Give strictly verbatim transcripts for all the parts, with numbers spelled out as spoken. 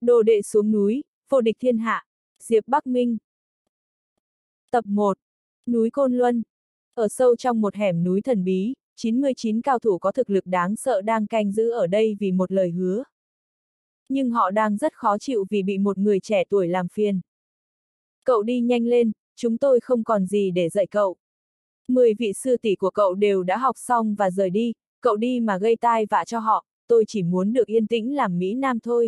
Đồ đệ xuống núi, vô địch thiên hạ. Diệp Bắc Minh. Tập một. Núi Côn Luân. Ở sâu trong một hẻm núi thần bí, chín mươi chín cao thủ có thực lực đáng sợ đang canh giữ ở đây vì một lời hứa. Nhưng họ đang rất khó chịu vì bị một người trẻ tuổi làm phiền. Cậu đi nhanh lên, chúng tôi không còn gì để dạy cậu. Mười vị sư tỷ của cậu đều đã học xong và rời đi, cậu đi mà gây tai vạ cho họ, tôi chỉ muốn được yên tĩnh làm Mỹ Nam thôi.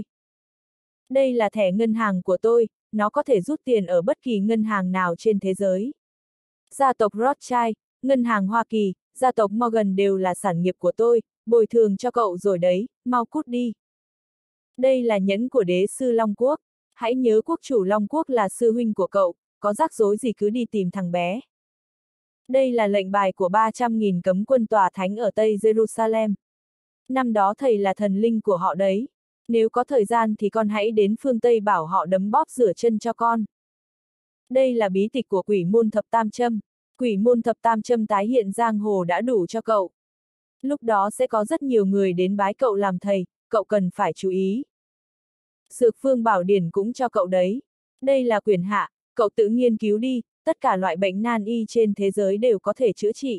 Đây là thẻ ngân hàng của tôi, nó có thể rút tiền ở bất kỳ ngân hàng nào trên thế giới. Gia tộc Rothschild, ngân hàng Hoa Kỳ, gia tộc Morgan đều là sản nghiệp của tôi, bồi thường cho cậu rồi đấy, mau cút đi. Đây là nhẫn của đế sư Long Quốc, hãy nhớ quốc chủ Long Quốc là sư huynh của cậu, có rắc rối gì cứ đi tìm thằng bé. Đây là lệnh bài của ba trăm nghìn cấm quân tòa thánh ở Tây Jerusalem. Năm đó thầy là thần linh của họ đấy. Nếu có thời gian thì con hãy đến phương Tây bảo họ đấm bóp rửa chân cho con. Đây là bí tịch của quỷ môn thập tam châm. Quỷ môn thập tam châm tái hiện giang hồ đã đủ cho cậu. Lúc đó sẽ có rất nhiều người đến bái cậu làm thầy, cậu cần phải chú ý. Dược phương bảo điển cũng cho cậu đấy. Đây là quyền hạ, cậu tự nghiên cứu đi, tất cả loại bệnh nan y trên thế giới đều có thể chữa trị.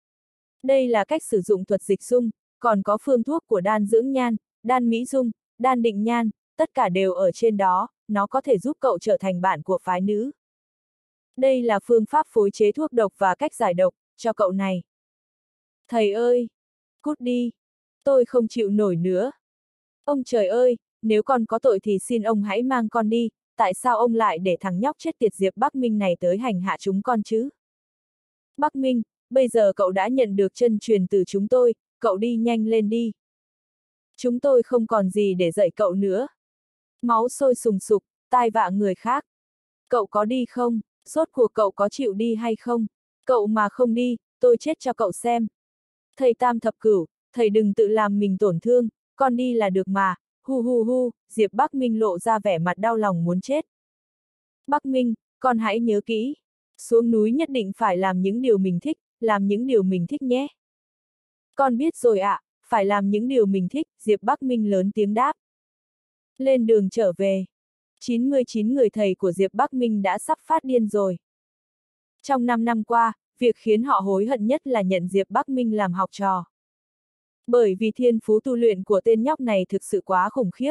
Đây là cách sử dụng thuật dịch dung, còn có phương thuốc của đan dưỡng nhan, đan mỹ dung, đan định nhan, tất cả đều ở trên đó, nó có thể giúp cậu trở thành bạn của phái nữ. Đây là phương pháp phối chế thuốc độc và cách giải độc, cho cậu này. Thầy ơi! Cút đi! Tôi không chịu nổi nữa. Ông trời ơi, nếu con có tội thì xin ông hãy mang con đi, tại sao ông lại để thằng nhóc chết tiệt Diệp Bắc Minh này tới hành hạ chúng con chứ? Bắc Minh, bây giờ cậu đã nhận được chân truyền từ chúng tôi, cậu đi nhanh lên đi. Chúng tôi không còn gì để dạy cậu nữa. Máu sôi sùng sục, tai vạ người khác. Cậu có đi không? Rốt cuộc cậu có chịu đi hay không? Cậu mà không đi, tôi chết cho cậu xem. Thầy Tam Thập Cửu, thầy đừng tự làm mình tổn thương, con đi là được mà, hu hu hu, Diệp Bắc Minh lộ ra vẻ mặt đau lòng muốn chết. Bắc Minh, con hãy nhớ kỹ, xuống núi nhất định phải làm những điều mình thích, làm những điều mình thích nhé. Con biết rồi ạ, à, phải làm những điều mình thích, Diệp Bắc Minh lớn tiếng đáp. Lên đường trở về. chín mươi chín người thầy của Diệp Bắc Minh đã sắp phát điên rồi. Trong năm năm qua, việc khiến họ hối hận nhất là nhận Diệp Bắc Minh làm học trò. Bởi vì thiên phú tu luyện của tên nhóc này thực sự quá khủng khiếp.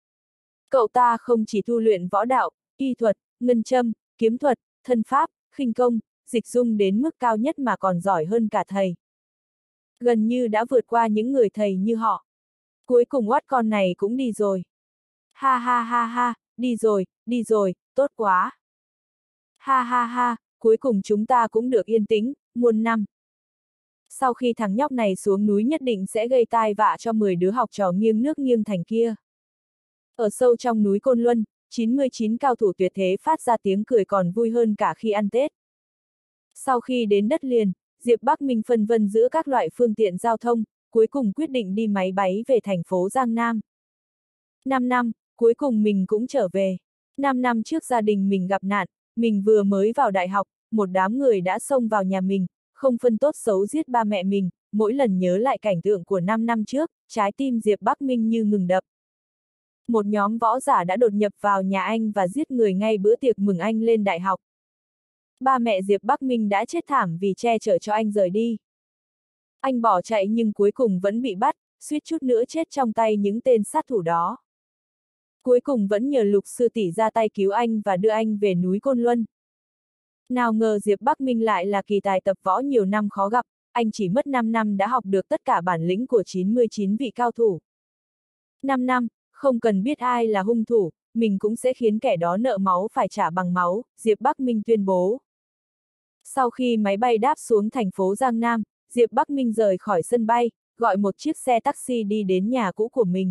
Cậu ta không chỉ tu luyện võ đạo, y thuật, ngân châm, kiếm thuật, thân pháp, khinh công, dịch dung đến mức cao nhất mà còn giỏi hơn cả thầy. Gần như đã vượt qua những người thầy như họ. Cuối cùng oát con này cũng đi rồi. Ha ha ha ha, đi rồi, đi rồi, tốt quá. Ha ha ha, cuối cùng chúng ta cũng được yên tĩnh, muôn năm. Sau khi thằng nhóc này xuống núi nhất định sẽ gây tai vạ cho mười đứa học trò nghiêng nước nghiêng thành kia. Ở sâu trong núi Côn Luân, chín mươi chín cao thủ tuyệt thế phát ra tiếng cười còn vui hơn cả khi ăn Tết. Sau khi đến đất liền, Diệp Bắc Minh phân vân giữa các loại phương tiện giao thông, cuối cùng quyết định đi máy bay về thành phố Giang Nam. Năm năm, cuối cùng mình cũng trở về. Năm năm trước gia đình mình gặp nạn, mình vừa mới vào đại học, một đám người đã xông vào nhà mình, không phân tốt xấu giết ba mẹ mình, mỗi lần nhớ lại cảnh tượng của năm năm trước, trái tim Diệp Bắc Minh như ngừng đập. Một nhóm võ giả đã đột nhập vào nhà anh và giết người ngay bữa tiệc mừng anh lên đại học. Ba mẹ Diệp Bắc Minh đã chết thảm vì che chở cho anh rời đi. Anh bỏ chạy nhưng cuối cùng vẫn bị bắt, suýt chút nữa chết trong tay những tên sát thủ đó. Cuối cùng vẫn nhờ Lục sư tỷ ra tay cứu anh và đưa anh về núi Côn Luân. Nào ngờ Diệp Bắc Minh lại là kỳ tài tập võ nhiều năm khó gặp, anh chỉ mất năm năm đã học được tất cả bản lĩnh của chín mươi chín vị cao thủ. năm năm, không cần biết ai là hung thủ, mình cũng sẽ khiến kẻ đó nợ máu phải trả bằng máu, Diệp Bắc Minh tuyên bố. Sau khi máy bay đáp xuống thành phố Giang Nam, Diệp Bắc Minh rời khỏi sân bay, gọi một chiếc xe taxi đi đến nhà cũ của mình.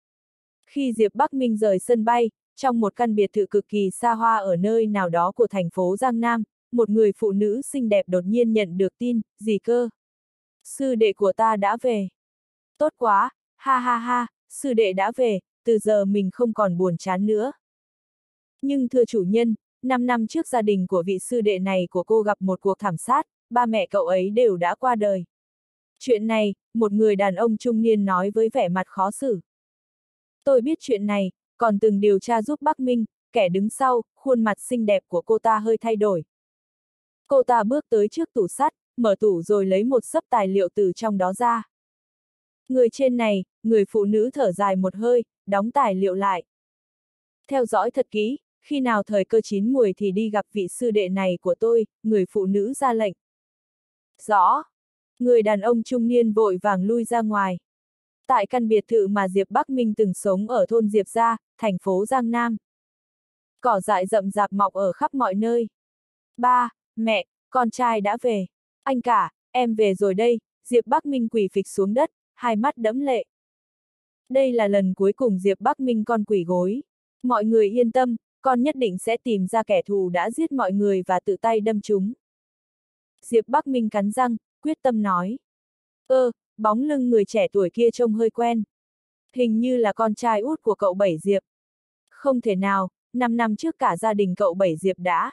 Khi Diệp Bắc Minh rời sân bay, trong một căn biệt thự cực kỳ xa hoa ở nơi nào đó của thành phố Giang Nam, một người phụ nữ xinh đẹp đột nhiên nhận được tin, gì cơ? Sư đệ của ta đã về. Tốt quá, ha ha ha, sư đệ đã về, từ giờ mình không còn buồn chán nữa. Nhưng thưa chủ nhân, năm năm trước gia đình của vị sư đệ này của cô gặp một cuộc thảm sát, ba mẹ cậu ấy đều đã qua đời. Chuyện này, một người đàn ông trung niên nói với vẻ mặt khó xử. Tôi biết chuyện này, còn từng điều tra giúp Bắc Minh, kẻ đứng sau, khuôn mặt xinh đẹp của cô ta hơi thay đổi. Cô ta bước tới trước tủ sắt, mở tủ rồi lấy một xấp tài liệu từ trong đó ra. Người trên này, người phụ nữ thở dài một hơi, đóng tài liệu lại. Theo dõi thật kỹ, khi nào thời cơ chín muồi thì đi gặp vị sư đệ này của tôi, người phụ nữ ra lệnh. Rõ. Người đàn ông trung niên vội vàng lui ra ngoài. Tại căn biệt thự mà Diệp Bắc Minh từng sống ở thôn Diệp Gia, thành phố Giang Nam. Cỏ dại rậm rạp mọc ở khắp mọi nơi. Ba, mẹ, con trai đã về. Anh cả, em về rồi đây. Diệp Bắc Minh quỳ phịch xuống đất, hai mắt đẫm lệ. Đây là lần cuối cùng Diệp Bắc Minh con quỳ gối. Mọi người yên tâm, con nhất định sẽ tìm ra kẻ thù đã giết mọi người và tự tay đâm chúng. Diệp Bắc Minh cắn răng, quyết tâm nói. Ơ, bóng lưng người trẻ tuổi kia trông hơi quen. Hình như là con trai út của cậu Bảy Diệp. Không thể nào, năm năm trước cả gia đình cậu Bảy Diệp đã.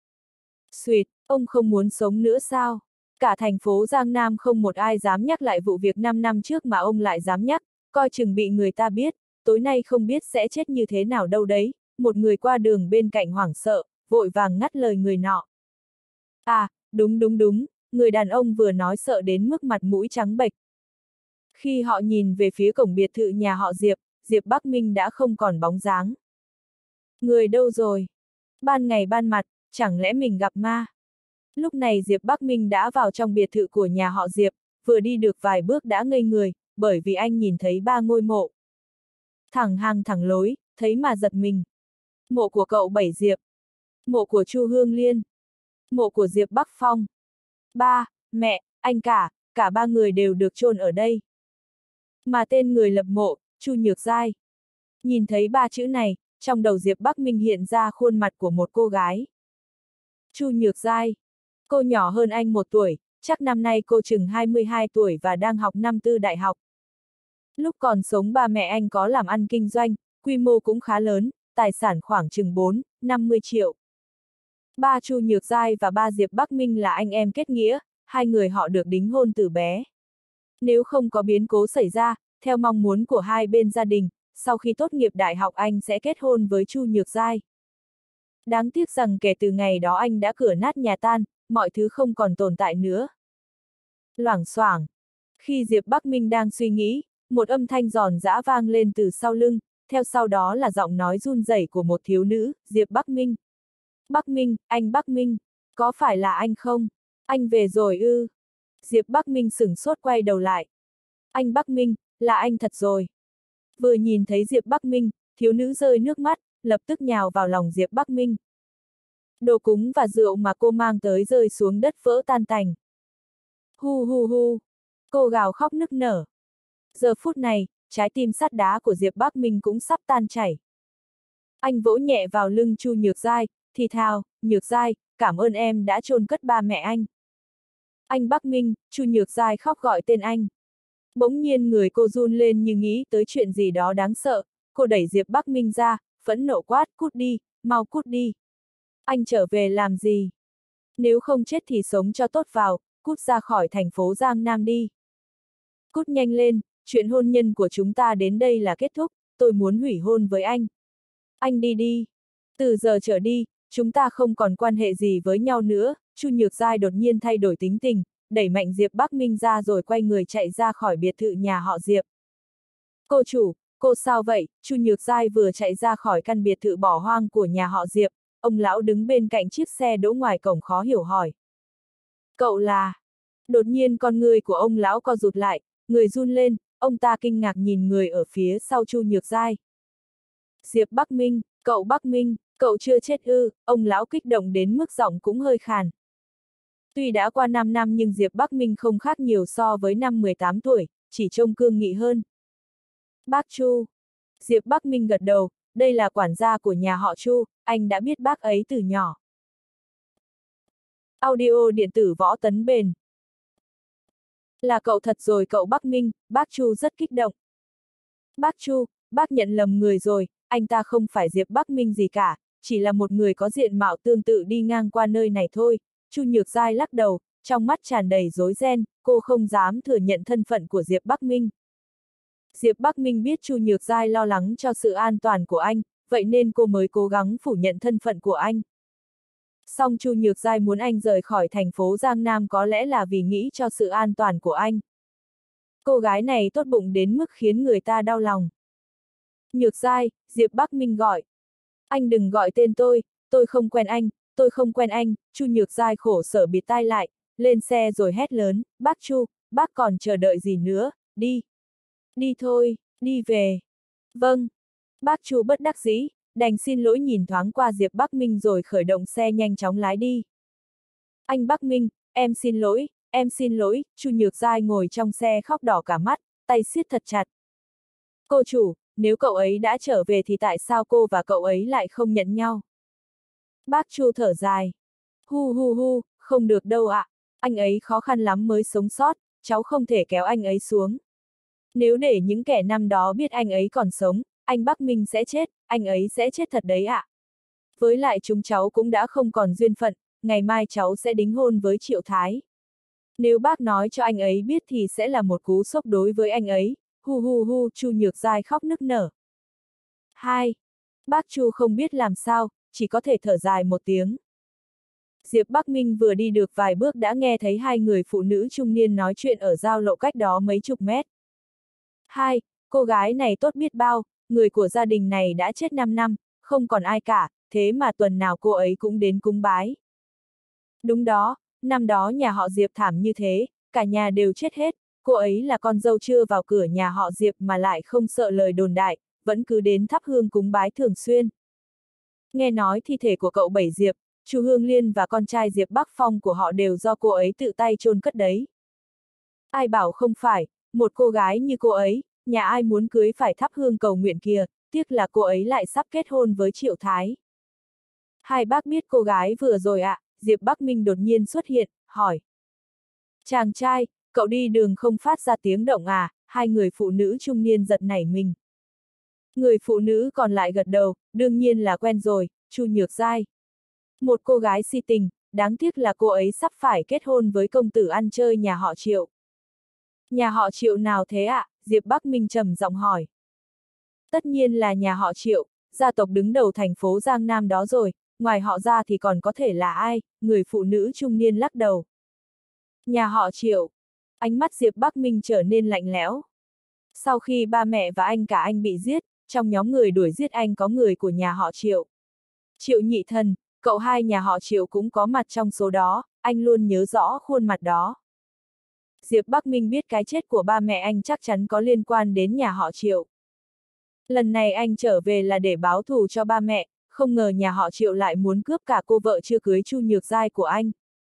Xuyệt, ông không muốn sống nữa sao? Cả thành phố Giang Nam không một ai dám nhắc lại vụ việc năm năm trước mà ông lại dám nhắc, coi chừng bị người ta biết, tối nay không biết sẽ chết như thế nào đâu đấy. Một người qua đường bên cạnh hoảng sợ, vội vàng ngắt lời người nọ. À, đúng đúng đúng, người đàn ông vừa nói sợ đến mức mặt mũi trắng bệch. Khi họ nhìn về phía cổng biệt thự nhà họ Diệp, Diệp Bắc Minh đã không còn bóng dáng. Người đâu rồi? Ban ngày ban mặt, chẳng lẽ mình gặp ma? Lúc này Diệp Bắc Minh đã vào trong biệt thự của nhà họ Diệp, vừa đi được vài bước đã ngây người, bởi vì anh nhìn thấy ba ngôi mộ. Thẳng hàng thẳng lối, thấy mà giật mình. Mộ của cậu Bảy Diệp. Mộ của Chu Hương Liên. Mộ của Diệp Bắc Phong. Ba, mẹ, anh cả, cả ba người đều được chôn ở đây. Mà tên người lập mộ, Chu Nhược Giai. Nhìn thấy ba chữ này, trong đầu Diệp Bắc Minh hiện ra khuôn mặt của một cô gái. Chu Nhược Giai. Cô nhỏ hơn anh một tuổi, chắc năm nay cô chừng hai mươi hai tuổi và đang học năm tư đại học. Lúc còn sống ba mẹ anh có làm ăn kinh doanh, quy mô cũng khá lớn, tài sản khoảng chừng bốn, năm mươi triệu. Ba Chu Nhược Giai và ba Diệp Bắc Minh là anh em kết nghĩa, hai người họ được đính hôn từ bé. Nếu không có biến cố xảy ra, theo mong muốn của hai bên gia đình, sau khi tốt nghiệp đại học anh sẽ kết hôn với Chu Nhược Giai. Đáng tiếc rằng kể từ ngày đó anh đã cửa nát nhà tan, mọi thứ không còn tồn tại nữa. Loảng xoảng. Khi Diệp Bắc Minh đang suy nghĩ, một âm thanh giòn giã vang lên từ sau lưng, theo sau đó là giọng nói run rẩy của một thiếu nữ, Diệp Bắc Minh. Bắc Minh, anh Bắc Minh, có phải là anh không? Anh về rồi ư? Diệp Bắc Minh sửng sốt quay đầu lại. Anh Bắc Minh, là anh thật rồi. Vừa nhìn thấy Diệp Bắc Minh, thiếu nữ rơi nước mắt, lập tức nhào vào lòng Diệp Bắc Minh. Đồ cúng và rượu mà cô mang tới rơi xuống đất vỡ tan tành. Hu hu hu. Cô gào khóc nức nở. Giờ phút này, trái tim sắt đá của Diệp Bắc Minh cũng sắp tan chảy. Anh vỗ nhẹ vào lưng Chu Nhược Giai, thì thào, Nhược Giai, cảm ơn em đã chôn cất ba mẹ anh. Anh Bắc Minh, Chu Nhược Giai khóc gọi tên anh. Bỗng nhiên người cô run lên như nghĩ tới chuyện gì đó đáng sợ, cô đẩy Diệp Bắc Minh ra, phẫn nộ quát, cút đi, mau cút đi. Anh trở về làm gì? Nếu không chết thì sống cho tốt vào, cút ra khỏi thành phố Giang Nam đi. Cút nhanh lên, chuyện hôn nhân của chúng ta đến đây là kết thúc, tôi muốn hủy hôn với anh. Anh đi đi. Từ giờ trở đi, chúng ta không còn quan hệ gì với nhau nữa. Chu Nhược Giai đột nhiên thay đổi tính tình, đẩy mạnh Diệp Bắc Minh ra rồi quay người chạy ra khỏi biệt thự nhà họ Diệp. Cô chủ, cô sao vậy? Chu Nhược Giai vừa chạy ra khỏi căn biệt thự bỏ hoang của nhà họ Diệp, ông lão đứng bên cạnh chiếc xe đỗ ngoài cổng khó hiểu hỏi. Cậu là... Đột nhiên con người của ông lão co rụt lại, người run lên, ông ta kinh ngạc nhìn người ở phía sau Chu Nhược Giai. Diệp Bắc Minh, cậu Bắc Minh, cậu chưa chết ư? Ông lão kích động đến mức giọng cũng hơi khàn. Tuy đã qua năm năm nhưng Diệp Bắc Minh không khác nhiều so với năm mười tám tuổi, chỉ trông cương nghị hơn. Bác Chu. Diệp Bắc Minh gật đầu, đây là quản gia của nhà họ Chu, anh đã biết bác ấy từ nhỏ. Audio điện tử Võ Tấn Bền. Là cậu thật rồi cậu Bắc Minh, bác Chu rất kích động. Bác Chu, bác nhận lầm người rồi, anh ta không phải Diệp Bắc Minh gì cả, chỉ là một người có diện mạo tương tự đi ngang qua nơi này thôi. Chu Nhược Giai lắc đầu, trong mắt tràn đầy rối ren, cô không dám thừa nhận thân phận của Diệp Bắc Minh. Diệp Bắc Minh biết Chu Nhược Giai lo lắng cho sự an toàn của anh, vậy nên cô mới cố gắng phủ nhận thân phận của anh. Song Chu Nhược Giai muốn anh rời khỏi thành phố Giang Nam có lẽ là vì nghĩ cho sự an toàn của anh. Cô gái này tốt bụng đến mức khiến người ta đau lòng. Nhược Giai, Diệp Bắc Minh gọi. Anh đừng gọi tên tôi, tôi không quen anh, tôi không quen anh. Chu Nhược Giai khổ sở bịt tai lại, lên xe rồi hét lớn, bác Chu, bác còn chờ đợi gì nữa, đi. Đi thôi, đi về. Vâng. Bác Chu bất đắc dĩ, đành xin lỗi nhìn thoáng qua Diệp Bắc Minh rồi khởi động xe nhanh chóng lái đi. Anh Bắc Minh, em xin lỗi, em xin lỗi. Chu Nhược Giai ngồi trong xe khóc đỏ cả mắt, tay siết thật chặt. Cô chủ, nếu cậu ấy đã trở về thì tại sao cô và cậu ấy lại không nhận nhau? Bác Chu thở dài. Hu hu hu, không được đâu ạ, anh ấy khó khăn lắm mới sống sót, cháu không thể kéo anh ấy xuống. Nếu để những kẻ năm đó biết anh ấy còn sống, anh Bắc Minh sẽ chết, anh ấy sẽ chết thật đấy ạ. Với lại chúng cháu cũng đã không còn duyên phận, ngày mai cháu sẽ đính hôn với Triệu Thái. Nếu bác nói cho anh ấy biết thì sẽ là một cú sốc đối với anh ấy. Hu hu hu, Chu Nhược Giai khóc nức nở. Hai. Bác Chu không biết làm sao, chỉ có thể thở dài một tiếng. Diệp Bắc Minh vừa đi được vài bước đã nghe thấy hai người phụ nữ trung niên nói chuyện ở giao lộ cách đó mấy chục mét. Hai, cô gái này tốt biết bao, người của gia đình này đã chết năm năm, không còn ai cả, thế mà tuần nào cô ấy cũng đến cúng bái. Đúng đó, năm đó nhà họ Diệp thảm như thế, cả nhà đều chết hết, cô ấy là con dâu chưa vào cửa nhà họ Diệp mà lại không sợ lời đồn đại, vẫn cứ đến thắp hương cúng bái thường xuyên. Nghe nói thi thể của cậu Bảy Diệp, Chu Hương Liên và con trai Diệp Bắc Phong của họ đều do cô ấy tự tay chôn cất đấy. Ai bảo không phải, một cô gái như cô ấy, nhà ai muốn cưới phải thắp hương cầu nguyện kìa, tiếc là cô ấy lại sắp kết hôn với Triệu Thái. Hai bác biết cô gái vừa rồi ạ, à, Diệp Bắc Minh đột nhiên xuất hiện, hỏi. Chàng trai, cậu đi đường không phát ra tiếng động à, hai người phụ nữ trung niên giật nảy mình. Người phụ nữ còn lại gật đầu, đương nhiên là quen rồi, Chu Nhược Giai. Một cô gái si tình, đáng tiếc là cô ấy sắp phải kết hôn với công tử ăn chơi nhà họ Triệu. Nhà họ Triệu nào thế ạ? À? Diệp Bắc Minh trầm giọng hỏi. Tất nhiên là nhà họ Triệu, gia tộc đứng đầu thành phố Giang Nam đó rồi, ngoài họ ra thì còn có thể là ai? Người phụ nữ trung niên lắc đầu. Nhà họ Triệu. Ánh mắt Diệp Bắc Minh trở nên lạnh lẽo. Sau khi ba mẹ và anh cả anh bị giết, trong nhóm người đuổi giết anh có người của nhà họ Triệu. Triệu Nhị Thần, cậu hai nhà họ Triệu cũng có mặt trong số đó, anh luôn nhớ rõ khuôn mặt đó. Diệp Bắc Minh biết cái chết của ba mẹ anh chắc chắn có liên quan đến nhà họ Triệu. Lần này anh trở về là để báo thù cho ba mẹ, không ngờ nhà họ Triệu lại muốn cướp cả cô vợ chưa cưới Chu Nhược Giai của anh.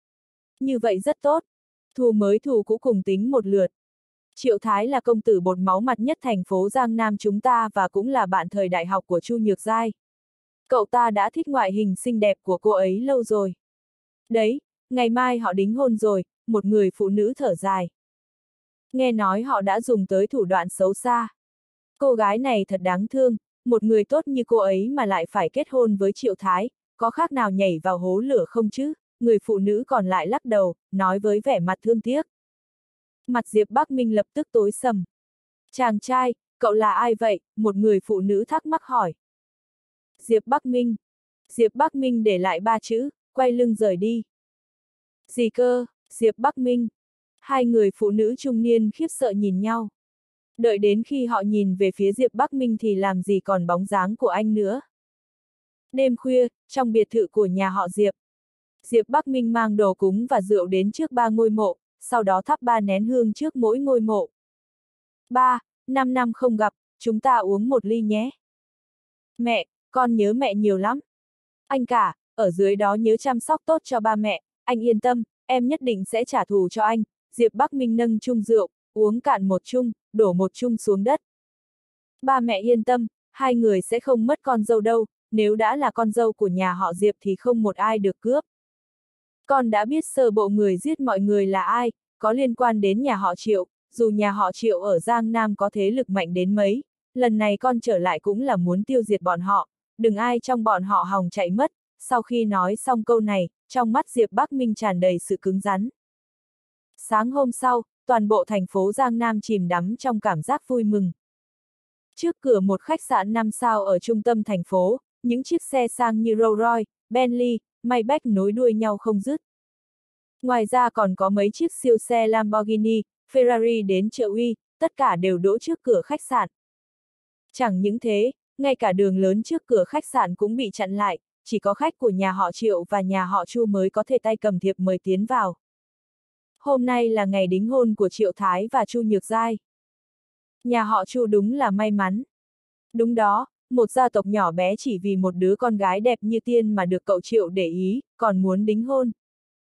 Như vậy rất tốt. Thù mới thù cũ cùng tính một lượt. Triệu Thái là công tử bột máu mặt nhất thành phố Giang Nam chúng ta và cũng là bạn thời đại học của Chu Nhược Giai. Cậu ta đã thích ngoại hình xinh đẹp của cô ấy lâu rồi. Đấy, ngày mai họ đính hôn rồi, một người phụ nữ thở dài. Nghe nói họ đã dùng tới thủ đoạn xấu xa. Cô gái này thật đáng thương, một người tốt như cô ấy mà lại phải kết hôn với Triệu Thái, có khác nào nhảy vào hố lửa không chứ? Người phụ nữ còn lại lắc đầu, nói với vẻ mặt thương tiếc. Mặt Diệp Bắc Minh lập tức tối sầm. Chàng trai, cậu là ai vậy? Một người phụ nữ thắc mắc hỏi. Diệp Bắc Minh. Diệp Bắc Minh để lại ba chữ, quay lưng rời đi. Gì cơ? Diệp Bắc Minh. Hai người phụ nữ trung niên khiếp sợ nhìn nhau. Đợi đến khi họ nhìn về phía Diệp Bắc Minh thì làm gì còn bóng dáng của anh nữa. Đêm khuya, trong biệt thự của nhà họ Diệp. Diệp Bắc Minh mang đồ cúng và rượu đến trước ba ngôi mộ, sau đó thắp ba nén hương trước mỗi ngôi mộ. Ba, năm năm không gặp, chúng ta uống một ly nhé. Mẹ, con nhớ mẹ nhiều lắm. Anh cả, ở dưới đó nhớ chăm sóc tốt cho ba mẹ, anh yên tâm, em nhất định sẽ trả thù cho anh. Diệp Bắc Minh nâng chung rượu, uống cạn một chung, đổ một chung xuống đất. Ba mẹ yên tâm, hai người sẽ không mất con dâu đâu, nếu đã là con dâu của nhà họ Diệp thì không một ai được cướp. Con đã biết sơ bộ người giết mọi người là ai, có liên quan đến nhà họ Triệu, dù nhà họ Triệu ở Giang Nam có thế lực mạnh đến mấy, lần này con trở lại cũng là muốn tiêu diệt bọn họ, đừng ai trong bọn họ hòng chạy mất. Sau khi nói xong câu này, trong mắt Diệp Bắc Minh tràn đầy sự cứng rắn. Sáng hôm sau, toàn bộ thành phố Giang Nam chìm đắm trong cảm giác vui mừng. Trước cửa một khách sạn năm sao ở trung tâm thành phố, những chiếc xe sang như Rolls Royce, Bentley, Maybach nối đuôi nhau không dứt. Ngoài ra còn có mấy chiếc siêu xe Lamborghini, Ferrari đến chợ uy, tất cả đều đỗ trước cửa khách sạn. Chẳng những thế, ngay cả đường lớn trước cửa khách sạn cũng bị chặn lại, chỉ có khách của nhà họ Triệu và nhà họ Chu mới có thể tay cầm thiệp mời tiến vào. Hôm nay là ngày đính hôn của Triệu Thái và Chu Nhược Giai. Nhà họ Chu đúng là may mắn. Đúng đó, một gia tộc nhỏ bé chỉ vì một đứa con gái đẹp như tiên mà được cậu Triệu để ý, còn muốn đính hôn.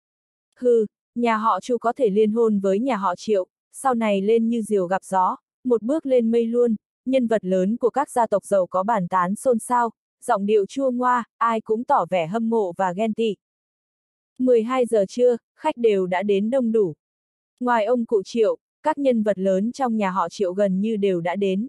Hừ, nhà họ Chu có thể liên hôn với nhà họ Triệu, sau này lên như diều gặp gió, một bước lên mây luôn, nhân vật lớn của các gia tộc giàu có bàn tán xôn xao, giọng điệu chua ngoa, ai cũng tỏ vẻ hâm mộ và ghen tị. mười hai giờ trưa, khách đều đã đến đông đủ. Ngoài ông cụ Triệu, các nhân vật lớn trong nhà họ Triệu gần như đều đã đến.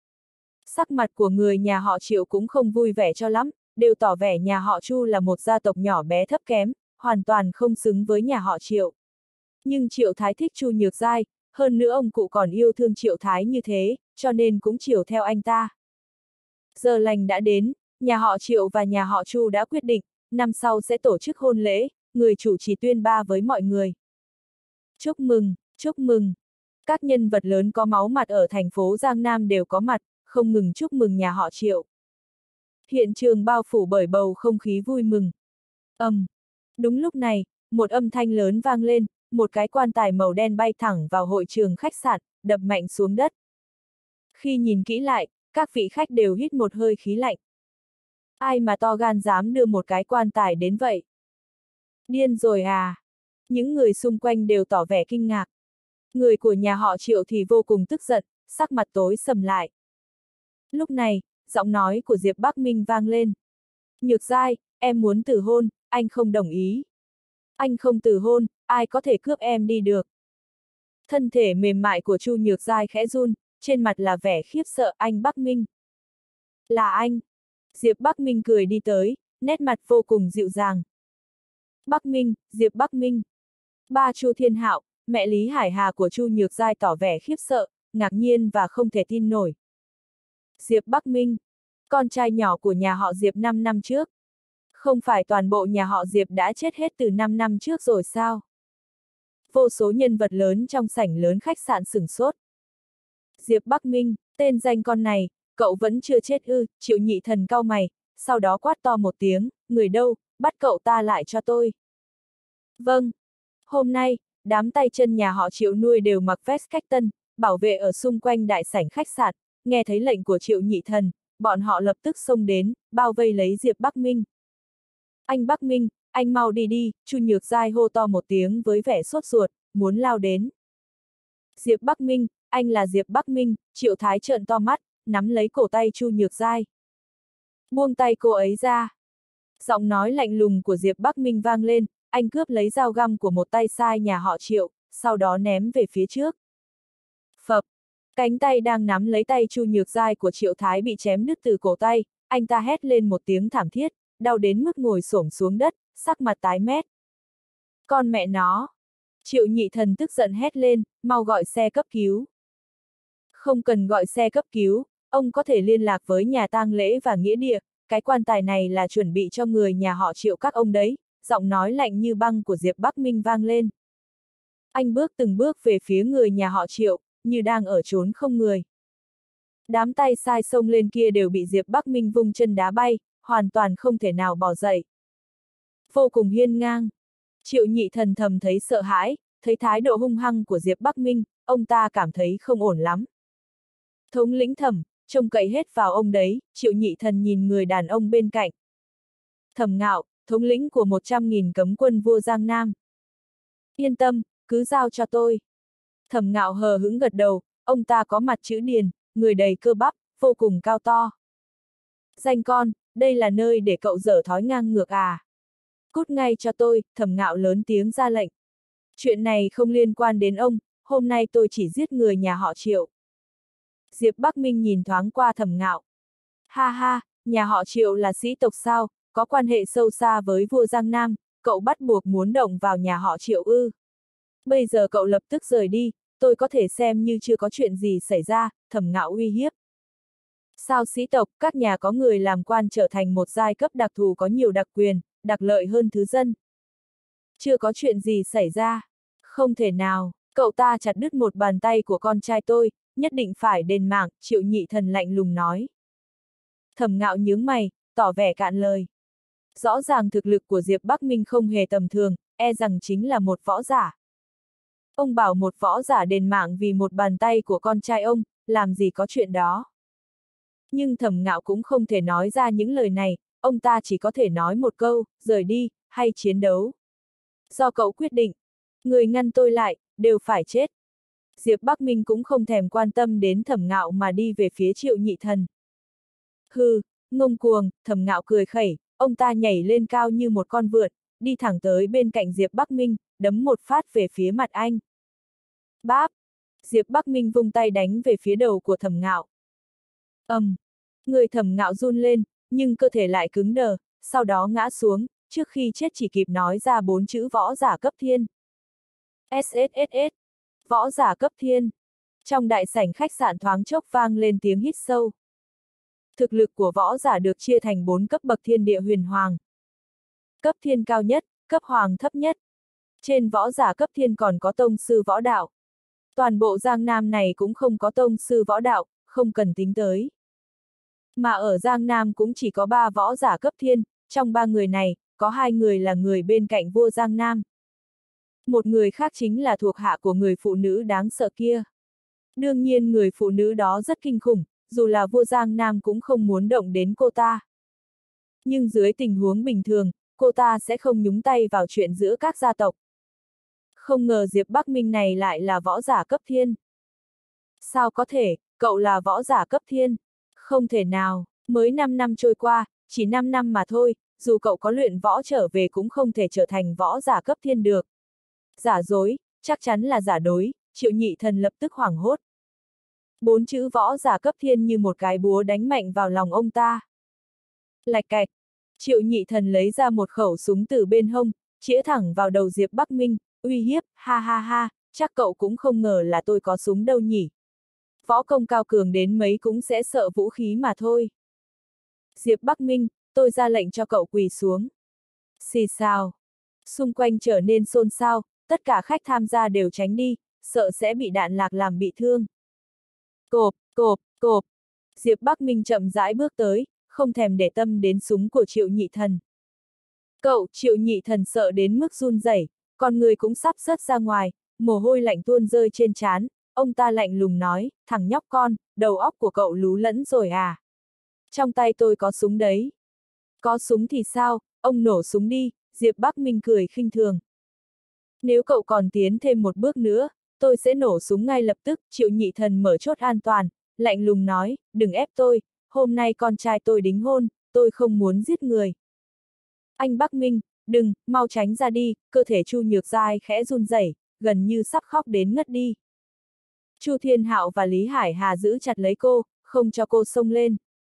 Sắc mặt của người nhà họ Triệu cũng không vui vẻ cho lắm, đều tỏ vẻ nhà họ Chu là một gia tộc nhỏ bé thấp kém, hoàn toàn không xứng với nhà họ Triệu. Nhưng Triệu Thái thích Chu Nhược Giai, hơn nữa ông cụ còn yêu thương Triệu Thái như thế, cho nên cũng chiều theo anh ta. Giờ lành đã đến, nhà họ Triệu và nhà họ Chu đã quyết định, năm sau sẽ tổ chức hôn lễ, người chủ trì tuyên ba với mọi người. Chúc mừng, chúc mừng. Các nhân vật lớn có máu mặt ở thành phố Giang Nam đều có mặt, không ngừng chúc mừng nhà họ Triệu. Hiện trường bao phủ bởi bầu không khí vui mừng. Ầm. Um. Đúng lúc này, một âm thanh lớn vang lên, một cái quan tài màu đen bay thẳng vào hội trường khách sạn, đập mạnh xuống đất. Khi nhìn kỹ lại, các vị khách đều hít một hơi khí lạnh. Ai mà to gan dám đưa một cái quan tài đến vậy? Điên rồi à? Những người xung quanh đều tỏ vẻ kinh ngạc. Người của nhà họ Triệu thì vô cùng tức giận, sắc mặt tối sầm lại. Lúc này, giọng nói của Diệp Bắc Minh vang lên. Nhược Giai, em muốn từ hôn, anh không đồng ý. Anh không từ hôn, ai có thể cướp em đi được. Thân thể mềm mại của Chu Nhược Giai khẽ run, trên mặt là vẻ khiếp sợ. Anh Bắc Minh. Là anh. Diệp Bắc Minh cười đi tới, nét mặt vô cùng dịu dàng. Bắc Minh, Diệp Bắc Minh. Ba Chu Thiên Hạo, mẹ Lý Hải Hà của Chu Nhược Giai tỏ vẻ khiếp sợ, ngạc nhiên và không thể tin nổi. Diệp Bắc Minh, con trai nhỏ của nhà họ Diệp năm năm trước. Không phải toàn bộ nhà họ Diệp đã chết hết từ năm năm trước rồi sao? Vô số nhân vật lớn trong sảnh lớn khách sạn sửng sốt. Diệp Bắc Minh, tên danh con này, cậu vẫn chưa chết ư? Triệu Nhị Thần cau mày, sau đó quát to một tiếng, người đâu, bắt cậu ta lại cho tôi. Vâng. Hôm nay, đám tay chân nhà họ Triệu nuôi đều mặc vest cách tân, bảo vệ ở xung quanh đại sảnh khách sạn, nghe thấy lệnh của Triệu Nhị Thần, bọn họ lập tức xông đến, bao vây lấy Diệp Bắc Minh. Anh Bắc Minh, anh mau đi đi, Chu Nhược Giai hô to một tiếng với vẻ sốt ruột, muốn lao đến. Diệp Bắc Minh, anh là Diệp Bắc Minh, Triệu Thái trợn to mắt, nắm lấy cổ tay Chu Nhược Giai. Buông tay cô ấy ra. Giọng nói lạnh lùng của Diệp Bắc Minh vang lên, anh cướp lấy dao găm của một tay sai nhà họ Triệu, sau đó ném về phía trước. Phập, cánh tay đang nắm lấy tay Chu Nhược Giai của Triệu Thái bị chém đứt từ cổ tay, anh ta hét lên một tiếng thảm thiết, đau đến mức ngồi xổm xuống đất, sắc mặt tái mét. Con mẹ nó! Triệu Nhị Thần tức giận hét lên, mau gọi xe cấp cứu. Không cần gọi xe cấp cứu, ông có thể liên lạc với nhà tang lễ và nghĩa địa, cái quan tài này là chuẩn bị cho người nhà họ Triệu các ông đấy, giọng nói lạnh như băng của Diệp Bắc Minh vang lên. Anh bước từng bước về phía người nhà họ Triệu, như đang ở chốn không người. Đám tay sai xông lên kia đều bị Diệp Bắc Minh vung chân đá bay, hoàn toàn không thể nào bỏ dậy. Vô cùng hiên ngang. Triệu Nhị Thần thầm thấy sợ hãi, thấy thái độ hung hăng của Diệp Bắc Minh, ông ta cảm thấy không ổn lắm. Thống lĩnh Thẩm, trông cậy hết vào ông đấy, Triệu Nhị Thần nhìn người đàn ông bên cạnh. Thẩm Ngạo, thống lĩnh của một trăm nghìn cấm quân vua Giang Nam. Yên tâm, cứ giao cho tôi. Thẩm Ngạo hờ hững gật đầu, ông ta có mặt chữ điền, người đầy cơ bắp, vô cùng cao to. Danh con, đây là nơi để cậu dở thói ngang ngược à? Cút ngay cho tôi, Thẩm Ngạo lớn tiếng ra lệnh. Chuyện này không liên quan đến ông, hôm nay tôi chỉ giết người nhà họ Triệu. Diệp Bắc Minh nhìn thoáng qua Thẩm Ngạo. Ha ha, nhà họ Triệu là sĩ tộc sao, có quan hệ sâu xa với vua Giang Nam, cậu bắt buộc muốn động vào nhà họ Triệu ư. Bây giờ cậu lập tức rời đi, tôi có thể xem như chưa có chuyện gì xảy ra, Thẩm Ngạo uy hiếp. Sao sĩ tộc, các nhà có người làm quan trở thành một giai cấp đặc thù có nhiều đặc quyền, đặc lợi hơn thứ dân. Chưa có chuyện gì xảy ra. Không thể nào, cậu ta chặt đứt một bàn tay của con trai tôi, nhất định phải đền mạng, Triệu Nhị Thần lạnh lùng nói. Thẩm Ngạo nhướng mày, tỏ vẻ cạn lời. Rõ ràng thực lực của Diệp Bắc Minh không hề tầm thường, e rằng chính là một võ giả. Ông bảo một võ giả đền mạng vì một bàn tay của con trai ông, làm gì có chuyện đó. Nhưng Thẩm Ngạo cũng không thể nói ra những lời này, ông ta chỉ có thể nói một câu, rời đi, hay chiến đấu. Do cậu quyết định, người ngăn tôi lại, đều phải chết. Diệp Bắc Minh cũng không thèm quan tâm đến Thẩm Ngạo mà đi về phía Triệu Nhị Thần. Hừ, ngông cuồng, Thẩm Ngạo cười khẩy, ông ta nhảy lên cao như một con vượn, đi thẳng tới bên cạnh Diệp Bắc Minh, đấm một phát về phía mặt anh. Báp! Diệp Bắc Minh vung tay đánh về phía đầu của Thẩm Ngạo. ầm, um, người Thẩm Ngạo run lên, nhưng cơ thể lại cứng đờ, sau đó ngã xuống, trước khi chết chỉ kịp nói ra bốn chữ võ giả cấp thiên. ét ét ét ét, võ giả cấp thiên. Trong đại sảnh khách sạn thoáng chốc vang lên tiếng hít sâu. Thực lực của võ giả được chia thành bốn cấp bậc thiên địa huyền hoàng. Cấp thiên cao nhất, cấp hoàng thấp nhất. Trên võ giả cấp thiên còn có tông sư võ đạo. Toàn bộ Giang Nam này cũng không có tông sư võ đạo, không cần tính tới. Mà ở Giang Nam cũng chỉ có ba võ giả cấp thiên, trong ba người này, có hai người là người bên cạnh vua Giang Nam. Một người khác chính là thuộc hạ của người phụ nữ đáng sợ kia. Đương nhiên người phụ nữ đó rất kinh khủng, dù là vua Giang Nam cũng không muốn động đến cô ta. Nhưng dưới tình huống bình thường, cô ta sẽ không nhúng tay vào chuyện giữa các gia tộc. Không ngờ Diệp Bắc Minh này lại là võ giả cấp thiên. Sao có thể, cậu là võ giả cấp thiên? Không thể nào, mới năm năm trôi qua, chỉ năm năm mà thôi, dù cậu có luyện võ trở về cũng không thể trở thành võ giả cấp thiên được. Giả dối, chắc chắn là giả đối, Triệu Nhị Thần lập tức hoảng hốt. Bốn chữ võ giả cấp thiên như một cái búa đánh mạnh vào lòng ông ta. Lạch cạch, Triệu Nhị Thần lấy ra một khẩu súng từ bên hông, chĩa thẳng vào đầu Diệp Bắc Minh, uy hiếp, ha ha ha, chắc cậu cũng không ngờ là tôi có súng đâu nhỉ. Võ công cao cường đến mấy cũng sẽ sợ vũ khí mà thôi. Diệp Bắc Minh, tôi ra lệnh cho cậu quỳ xuống. Xì xào. Xung quanh trở nên xôn xao, tất cả khách tham gia đều tránh đi, sợ sẽ bị đạn lạc làm bị thương. Cộp, cộp, cộp. Diệp Bắc Minh chậm rãi bước tới, không thèm để tâm đến súng của Triệu Nhị Thần. Cậu, Triệu Nhị Thần sợ đến mức run rẩy, con người cũng sắp rớt ra ngoài, mồ hôi lạnh tuôn rơi trên trán. Ông ta lạnh lùng nói, thằng nhóc con, đầu óc của cậu lú lẫn rồi à? Trong tay tôi có súng đấy. Có súng thì sao, ông nổ súng đi, Diệp Bắc Minh cười khinh thường. Nếu cậu còn tiến thêm một bước nữa, tôi sẽ nổ súng ngay lập tức, Triệu Nhị Thần mở chốt an toàn, lạnh lùng nói, đừng ép tôi, hôm nay con trai tôi đính hôn, tôi không muốn giết người. Anh Bắc Minh, đừng, mau tránh ra đi, cơ thể Chu Nhược Giai khẽ run rẩy, gần như sắp khóc đến ngất đi. Chu Thiên Hạo và Lý Hải Hà giữ chặt lấy cô, không cho cô xông lên.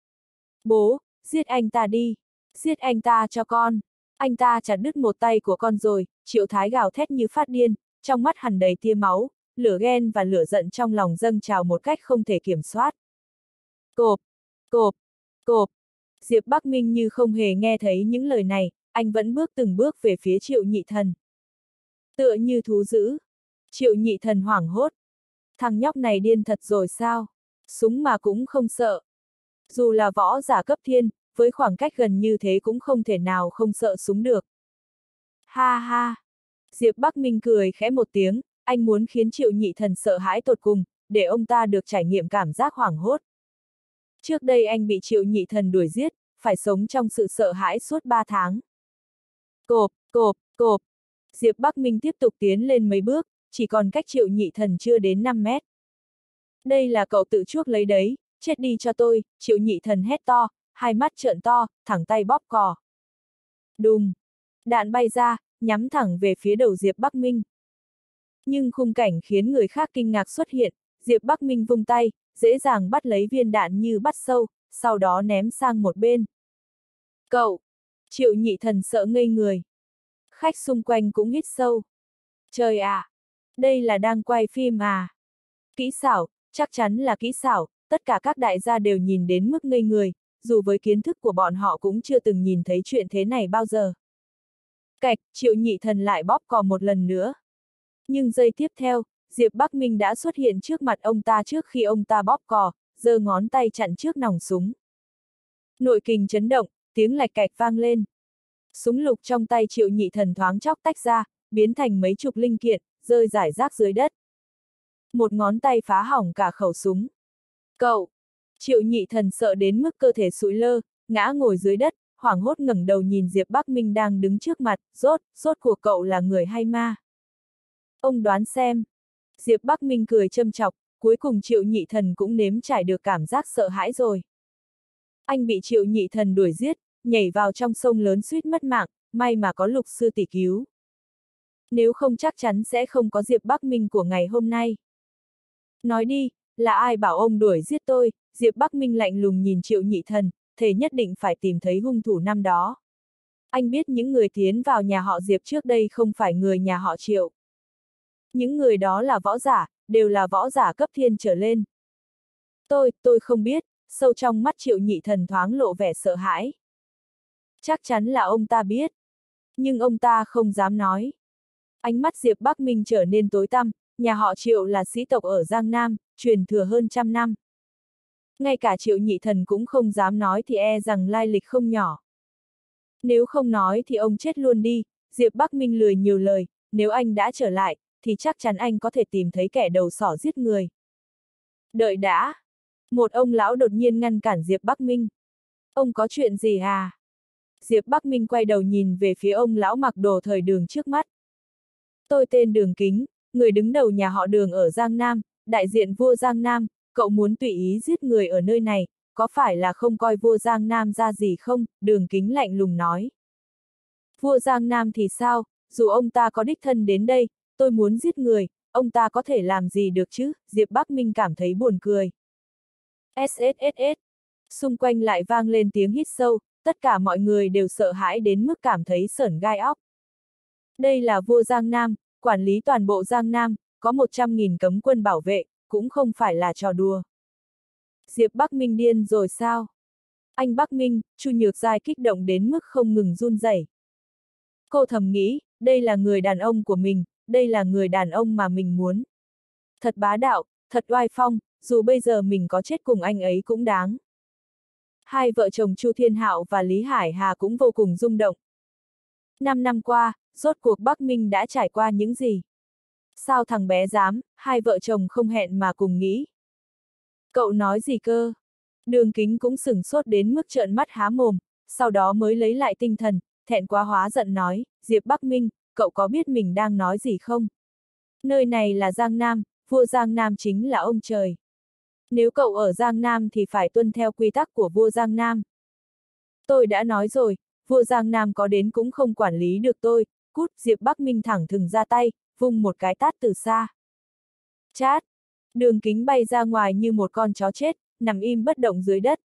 Bố, giết anh ta đi, giết anh ta cho con. Anh ta chặt đứt một tay của con rồi, Triệu Thái gào thét như phát điên, trong mắt hằn đầy tia máu, lửa ghen và lửa giận trong lòng dâng trào một cách không thể kiểm soát. Cộp, cộp, cộp. Diệp Bắc Minh như không hề nghe thấy những lời này, anh vẫn bước từng bước về phía Triệu Nhị Thần. Tựa như thú dữ. Triệu Nhị Thần hoảng hốt. Thằng nhóc này điên thật rồi sao? Súng mà cũng không sợ. Dù là võ giả cấp thiên, với khoảng cách gần như thế cũng không thể nào không sợ súng được. Ha ha! Diệp Bắc Minh cười khẽ một tiếng, anh muốn khiến Triệu Nhị Thần sợ hãi tột cùng, để ông ta được trải nghiệm cảm giác hoảng hốt. Trước đây anh bị Triệu Nhị Thần đuổi giết, phải sống trong sự sợ hãi suốt ba tháng. Cộp, cộp, cộp. Diệp Bắc Minh tiếp tục tiến lên mấy bước, chỉ còn cách Triệu Nhị Thần chưa đến năm mét. Đây là cậu tự chuốc lấy đấy, chết đi cho tôi, Triệu Nhị Thần hét to, hai mắt trợn to, thẳng tay bóp cò. Đùng! Đạn bay ra, nhắm thẳng về phía đầu Diệp Bắc Minh. Nhưng khung cảnh khiến người khác kinh ngạc xuất hiện, Diệp Bắc Minh vung tay, dễ dàng bắt lấy viên đạn như bắt sâu, sau đó ném sang một bên. Cậu! Triệu Nhị Thần sợ ngây người. Khách xung quanh cũng hít sâu. Trời ạ! À, đây là đang quay phim à? Kỹ xảo, chắc chắn là kỹ xảo, tất cả các đại gia đều nhìn đến mức ngây người, dù với kiến thức của bọn họ cũng chưa từng nhìn thấy chuyện thế này bao giờ. Cạch, Triệu Nhị Thần lại bóp cò một lần nữa. Nhưng giây tiếp theo, Diệp Bắc Minh đã xuất hiện trước mặt ông ta trước khi ông ta bóp cò, giơ ngón tay chặn trước nòng súng. Nội kình chấn động, tiếng lạch cạch vang lên. Súng lục trong tay Triệu Nhị Thần thoáng chốc tách ra, biến thành mấy chục linh kiện, rơi rải rác dưới đất. Một ngón tay phá hỏng cả khẩu súng. Cậu! Triệu Nhị Thần sợ đến mức cơ thể sụi lơ, ngã ngồi dưới đất, hoảng hốt ngẩng đầu nhìn Diệp Bắc Minh đang đứng trước mặt, rốt, rốt cuộc cậu là người hay ma? Ông đoán xem. Diệp Bắc Minh cười châm chọc, cuối cùng Triệu Nhị Thần cũng nếm trải được cảm giác sợ hãi rồi. Anh bị Triệu Nhị Thần đuổi giết, nhảy vào trong sông lớn suýt mất mạng, may mà có Lục sư tỷ cứu. Nếu không chắc chắn sẽ không có Diệp Bắc Minh của ngày hôm nay. Nói đi, là ai bảo ông đuổi giết tôi? Diệp Bắc Minh lạnh lùng nhìn Triệu Nhị Thần, thề nhất định phải tìm thấy hung thủ năm đó. Anh biết những người tiến vào nhà họ Diệp trước đây không phải người nhà họ Triệu. Những người đó là võ giả, đều là võ giả cấp thiên trở lên. Tôi, tôi không biết, sâu trong mắt Triệu Nhị Thần thoáng lộ vẻ sợ hãi. Chắc chắn là ông ta biết. Nhưng ông ta không dám nói. Ánh mắt Diệp Bắc Minh trở nên tối tăm, nhà họ Triệu là sĩ tộc ở Giang Nam, truyền thừa hơn trăm năm. Ngay cả Triệu Nhị Thần cũng không dám nói thì e rằng lai lịch không nhỏ. Nếu không nói thì ông chết luôn đi, Diệp Bắc Minh lười nhiều lời, nếu anh đã trở lại, thì chắc chắn anh có thể tìm thấy kẻ đầu sỏ giết người. Đợi đã! Một ông lão đột nhiên ngăn cản Diệp Bắc Minh. Ông có chuyện gì à? Diệp Bắc Minh quay đầu nhìn về phía ông lão mặc đồ thời Đường trước mắt. Tôi tên Đường Kính, người đứng đầu nhà họ Đường ở Giang Nam, đại diện vua Giang Nam, cậu muốn tùy ý giết người ở nơi này, có phải là không coi vua Giang Nam ra gì không? Đường Kính lạnh lùng nói. Vua Giang Nam thì sao, dù ông ta có đích thân đến đây, tôi muốn giết người, ông ta có thể làm gì được chứ? Diệp Bắc Minh cảm thấy buồn cười. ét ét ét ét. Xung quanh lại vang lên tiếng hít sâu, tất cả mọi người đều sợ hãi đến mức cảm thấy sởn gai óc. Đây là vua Giang Nam, quản lý toàn bộ Giang Nam, có một trăm nghìn cấm quân bảo vệ, cũng không phải là trò đùa. Diệp Bắc Minh điên rồi sao? Anh Bắc Minh, Chu Nhược Giai kích động đến mức không ngừng run rẩy. Cô thầm nghĩ, đây là người đàn ông của mình, đây là người đàn ông mà mình muốn. Thật bá đạo, thật oai phong, dù bây giờ mình có chết cùng anh ấy cũng đáng. Hai vợ chồng Chu Thiên Hạo và Lý Hải Hà cũng vô cùng rung động. Năm năm qua, rốt cuộc Bắc Minh đã trải qua những gì? Sao thằng bé dám, hai vợ chồng không hẹn mà cùng nghĩ. Cậu nói gì cơ? Đường Kính cũng sửng sốt đến mức trợn mắt há mồm, sau đó mới lấy lại tinh thần, thẹn quá hóa giận nói, Diệp Bắc Minh, cậu có biết mình đang nói gì không? Nơi này là Giang Nam, vua Giang Nam chính là ông trời. Nếu cậu ở Giang Nam thì phải tuân theo quy tắc của vua Giang Nam. Tôi đã nói rồi, vua Giang Nam có đến cũng không quản lý được tôi, cút. Diệp Bắc Minh thẳng thừng ra tay, vung một cái tát từ xa. Chát! Đường Kính bay ra ngoài như một con chó chết, nằm im bất động dưới đất.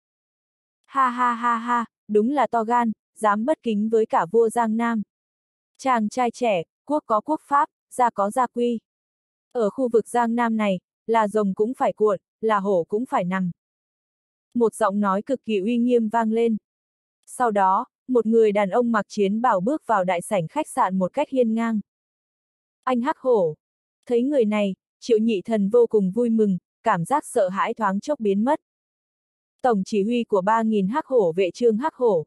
Ha ha ha ha, đúng là to gan, dám bất kính với cả vua Giang Nam. Chàng trai trẻ, quốc có quốc pháp, gia có gia quy. Ở khu vực Giang Nam này, là rồng cũng phải cuộn, là hổ cũng phải nằm. Một giọng nói cực kỳ uy nghiêm vang lên. Sau đó, một người đàn ông mặc chiến bào bước vào đại sảnh khách sạn một cách hiên ngang. Anh Hắc Hổ. Thấy người này, Triệu Nhị Thần vô cùng vui mừng, cảm giác sợ hãi thoáng chốc biến mất. Tổng chỉ huy của ba nghìn Hắc Hổ vệ Trương Hắc Hổ.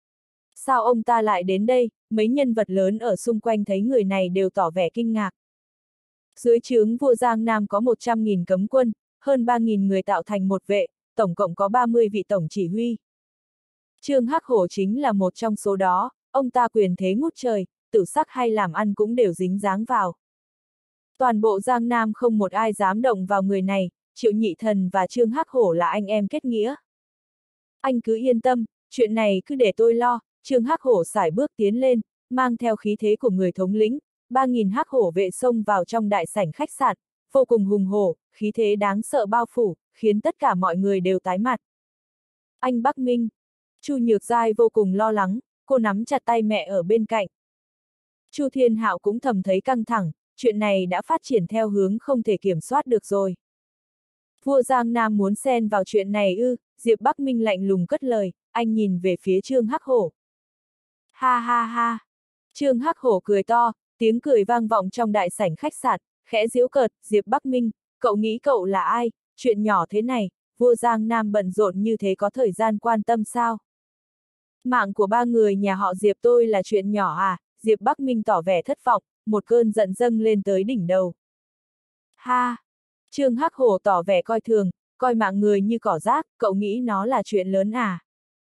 Sao ông ta lại đến đây? Mấy nhân vật lớn ở xung quanh thấy người này đều tỏ vẻ kinh ngạc. Dưới trướng vua Giang Nam có một trăm nghìn cấm quân, hơn ba nghìn người tạo thành một vệ, tổng cộng có ba mươi vị tổng chỉ huy. Trương Hắc Hổ chính là một trong số đó, ông ta quyền thế ngút trời, tử sắc hay làm ăn cũng đều dính dáng vào. Toàn bộ Giang Nam không một ai dám động vào người này, Triệu Nhị Thần và Trương Hắc Hổ là anh em kết nghĩa. Anh cứ yên tâm, chuyện này cứ để tôi lo. Trương Hắc Hổ sải bước tiến lên, mang theo khí thế của người thống lĩnh, ba nghìn Hắc Hổ vệ xông vào trong đại sảnh khách sạn, vô cùng hùng hổ, khí thế đáng sợ bao phủ, khiến tất cả mọi người đều tái mặt. Anh Bắc Minh. Chu Nhược Giai vô cùng lo lắng, cô nắm chặt tay mẹ ở bên cạnh. Chu Thiên Hạo cũng thầm thấy căng thẳng, chuyện này đã phát triển theo hướng không thể kiểm soát được rồi. Vua Giang Nam muốn xen vào chuyện này ư? Diệp Bắc Minh lạnh lùng cất lời, anh nhìn về phía Trương Hắc Hổ. Ha ha ha! Trương Hắc Hổ cười to, tiếng cười vang vọng trong đại sảnh khách sạn, khẽ giễu cợt, Diệp Bắc Minh, cậu nghĩ cậu là ai? Chuyện nhỏ thế này, vua Giang Nam bận rộn như thế có thời gian quan tâm sao? Mạng của ba người nhà họ Diệp tôi là chuyện nhỏ à? Diệp Bắc Minh tỏ vẻ thất vọng, một cơn giận dâng lên tới đỉnh đầu. Ha! Trương Hắc Hổ tỏ vẻ coi thường, coi mạng người như cỏ rác, cậu nghĩ nó là chuyện lớn à?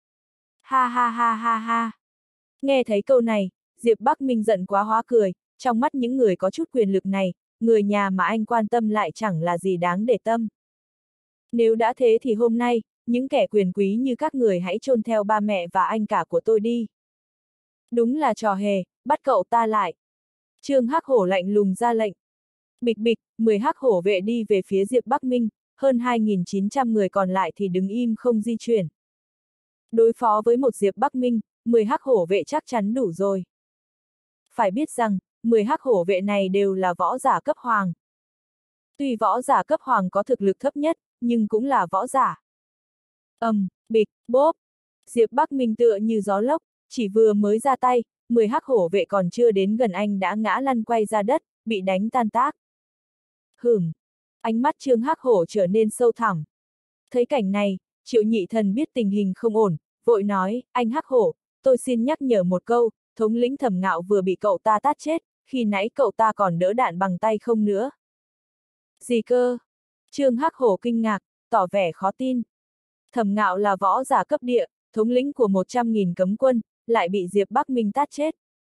Ha ha ha ha ha! Nghe thấy câu này, Diệp Bắc Minh giận quá hóa cười, trong mắt những người có chút quyền lực này, người nhà mà anh quan tâm lại chẳng là gì đáng để tâm. Nếu đã thế thì hôm nay, những kẻ quyền quý như các người hãy chôn theo ba mẹ và anh cả của tôi đi. Đúng là trò hề, bắt cậu ta lại. Trương Hắc Hổ lạnh lùng ra lệnh. Bịch bịch, mười hắc hổ vệ đi về phía Diệp Bắc Minh, hơn hai nghìn chín trăm người còn lại thì đứng im không di chuyển. Đối phó với một Diệp Bắc Minh, mười hắc hổ vệ chắc chắn đủ rồi. Phải biết rằng, mười hắc hổ vệ này đều là võ giả cấp hoàng. Tuy võ giả cấp hoàng có thực lực thấp nhất, nhưng cũng là võ giả. Ầm, um, bịch, bốp. Diệp Bắc Minh tựa như gió lốc, chỉ vừa mới ra tay, mười hắc hổ vệ còn chưa đến gần anh đã ngã lăn quay ra đất, bị đánh tan tác. Hửm. Ánh mắt Trương Hắc Hổ trở nên sâu thẳm. Thấy cảnh này, Triệu Nhị Thần biết tình hình không ổn, vội nói, anh Hắc Hổ, tôi xin nhắc nhở một câu, thống lĩnh Thẩm Ngạo vừa bị cậu ta tát chết, khi nãy cậu ta còn đỡ đạn bằng tay không nữa. Gì cơ? Trương Hắc Hổ kinh ngạc, tỏ vẻ khó tin. Thẩm Ngạo là võ giả cấp địa, thống lĩnh của một trăm nghìn cấm quân, lại bị Diệp Bắc Minh tát chết.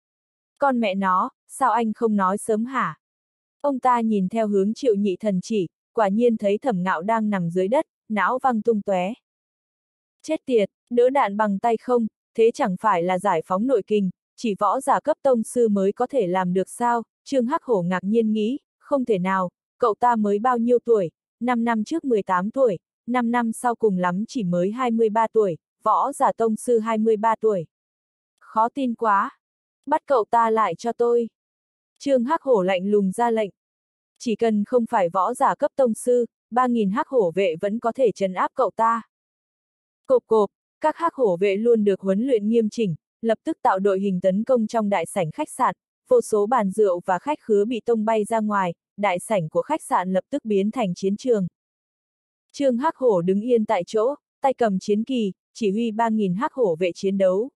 Con mẹ nó, sao anh không nói sớm hả? Ông ta nhìn theo hướng Triệu Nhị Thần chỉ, quả nhiên thấy Thẩm Ngạo đang nằm dưới đất, não văng tung tóe. Chết tiệt, đỡ đạn bằng tay không, thế chẳng phải là giải phóng nội kình, chỉ võ giả cấp tông sư mới có thể làm được sao? Trương Hắc Hổ ngạc nhiên nghĩ, không thể nào, cậu ta mới bao nhiêu tuổi, năm năm trước mười tám tuổi, năm năm sau cùng lắm chỉ mới hai mươi ba tuổi, võ giả tông sư hai mươi ba tuổi. Khó tin quá. Bắt cậu ta lại cho tôi. Trương Hắc Hổ lạnh lùng ra lệnh. Chỉ cần không phải võ giả cấp tông sư, ba nghìn hắc hổ vệ vẫn có thể trấn áp cậu ta. Cộp cộp, các hắc hổ vệ luôn được huấn luyện nghiêm chỉnh, lập tức tạo đội hình tấn công trong đại sảnh khách sạn, vô số bàn rượu và khách khứa bị tung bay ra ngoài, đại sảnh của khách sạn lập tức biến thành chiến trường. Trương Hắc Hổ đứng yên tại chỗ, tay cầm chiến kỳ, chỉ huy ba nghìn hắc hổ vệ chiến đấu.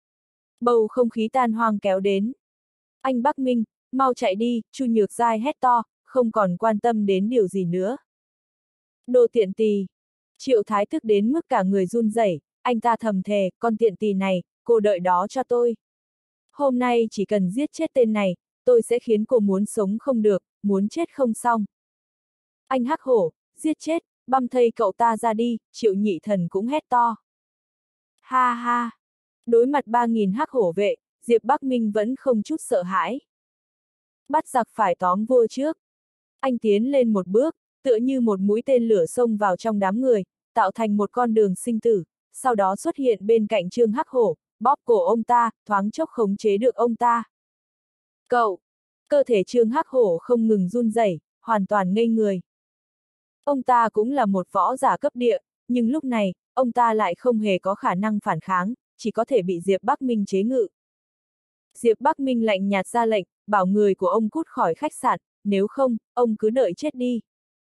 Bầu không khí tan hoang kéo đến. Anh Bắc Minh, mau chạy đi, Chu Nhược Giai hét to, không còn quan tâm đến điều gì nữa. Đồ tiện tỳ. Triệu Thái tức đến mức cả người run rẩy, anh ta thầm thề, con tiện tỳ này, cô đợi đó cho tôi. Hôm nay chỉ cần giết chết tên này, tôi sẽ khiến cô muốn sống không được, muốn chết không xong. Anh Hắc Hổ, giết chết, băm thây cậu ta ra đi, Triệu Nhị Thần cũng hét to. Ha ha. Đối mặt ba nghìn hắc hổ vệ, Diệp Bắc Minh vẫn không chút sợ hãi. Bắt giặc phải tóm vua trước. Anh tiến lên một bước, tựa như một mũi tên lửa xông vào trong đám người, tạo thành một con đường sinh tử, sau đó xuất hiện bên cạnh Trương Hắc Hổ, bóp cổ ông ta, thoáng chốc khống chế được ông ta. Cậu! Cơ thể Trương Hắc Hổ không ngừng run rẩy, hoàn toàn ngây người. Ông ta cũng là một võ giả cấp địa, nhưng lúc này, ông ta lại không hề có khả năng phản kháng, chỉ có thể bị Diệp Bắc Minh chế ngự. Diệp Bắc Minh lạnh nhạt ra lệnh, bảo người của ông cút khỏi khách sạn, nếu không, ông cứ đợi chết đi.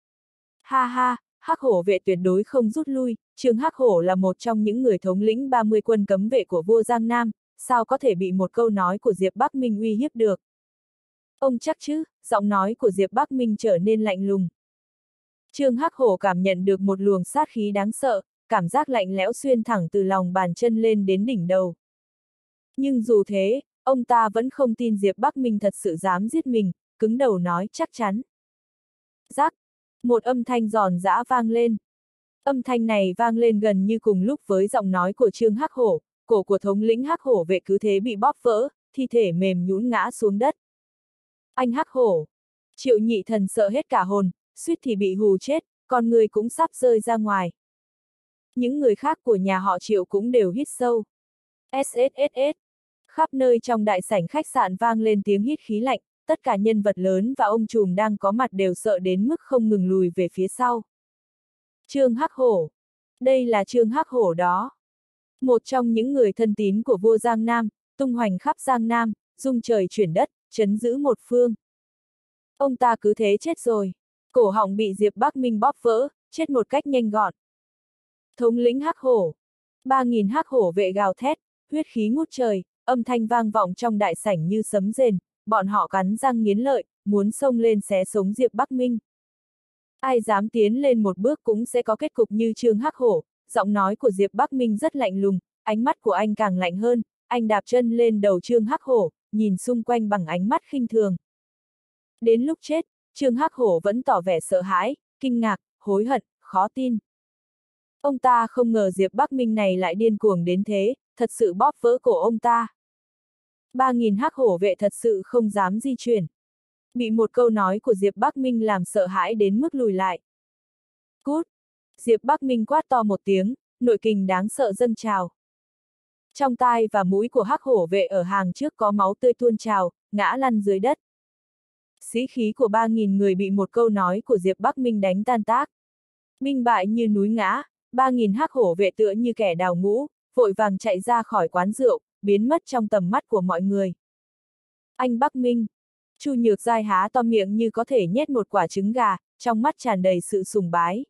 Ha ha, Hắc Hổ vệ tuyệt đối không rút lui, Trương Hắc Hổ là một trong những người thống lĩnh ba mươi quân cấm vệ của vua Giang Nam, sao có thể bị một câu nói của Diệp Bắc Minh uy hiếp được. Ông chắc chứ, giọng nói của Diệp Bắc Minh trở nên lạnh lùng. Trương Hắc Hổ cảm nhận được một luồng sát khí đáng sợ, cảm giác lạnh lẽo xuyên thẳng từ lòng bàn chân lên đến đỉnh đầu. Nhưng dù thế, ông ta vẫn không tin Diệp Bắc Minh thật sự dám giết mình, cứng đầu nói chắc chắn. Rắc, một âm thanh giòn giã vang lên. Âm thanh này vang lên gần như cùng lúc với giọng nói của Trương Hắc Hổ, cổ của thống lĩnh Hắc Hổ vệ cứ thế bị bóp vỡ, thi thể mềm nhũn ngã xuống đất. Anh Hắc Hổ! Triệu Nhị Thần sợ hết cả hồn, suýt thì bị hù chết, con người cũng sắp rơi ra ngoài. Những người khác của nhà họ Triệu cũng đều hít sâu. ét ét ét ét. Khắp nơi trong đại sảnh khách sạn vang lên tiếng hít khí lạnh, tất cả nhân vật lớn và ông trùm đang có mặt đều sợ đến mức không ngừng lùi về phía sau. Trương Hắc Hổ. Đây là Trương Hắc Hổ đó. Một trong những người thân tín của vua Giang Nam, tung hoành khắp Giang Nam, dung trời chuyển đất, trấn giữ một phương. Ông ta cứ thế chết rồi. Cổ họng bị Diệp Bắc Minh bóp vỡ, chết một cách nhanh gọn. Thống lĩnh Hắc Hổ. Ba nghìn Hắc Hổ vệ gào thét, huyết khí ngút trời, âm thanh vang vọng trong đại sảnh như sấm rền, bọn họ cắn răng nghiến lợi, muốn xông lên xé sống Diệp Bắc Minh. Ai dám tiến lên một bước cũng sẽ có kết cục như Trương Hắc Hổ. Giọng nói của Diệp Bắc Minh rất lạnh lùng, ánh mắt của anh càng lạnh hơn, anh đạp chân lên đầu Trương Hắc Hổ, nhìn xung quanh bằng ánh mắt khinh thường. Đến lúc chết, Trương Hắc Hổ vẫn tỏ vẻ sợ hãi, kinh ngạc, hối hận, khó tin. Ông ta không ngờ Diệp Bắc Minh này lại điên cuồng đến thế, thật sự bóp vỡ cổ ông ta. Ba nghìn Hắc Hổ vệ thật sự không dám di chuyển. Bị một câu nói của Diệp Bắc Minh làm sợ hãi đến mức lùi lại. Cút! Diệp Bắc Minh quát to một tiếng, nội kình đáng sợ dâng trào. Trong tai và mũi của Hắc Hổ vệ ở hàng trước có máu tươi tuôn trào, ngã lăn dưới đất. Sĩ khí của ba nghìn người bị một câu nói của Diệp Bắc Minh đánh tan tác. Minh bại như núi ngã, ba nghìn Hắc Hổ vệ tựa như kẻ đào ngũ, vội vàng chạy ra khỏi quán rượu, biến mất trong tầm mắt của mọi người. Anh Bắc Minh! Chu Nhược Giai há to miệng như có thể nhét một quả trứng gà, trong mắt tràn đầy sự sùng bái.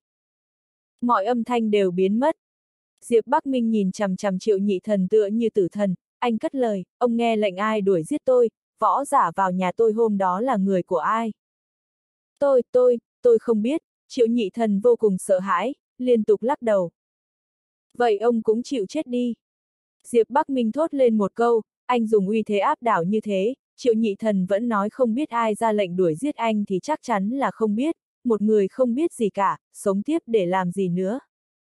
Mọi âm thanh đều biến mất. Diệp Bắc Minh nhìn chằm chằm Triệu Nhị Thần tựa như tử thần, anh cất lời, ông nghe lệnh ai đuổi giết tôi, võ giả vào nhà tôi hôm đó là người của ai? Tôi, tôi, tôi không biết, Triệu Nhị Thần vô cùng sợ hãi, liên tục lắc đầu. Vậy ông cũng chịu chết đi. Diệp Bắc Minh thốt lên một câu, anh dùng uy thế áp đảo như thế, Triệu Nhị Thần vẫn nói không biết ai ra lệnh đuổi giết anh thì chắc chắn là không biết, một người không biết gì cả, sống tiếp để làm gì nữa.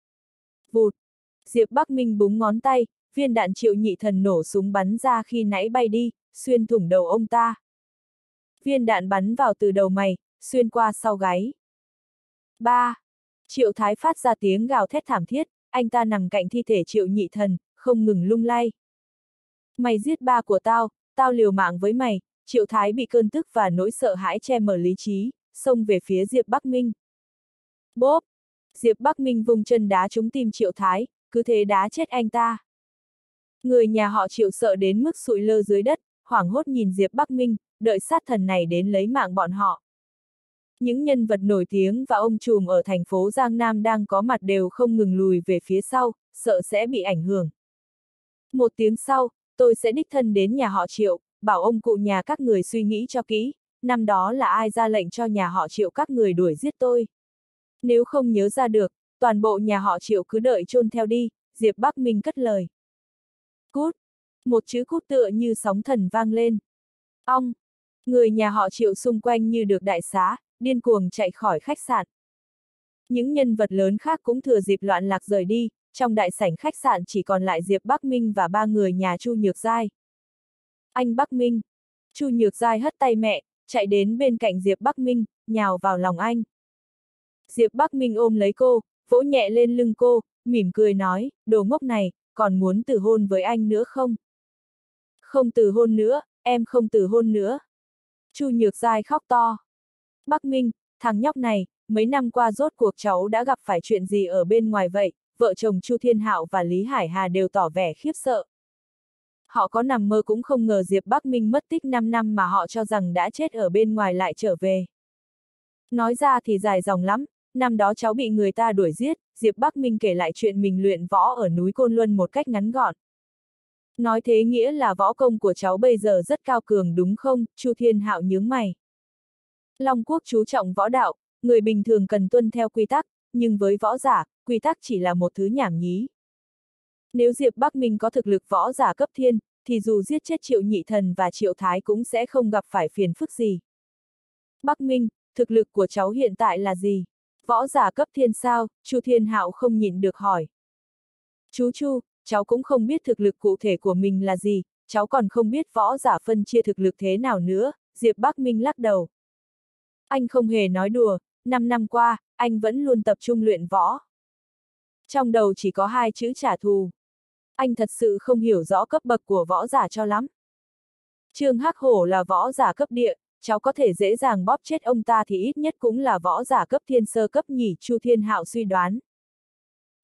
Vụt! Diệp Bắc Minh búng ngón tay, viên đạn Triệu Nhị Thần nổ súng bắn ra khi nãy bay đi, xuyên thủng đầu ông ta. Viên đạn bắn vào từ đầu mày, xuyên qua sau gáy. Ba! Triệu Thái phát ra tiếng gào thét thảm thiết, anh ta nằm cạnh thi thể Triệu Nhị Thần, không ngừng lung lay. Mày giết ba của tao, tao liều mạng với mày. Triệu Thái bị cơn tức và nỗi sợ hãi che mờ lý trí, xông về phía Diệp Bắc Minh. Bốp! Diệp Bắc Minh vùng chân đá trúng tim Triệu Thái, cứ thế đá chết anh ta. Người nhà họ Triệu sợ đến mức sụi lơ dưới đất, hoảng hốt nhìn Diệp Bắc Minh, đợi sát thần này đến lấy mạng bọn họ. Những nhân vật nổi tiếng và ông trùm ở thành phố Giang Nam đang có mặt đều không ngừng lùi về phía sau, sợ sẽ bị ảnh hưởng. Một tiếng sau, tôi sẽ đích thân đến nhà họ Triệu, bảo ông cụ nhà các người suy nghĩ cho kỹ, năm đó là ai ra lệnh cho nhà họ Triệu các người đuổi giết tôi. Nếu không nhớ ra được, toàn bộ nhà họ Triệu cứ đợi chôn theo đi, Diệp Bắc Minh cất lời. Cút! Một chữ cút tựa như sóng thần vang lên. Ong! Người nhà họ Triệu xung quanh như được đại xá, điên cuồng chạy khỏi khách sạn. Những nhân vật lớn khác cũng thừa dịp loạn lạc rời đi, trong đại sảnh khách sạn chỉ còn lại Diệp Bắc Minh và ba người nhà Chu Nhược Giai. Anh Bắc Minh! Chu Nhược Giai hất tay mẹ, chạy đến bên cạnh Diệp Bắc Minh, nhào vào lòng anh. Diệp Bắc Minh ôm lấy cô, vỗ nhẹ lên lưng cô, mỉm cười nói, đồ ngốc này, còn muốn từ hôn với anh nữa không? Không từ hôn nữa, em không từ hôn nữa. Chu Nhược Giai khóc to. Bắc Minh, thằng nhóc này, mấy năm qua rốt cuộc cháu đã gặp phải chuyện gì ở bên ngoài vậy? Vợ chồng Chu Thiên Hạo và Lý Hải Hà đều tỏ vẻ khiếp sợ. Họ có nằm mơ cũng không ngờ Diệp Bắc Minh mất tích năm năm mà họ cho rằng đã chết ở bên ngoài lại trở về. Nói ra thì dài dòng lắm, năm đó cháu bị người ta đuổi giết, Diệp Bắc Minh kể lại chuyện mình luyện võ ở núi Côn Luân một cách ngắn gọn. Nói thế nghĩa là võ công của cháu bây giờ rất cao cường đúng không? Chu Thiên Hạo nhướng mày. Long Quốc chú trọng võ đạo, người bình thường cần tuân theo quy tắc, nhưng với võ giả, quy tắc chỉ là một thứ nhảm nhí. Nếu Diệp Bắc Minh có thực lực võ giả cấp thiên, thì dù giết chết Triệu Nhị Thần và Triệu Thái cũng sẽ không gặp phải phiền phức gì. Bắc Minh, thực lực của cháu hiện tại là gì? Võ giả cấp thiên sao? Chu Thiên Hạo không nhịn được hỏi. Chú Chu, cháu cũng không biết thực lực cụ thể của mình là gì, cháu còn không biết võ giả phân chia thực lực thế nào nữa, Diệp Bắc Minh lắc đầu. Anh không hề nói đùa, năm năm qua, anh vẫn luôn tập trung luyện võ. Trong đầu chỉ có hai chữ trả thù. Anh thật sự không hiểu rõ cấp bậc của võ giả cho lắm. Trương Hắc Hổ là võ giả cấp địa, cháu có thể dễ dàng bóp chết ông ta thì ít nhất cũng là võ giả cấp thiên sơ cấp nhỉ, Chu Thiên Hạo suy đoán.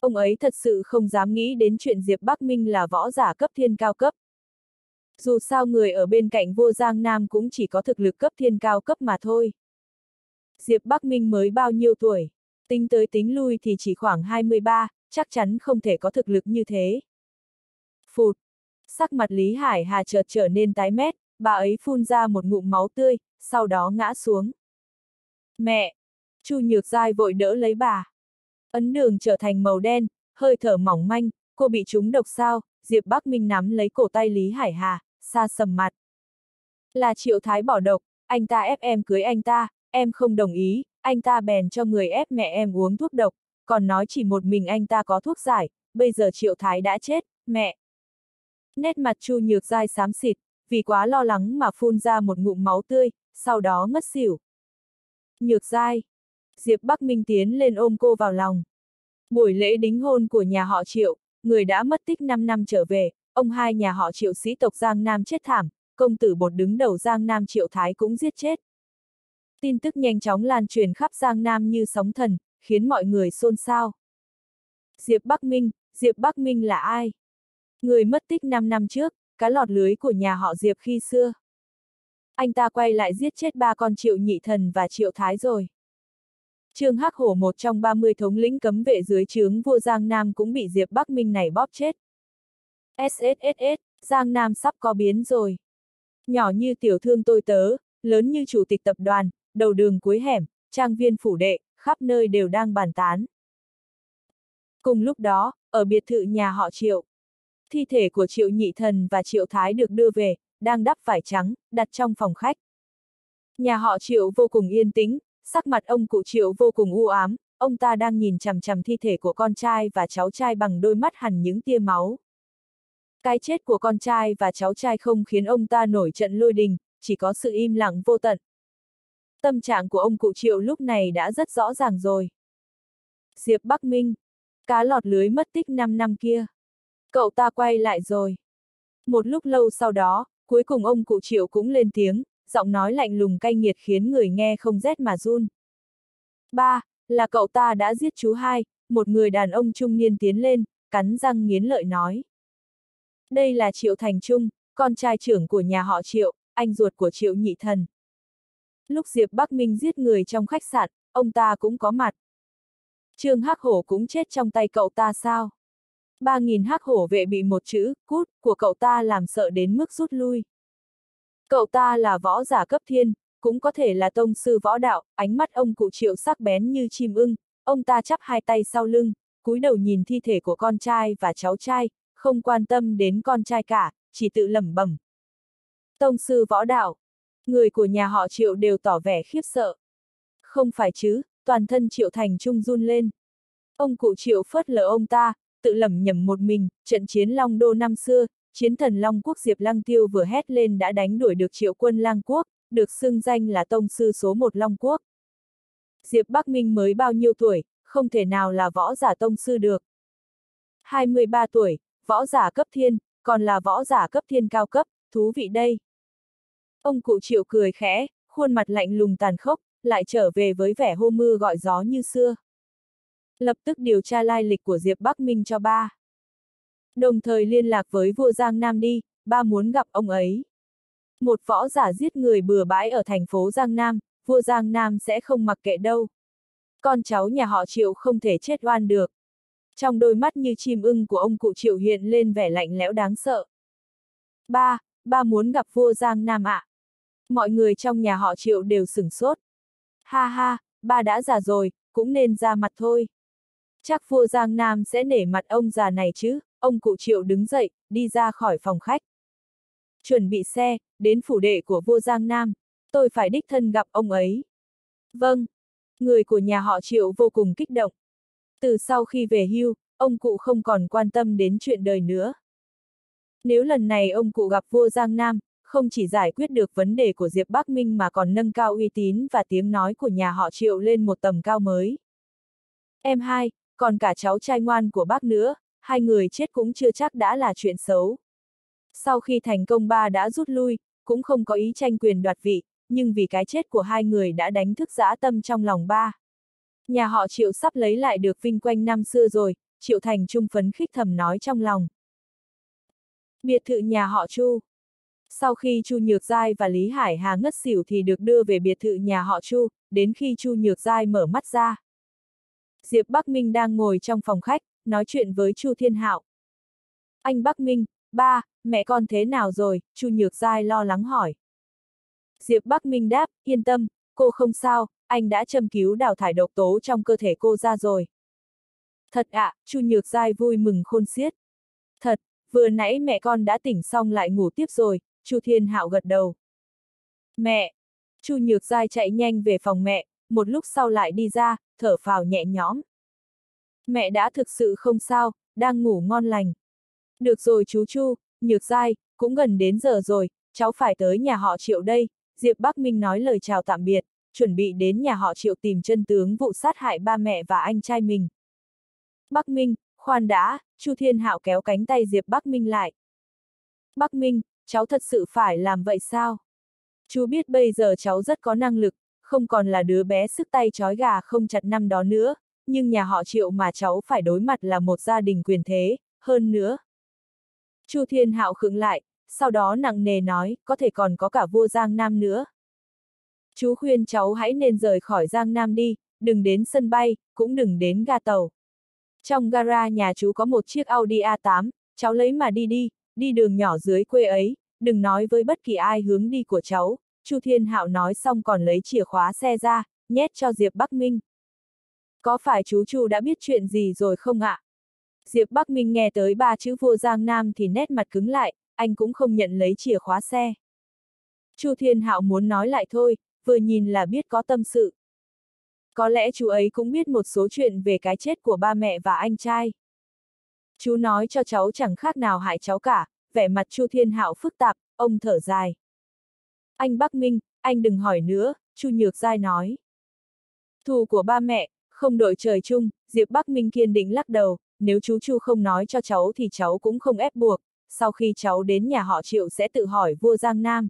ông ấy thật sự không dám nghĩ đến chuyện Diệp Bắc Minh là võ giả cấp thiên cao cấp. Dù sao người ở bên cạnh vua Giang Nam cũng chỉ có thực lực cấp thiên cao cấp mà thôi. Diệp Bắc Minh mới bao nhiêu tuổi? Tính tới tính lui thì chỉ khoảng hai mươi ba, chắc chắn không thể có thực lực như thế. Phụt! Sắc mặt Lý Hải Hà chợt trở nên tái mét, bà ấy phun ra một ngụm máu tươi, sau đó ngã xuống. Mẹ! Chu Nhược Giai vội đỡ lấy bà. Ấn đường trở thành màu đen, hơi thở mỏng manh, cô bị trúng độc sao? Diệp Bắc Minh nắm lấy cổ tay Lý Hải Hà, xa sầm mặt. Là Triệu Thái bỏ độc, anh ta ép em cưới anh ta, em không đồng ý, anh ta bèn cho người ép mẹ em uống thuốc độc, còn nói chỉ một mình anh ta có thuốc giải, bây giờ Triệu Thái đã chết, mẹ. Nét mặt Chu Nhược Giai xám xịt, vì quá lo lắng mà phun ra một ngụm máu tươi, sau đó ngất xỉu. Nhược Giai! Diệp Bắc Minh tiến lên ôm cô vào lòng. Buổi lễ đính hôn của nhà họ Triệu, người đã mất tích năm năm trở về, ông hai nhà họ Triệu sĩ tộc Giang Nam chết thảm, công tử bột đứng đầu Giang Nam Triệu Thái cũng giết chết. Tin tức nhanh chóng lan truyền khắp Giang Nam như sóng thần, khiến mọi người xôn xao. Diệp Bắc Minh, Diệp Bắc Minh là ai? Người mất tích năm năm trước, cá lọt lưới của nhà họ Diệp khi xưa. Anh ta quay lại giết chết ba con Triệu Nhị Thần và Triệu Thái rồi. Trương Hắc Hổ, một trong ba mươi thống lĩnh cấm vệ dưới trướng vua Giang Nam, cũng bị Diệp Bắc Minh này bóp chết. ét ét ét ét, Giang Nam sắp có biến rồi. Nhỏ như tiểu thương tôi tớ, lớn như chủ tịch tập đoàn, đầu đường cuối hẻm, trang viên phủ đệ, khắp nơi đều đang bàn tán. Cùng lúc đó, ở biệt thự nhà họ Triệu, thi thể của Triệu Nhị Thần và Triệu Thái được đưa về, đang đắp vải trắng, đặt trong phòng khách. Nhà họ Triệu vô cùng yên tĩnh, sắc mặt ông cụ Triệu vô cùng u ám, ông ta đang nhìn chằm chằm thi thể của con trai và cháu trai bằng đôi mắt hằn những tia máu. Cái chết của con trai và cháu trai không khiến ông ta nổi trận lôi đình, chỉ có sự im lặng vô tận. Tâm trạng của ông cụ Triệu lúc này đã rất rõ ràng rồi. Diệp Bắc Minh, cá lọt lưới mất tích năm năm kia. Cậu ta quay lại rồi. Một lúc lâu sau đó, cuối cùng ông cụ Triệu cũng lên tiếng, giọng nói lạnh lùng cay nghiệt khiến người nghe không rét mà run. Ba, là cậu ta đã giết chú hai, một người đàn ông trung niên tiến lên, cắn răng nghiến lợi nói. Đây là Triệu Thành Trung, con trai trưởng của nhà họ Triệu, anh ruột của Triệu Nhị Thần. Lúc Diệp Bắc Minh giết người trong khách sạn, ông ta cũng có mặt. Trương Hắc Hổ cũng chết trong tay cậu ta sao? Ba nghìn Hắc Hổ vệ bị một chữ, cút, của cậu ta làm sợ đến mức rút lui. Cậu ta là võ giả cấp thiên, cũng có thể là tông sư võ đạo, ánh mắt ông cụ Triệu sắc bén như chim ưng, ông ta chắp hai tay sau lưng, cúi đầu nhìn thi thể của con trai và cháu trai, không quan tâm đến con trai cả, chỉ tự lẩm bẩm. Tông sư võ đạo, người của nhà họ Triệu đều tỏ vẻ khiếp sợ. Không phải chứ, toàn thân Triệu Thành Trung run lên. Ông cụ Triệu phớt lờ ông ta, tự lẩm nhẩm một mình, trận chiến Long Đô năm xưa, chiến thần Long Quốc Diệp Lăng Tiêu vừa hét lên đã đánh đuổi được Triệu quân Lang Quốc, được xưng danh là tông sư số một Long Quốc. Diệp Bắc Minh mới bao nhiêu tuổi, không thể nào là võ giả tông sư được. hai mươi ba tuổi, võ giả cấp thiên, còn là võ giả cấp thiên cao cấp, thú vị đây. Ông cụ Triệu cười khẽ, khuôn mặt lạnh lùng tàn khốc, lại trở về với vẻ hô mưa gọi gió như xưa. Lập tức điều tra lai lịch của Diệp Bắc Minh cho ba. Đồng thời liên lạc với vua Giang Nam đi, ba muốn gặp ông ấy. Một võ giả giết người bừa bãi ở thành phố Giang Nam, vua Giang Nam sẽ không mặc kệ đâu. Con cháu nhà họ Triệu không thể chết oan được. Trong đôi mắt như chim ưng của ông cụ Triệu hiện lên vẻ lạnh lẽo đáng sợ. Ba, ba muốn gặp vua Giang Nam ạ. À? Mọi người trong nhà họ Triệu đều sửng sốt. Ha ha, ba đã già rồi, cũng nên ra mặt thôi. Chắc vua Giang Nam sẽ nể mặt ông già này chứ, ông cụ Triệu đứng dậy, đi ra khỏi phòng khách. Chuẩn bị xe, đến phủ đệ của vua Giang Nam, tôi phải đích thân gặp ông ấy. Vâng, người của nhà họ Triệu vô cùng kích động. Từ sau khi về hưu, ông cụ không còn quan tâm đến chuyện đời nữa. Nếu lần này ông cụ gặp vua Giang Nam, không chỉ giải quyết được vấn đề của Diệp Bắc Minh mà còn nâng cao uy tín và tiếng nói của nhà họ Triệu lên một tầm cao mới. Em hai, còn cả cháu trai ngoan của bác nữa, hai người chết cũng chưa chắc đã là chuyện xấu. Sau khi thành công ba đã rút lui, cũng không có ý tranh quyền đoạt vị, nhưng vì cái chết của hai người đã đánh thức dã tâm trong lòng ba. Nhà họ Triệu sắp lấy lại được vinh quang năm xưa rồi, Triệu Thành Trung phấn khích thầm nói trong lòng. Biệt thự nhà họ Chu. Sau khi Chu Nhược Giai và Lý Hải Hà ngất xỉu thì được đưa về biệt thự nhà họ Chu, đến khi Chu Nhược Giai mở mắt ra. Diệp Bắc Minh đang ngồi trong phòng khách, nói chuyện với Chu Thiên Hạo. Anh Bắc Minh, ba, mẹ con thế nào rồi? Chu Nhược Giai lo lắng hỏi. Diệp Bắc Minh đáp, yên tâm, cô không sao, anh đã châm cứu đào thải độc tố trong cơ thể cô ra rồi. Thật ạ, à, Chu Nhược Giai vui mừng khôn xiết. Thật, vừa nãy mẹ con đã tỉnh xong lại ngủ tiếp rồi, Chu Thiên Hạo gật đầu. Mẹ! Chu Nhược Giai chạy nhanh về phòng mẹ, một lúc sau lại đi ra, thở phào nhẹ nhõm. Mẹ đã thực sự không sao, đang ngủ ngon lành. Được rồi chú Chu, Nhược Giai, cũng gần đến giờ rồi, cháu phải tới nhà họ Triệu đây. Diệp Bắc Minh nói lời chào tạm biệt, chuẩn bị đến nhà họ Triệu tìm chân tướng vụ sát hại ba mẹ và anh trai mình. Bắc Minh, khoan đã, Chu Thiên Hạo kéo cánh tay Diệp Bắc Minh lại. Bắc Minh, cháu thật sự phải làm vậy sao? Chú biết bây giờ cháu rất có năng lực, không còn là đứa bé sức tay trói gà không chặt năm đó nữa, nhưng nhà họ Triệu mà cháu phải đối mặt là một gia đình quyền thế, hơn nữa. Chu Thiên Hạo khựng lại, sau đó nặng nề nói, có thể còn có cả vua Giang Nam nữa. Chú khuyên cháu hãy nên rời khỏi Giang Nam đi, đừng đến sân bay, cũng đừng đến ga tàu. Trong gara nhà chú có một chiếc Audi A tám, cháu lấy mà đi đi, đi đường nhỏ dưới quê ấy, đừng nói với bất kỳ ai hướng đi của cháu. Chu Thiên Hạo nói xong còn lấy chìa khóa xe ra, nhét cho Diệp Bắc Minh. Có phải chú Chu đã biết chuyện gì rồi không ạ? Diệp Bắc Minh nghe tới ba chữ vua Giang Nam thì nét mặt cứng lại, anh cũng không nhận lấy chìa khóa xe. Chu Thiên Hạo muốn nói lại thôi, vừa nhìn là biết có tâm sự. Có lẽ chú ấy cũng biết một số chuyện về cái chết của ba mẹ và anh trai. Chú nói cho cháu chẳng khác nào hại cháu cả, vẻ mặt Chu Thiên Hạo phức tạp, ông thở dài. Anh Bắc Minh, anh đừng hỏi nữa, Chu Nhược Giai nói. Thù của ba mẹ, không đội trời chung, Diệp Bắc Minh kiên định lắc đầu, nếu chú Chu không nói cho cháu thì cháu cũng không ép buộc, sau khi cháu đến nhà họ Triệu sẽ tự hỏi vua Giang Nam.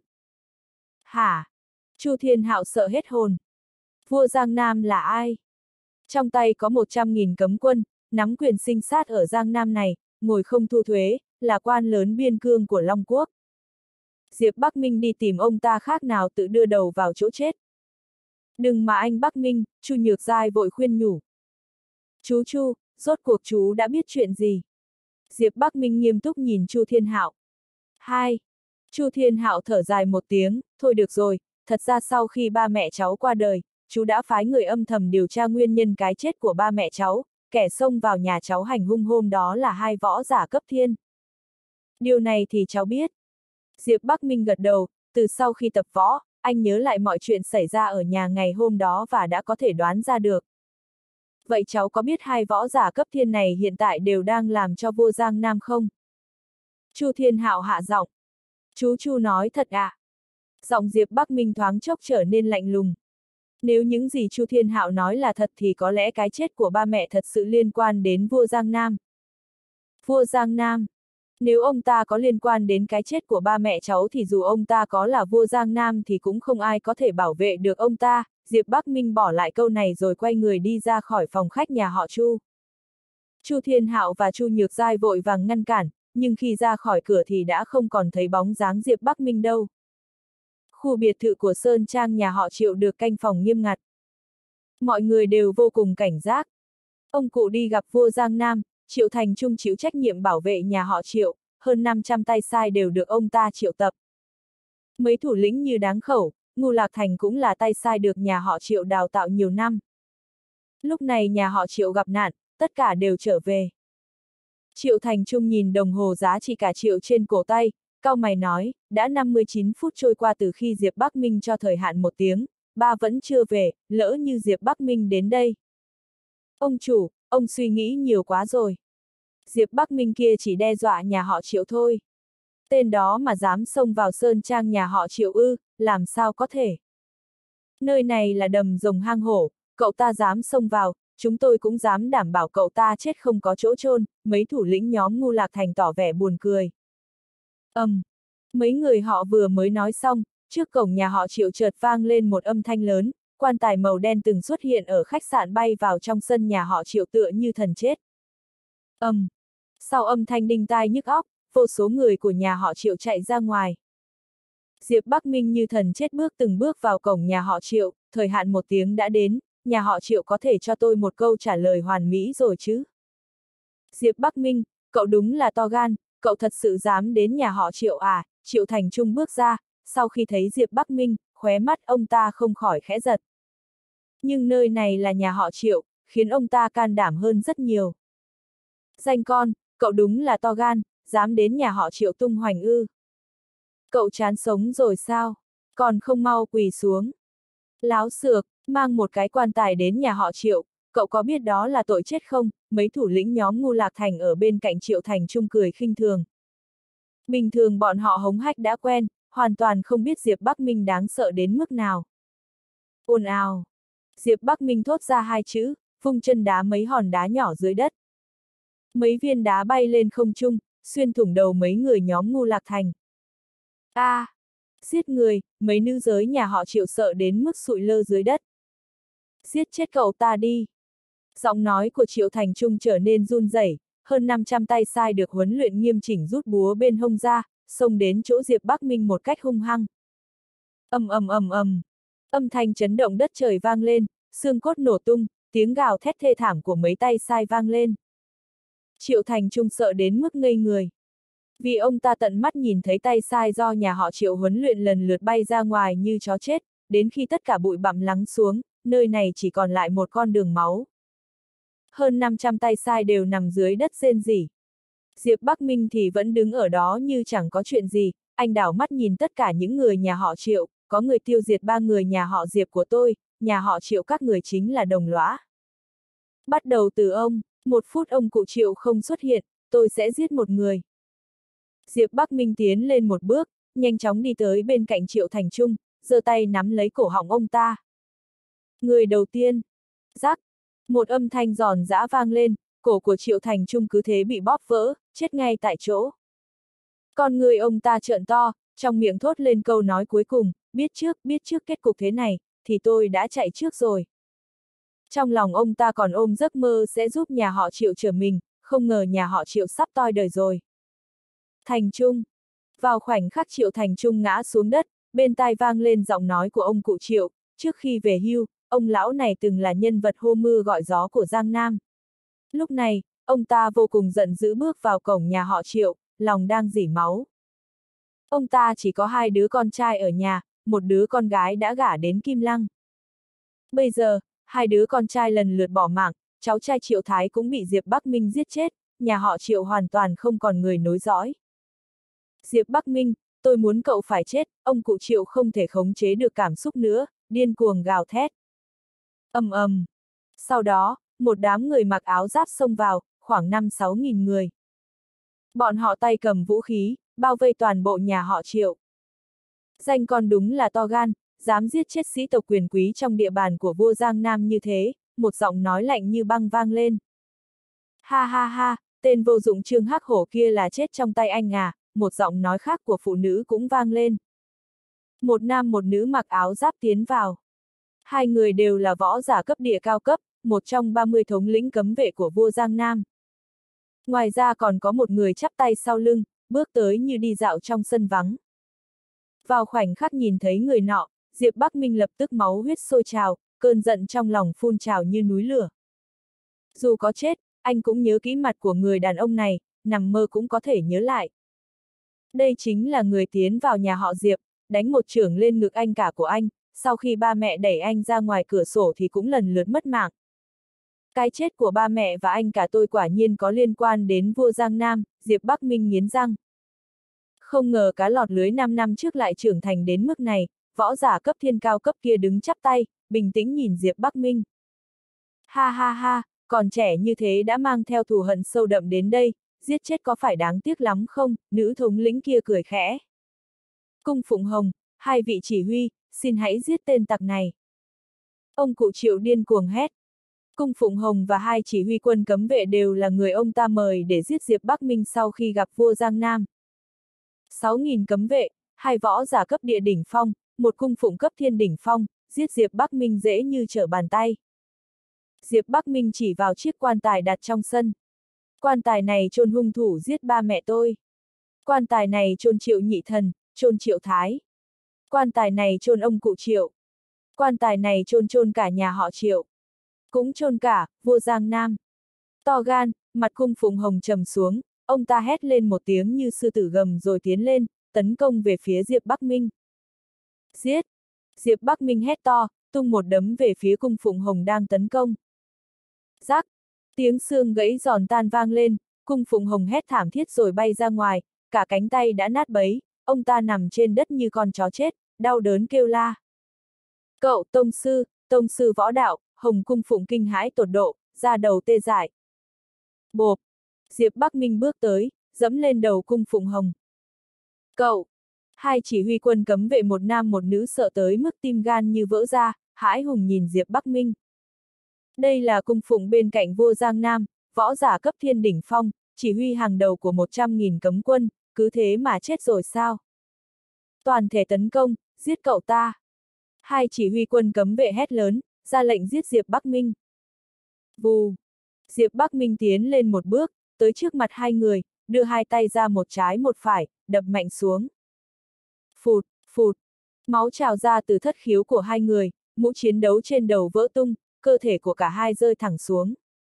Hả? Chu Thiên Hạo sợ hết hồn. Vua Giang Nam là ai? Trong tay có một trăm nghìn cấm quân, nắm quyền sinh sát ở Giang Nam này, ngồi không thu thuế, là quan lớn biên cương của Long Quốc. Diệp Bắc Minh đi tìm ông ta khác nào tự đưa đầu vào chỗ chết. Đừng mà anh Bắc Minh, Chu Nhược Giai vội khuyên nhủ. Chú Chu, rốt cuộc chú đã biết chuyện gì? Diệp Bắc Minh nghiêm túc nhìn Chu Thiên Hạo. Hai. Chu Thiên Hạo thở dài một tiếng, thôi được rồi, thật ra sau khi ba mẹ cháu qua đời, chú đã phái người âm thầm điều tra nguyên nhân cái chết của ba mẹ cháu, kẻ xông vào nhà cháu hành hung hôm đó là hai võ giả cấp thiên. Điều này thì cháu biết. Diệp Bắc Minh gật đầu, từ sau khi tập võ, anh nhớ lại mọi chuyện xảy ra ở nhà ngày hôm đó và đã có thể đoán ra được. Vậy cháu có biết hai võ giả cấp thiên này hiện tại đều đang làm cho vua Giang Nam không? Chu Thiên Hạo hạ giọng. Chú Chu nói thật ạ. À? Giọng Diệp Bắc Minh thoáng chốc trở nên lạnh lùng. Nếu những gì Chu Thiên Hạo nói là thật thì có lẽ cái chết của ba mẹ thật sự liên quan đến vua Giang Nam. Vua Giang Nam. Nếu ông ta có liên quan đến cái chết của ba mẹ cháu thì dù ông ta có là vua Giang Nam thì cũng không ai có thể bảo vệ được ông ta. Diệp Bắc Minh bỏ lại câu này rồi quay người đi ra khỏi phòng khách nhà họ Chu. Chu Thiên Hạo và Chu Nhược Giai vội vàng ngăn cản, nhưng khi ra khỏi cửa thì đã không còn thấy bóng dáng Diệp Bắc Minh đâu. Khu biệt thự của Sơn Trang nhà họ Triệu được canh phòng nghiêm ngặt. Mọi người đều vô cùng cảnh giác. Ông cụ đi gặp vua Giang Nam, Triệu Thành Trung chịu trách nhiệm bảo vệ nhà họ Triệu, hơn năm trăm tay sai đều được ông ta triệu tập. Mấy thủ lĩnh như Đáng Khẩu, Ngưu Lạc Thành cũng là tay sai được nhà họ Triệu đào tạo nhiều năm. Lúc này nhà họ Triệu gặp nạn, tất cả đều trở về. Triệu Thành Trung nhìn đồng hồ giá trị cả triệu trên cổ tay, cau mày nói, đã năm mươi chín phút trôi qua từ khi Diệp Bắc Minh cho thời hạn một tiếng, ba vẫn chưa về, lỡ như Diệp Bắc Minh đến đây. Ông chủ, ông suy nghĩ nhiều quá rồi. Diệp Bắc Minh kia chỉ đe dọa nhà họ Triệu thôi. Tên đó mà dám xông vào Sơn Trang nhà họ Triệu ư, làm sao có thể. Nơi này là đầm rồng hang hổ, cậu ta dám xông vào, chúng tôi cũng dám đảm bảo cậu ta chết không có chỗ chôn. Mấy thủ lĩnh nhóm Ngưu Lạc Thành tỏ vẻ buồn cười. Ầm, um, mấy người họ vừa mới nói xong, trước cổng nhà họ Triệu chợt vang lên một âm thanh lớn, quan tài màu đen từng xuất hiện ở khách sạn bay vào trong sân nhà họ Triệu tựa như thần chết. ầm. Um. Sau âm thanh đinh tai nhức óc, vô số người của nhà họ Triệu chạy ra ngoài. Diệp Bắc Minh như thần chết bước từng bước vào cổng nhà họ Triệu, thời hạn một tiếng đã đến, nhà họ Triệu có thể cho tôi một câu trả lời hoàn mỹ rồi chứ? Diệp Bắc Minh, cậu đúng là to gan, cậu thật sự dám đến nhà họ Triệu à? Triệu Thành Trung bước ra, sau khi thấy Diệp Bắc Minh, khóe mắt ông ta không khỏi khẽ giật. Nhưng nơi này là nhà họ Triệu, khiến ông ta can đảm hơn rất nhiều. Danh con, cậu đúng là to gan, dám đến nhà họ Triệu tung hoành ư? Cậu chán sống rồi sao? Còn không mau quỳ xuống. Láo xược, mang một cái quan tài đến nhà họ Triệu, cậu có biết đó là tội chết không? Mấy thủ lĩnh nhóm Ngu Lạc Thành ở bên cạnh Triệu Thành Trung cười khinh thường. Bình thường bọn họ hống hách đã quen, hoàn toàn không biết Diệp Bắc Minh đáng sợ đến mức nào. Ồn ào. Diệp Bắc Minh thốt ra hai chữ, vung chân đá mấy hòn đá nhỏ dưới đất. Mấy viên đá bay lên không trung, xuyên thủng đầu mấy người nhóm Ngu Lạc Thành. A, à, giết người, mấy nữ giới nhà họ Triệu sợ đến mức sụi lơ dưới đất. Giết chết cậu ta đi. Giọng nói của Triệu Thành Trung trở nên run rẩy, hơn năm trăm tay sai được huấn luyện nghiêm chỉnh rút búa bên hông ra, xông đến chỗ Diệp Bắc Minh một cách hung hăng. Ầm ầm ầm ầm, âm thanh chấn động đất trời vang lên, xương cốt nổ tung, tiếng gào thét thê thảm của mấy tay sai vang lên. Triệu Thành Trung sợ đến mức ngây người. Vì ông ta tận mắt nhìn thấy tay sai do nhà họ Triệu huấn luyện lần lượt bay ra ngoài như chó chết, đến khi tất cả bụi bặm lắng xuống, nơi này chỉ còn lại một con đường máu. Hơn năm trăm tay sai đều nằm dưới đất rên rỉ. Diệp Bắc Minh thì vẫn đứng ở đó như chẳng có chuyện gì, anh đảo mắt nhìn tất cả những người nhà họ Triệu, có người tiêu diệt ba người nhà họ Diệp của tôi, nhà họ Triệu các người chính là đồng lõa. Bắt đầu từ ông, một phút ông cụ Triệu không xuất hiện, tôi sẽ giết một người. Diệp Bắc Minh tiến lên một bước, nhanh chóng đi tới bên cạnh Triệu Thành Trung, giơ tay nắm lấy cổ họng ông ta. Người đầu tiên. Rắc. Một âm thanh giòn giã vang lên, cổ của Triệu Thành Trung cứ thế bị bóp vỡ, chết ngay tại chỗ. Con người ông ta trợn to, trong miệng thốt lên câu nói cuối cùng, biết trước, biết trước kết cục thế này, thì tôi đã chạy trước rồi. Trong lòng ông ta còn ôm giấc mơ sẽ giúp nhà họ Triệu chữa mình, không ngờ nhà họ Triệu sắp toi đời rồi. Thành Trung. Vào khoảnh khắc Triệu Thành Trung ngã xuống đất, bên tai vang lên giọng nói của ông cụ Triệu, trước khi về hưu, ông lão này từng là nhân vật hô mưa gọi gió của Giang Nam. Lúc này, ông ta vô cùng giận dữ bước vào cổng nhà họ Triệu, lòng đang rỉ máu. Ông ta chỉ có hai đứa con trai ở nhà, một đứa con gái đã gả đến Kim Lăng. Bây giờ, hai đứa con trai lần lượt bỏ mạng, cháu trai Triệu Thái cũng bị Diệp Bắc Minh giết chết, nhà họ Triệu hoàn toàn không còn người nối dõi. Diệp Bắc Minh, tôi muốn cậu phải chết, ông cụ Triệu không thể khống chế được cảm xúc nữa, điên cuồng gào thét. Ầm ầm. Sau đó, một đám người mặc áo giáp xông vào, khoảng năm sáu nghìn người. Bọn họ tay cầm vũ khí, bao vây toàn bộ nhà họ Triệu. Danh con đúng là to gan, dám giết chết sĩ tộc quyền quý trong địa bàn của vua Giang Nam như thế, một giọng nói lạnh như băng vang lên. Ha ha ha, tên vô dụng Trương Hắc Hổ kia là chết trong tay anh à, một giọng nói khác của phụ nữ cũng vang lên. Một nam một nữ mặc áo giáp tiến vào. Hai người đều là võ giả cấp địa cao cấp, một trong ba mươi thống lĩnh cấm vệ của vua Giang Nam. Ngoài ra còn có một người chắp tay sau lưng, bước tới như đi dạo trong sân vắng. Vào khoảnh khắc nhìn thấy người nọ, Diệp Bắc Minh lập tức máu huyết sôi trào, cơn giận trong lòng phun trào như núi lửa. Dù có chết, anh cũng nhớ kỹ mặt của người đàn ông này, nằm mơ cũng có thể nhớ lại. Đây chính là người tiến vào nhà họ Diệp, đánh một chưởng lên ngực anh cả của anh, sau khi ba mẹ đẩy anh ra ngoài cửa sổ thì cũng lần lượt mất mạng. Cái chết của ba mẹ và anh cả tôi quả nhiên có liên quan đến vua Giang Nam, Diệp Bắc Minh nghiến răng. Không ngờ cá lọt lưới năm năm trước lại trưởng thành đến mức này, võ giả cấp thiên cao cấp kia đứng chắp tay, bình tĩnh nhìn Diệp Bắc Minh. Ha ha ha, còn trẻ như thế đã mang theo thù hận sâu đậm đến đây, giết chết có phải đáng tiếc lắm không? Nữ thống lĩnh kia cười khẽ. Cung Phụng Hồng, hai vị chỉ huy, xin hãy giết tên tặc này. Ông cụ Triệu điên cuồng hét. Cung Phụng Hồng và hai chỉ huy quân cấm vệ đều là người ông ta mời để giết Diệp Bắc Minh sau khi gặp vua Giang Nam. sáu nghìn cấm vệ, hai võ giả cấp địa đỉnh phong, một cung phụng cấp thiên đỉnh phong, giết Diệp Bắc Minh dễ như trở bàn tay. Diệp Bắc Minh chỉ vào chiếc quan tài đặt trong sân. Quan tài này chôn hung thủ giết ba mẹ tôi. Quan tài này chôn Triệu nhị thần, chôn Triệu Thái. Quan tài này chôn ông cụ Triệu. Quan tài này chôn chôn cả nhà họ Triệu. Cũng chôn cả vua Giang Nam. To gan, mặt Cung Phụng Hồng trầm xuống, ông ta hét lên một tiếng như sư tử gầm rồi tiến lên, tấn công về phía Diệp Bắc Minh. Giết! Diệp Bắc Minh hét to, tung một đấm về phía Cung Phụng Hồng đang tấn công. Rắc! Tiếng xương gãy giòn tan vang lên, Cung Phụng Hồng hét thảm thiết rồi bay ra ngoài, cả cánh tay đã nát bấy, ông ta nằm trên đất như con chó chết, đau đớn kêu la. Cậu tông sư, tông sư võ đạo, Hồng Cung Phụng kinh hãi tột độ, da đầu tê dại. Bộp! Diệp Bắc Minh bước tới, dẫm lên đầu Cung Phụng Hồng. Cậu! Hai chỉ huy quân cấm vệ một nam một nữ sợ tới mức tim gan như vỡ ra, hãi hùng nhìn Diệp Bắc Minh. Đây là cung phụng bên cạnh vua Giang Nam, võ giả cấp thiên đỉnh phong, chỉ huy hàng đầu của một trăm nghìn cấm quân, cứ thế mà chết rồi sao? Toàn thể tấn công, giết cậu ta! Hai chỉ huy quân cấm vệ hét lớn, ra lệnh giết Diệp Bắc Minh. Vù! Diệp Bắc Minh tiến lên một bước, tới trước mặt hai người, đưa hai tay ra một trái một phải, đập mạnh xuống. Phụt, phụt! Máu trào ra từ thất khiếu của hai người, mũ chiến đấu trên đầu vỡ tung, cơ thể của cả hai rơi thẳng xuống.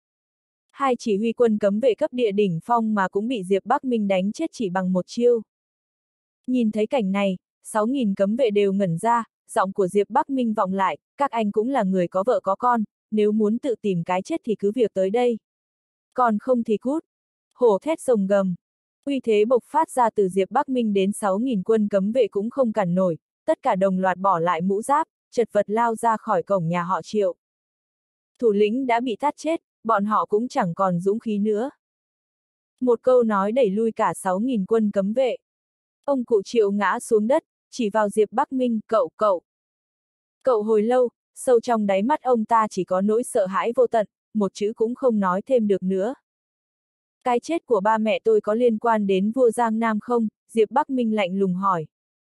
Hai chỉ huy quân cấm vệ cấp địa đỉnh phong mà cũng bị Diệp Bắc Minh đánh chết chỉ bằng một chiêu. Nhìn thấy cảnh này, sáu nghìn cấm vệ đều ngẩn ra, giọng của Diệp Bắc Minh vọng lại, các anh cũng là người có vợ có con, nếu muốn tự tìm cái chết thì cứ việc tới đây. Còn không thì cút. Hổ thét rồng gầm. Uy thế bộc phát ra từ Diệp Bắc Minh đến sáu nghìn quân cấm vệ cũng không cản nổi, tất cả đồng loạt bỏ lại mũ giáp, chật vật lao ra khỏi cổng nhà họ Triệu. Thủ lĩnh đã bị tát chết, bọn họ cũng chẳng còn dũng khí nữa. Một câu nói đẩy lui cả sáu nghìn quân cấm vệ. Ông cụ Triệu ngã xuống đất, chỉ vào Diệp Bắc Minh, cậu, cậu. Cậu hồi lâu, sâu trong đáy mắt ông ta chỉ có nỗi sợ hãi vô tận, một chữ cũng không nói thêm được nữa. Cái chết của ba mẹ tôi có liên quan đến vua Giang Nam không? Diệp Bắc Minh lạnh lùng hỏi.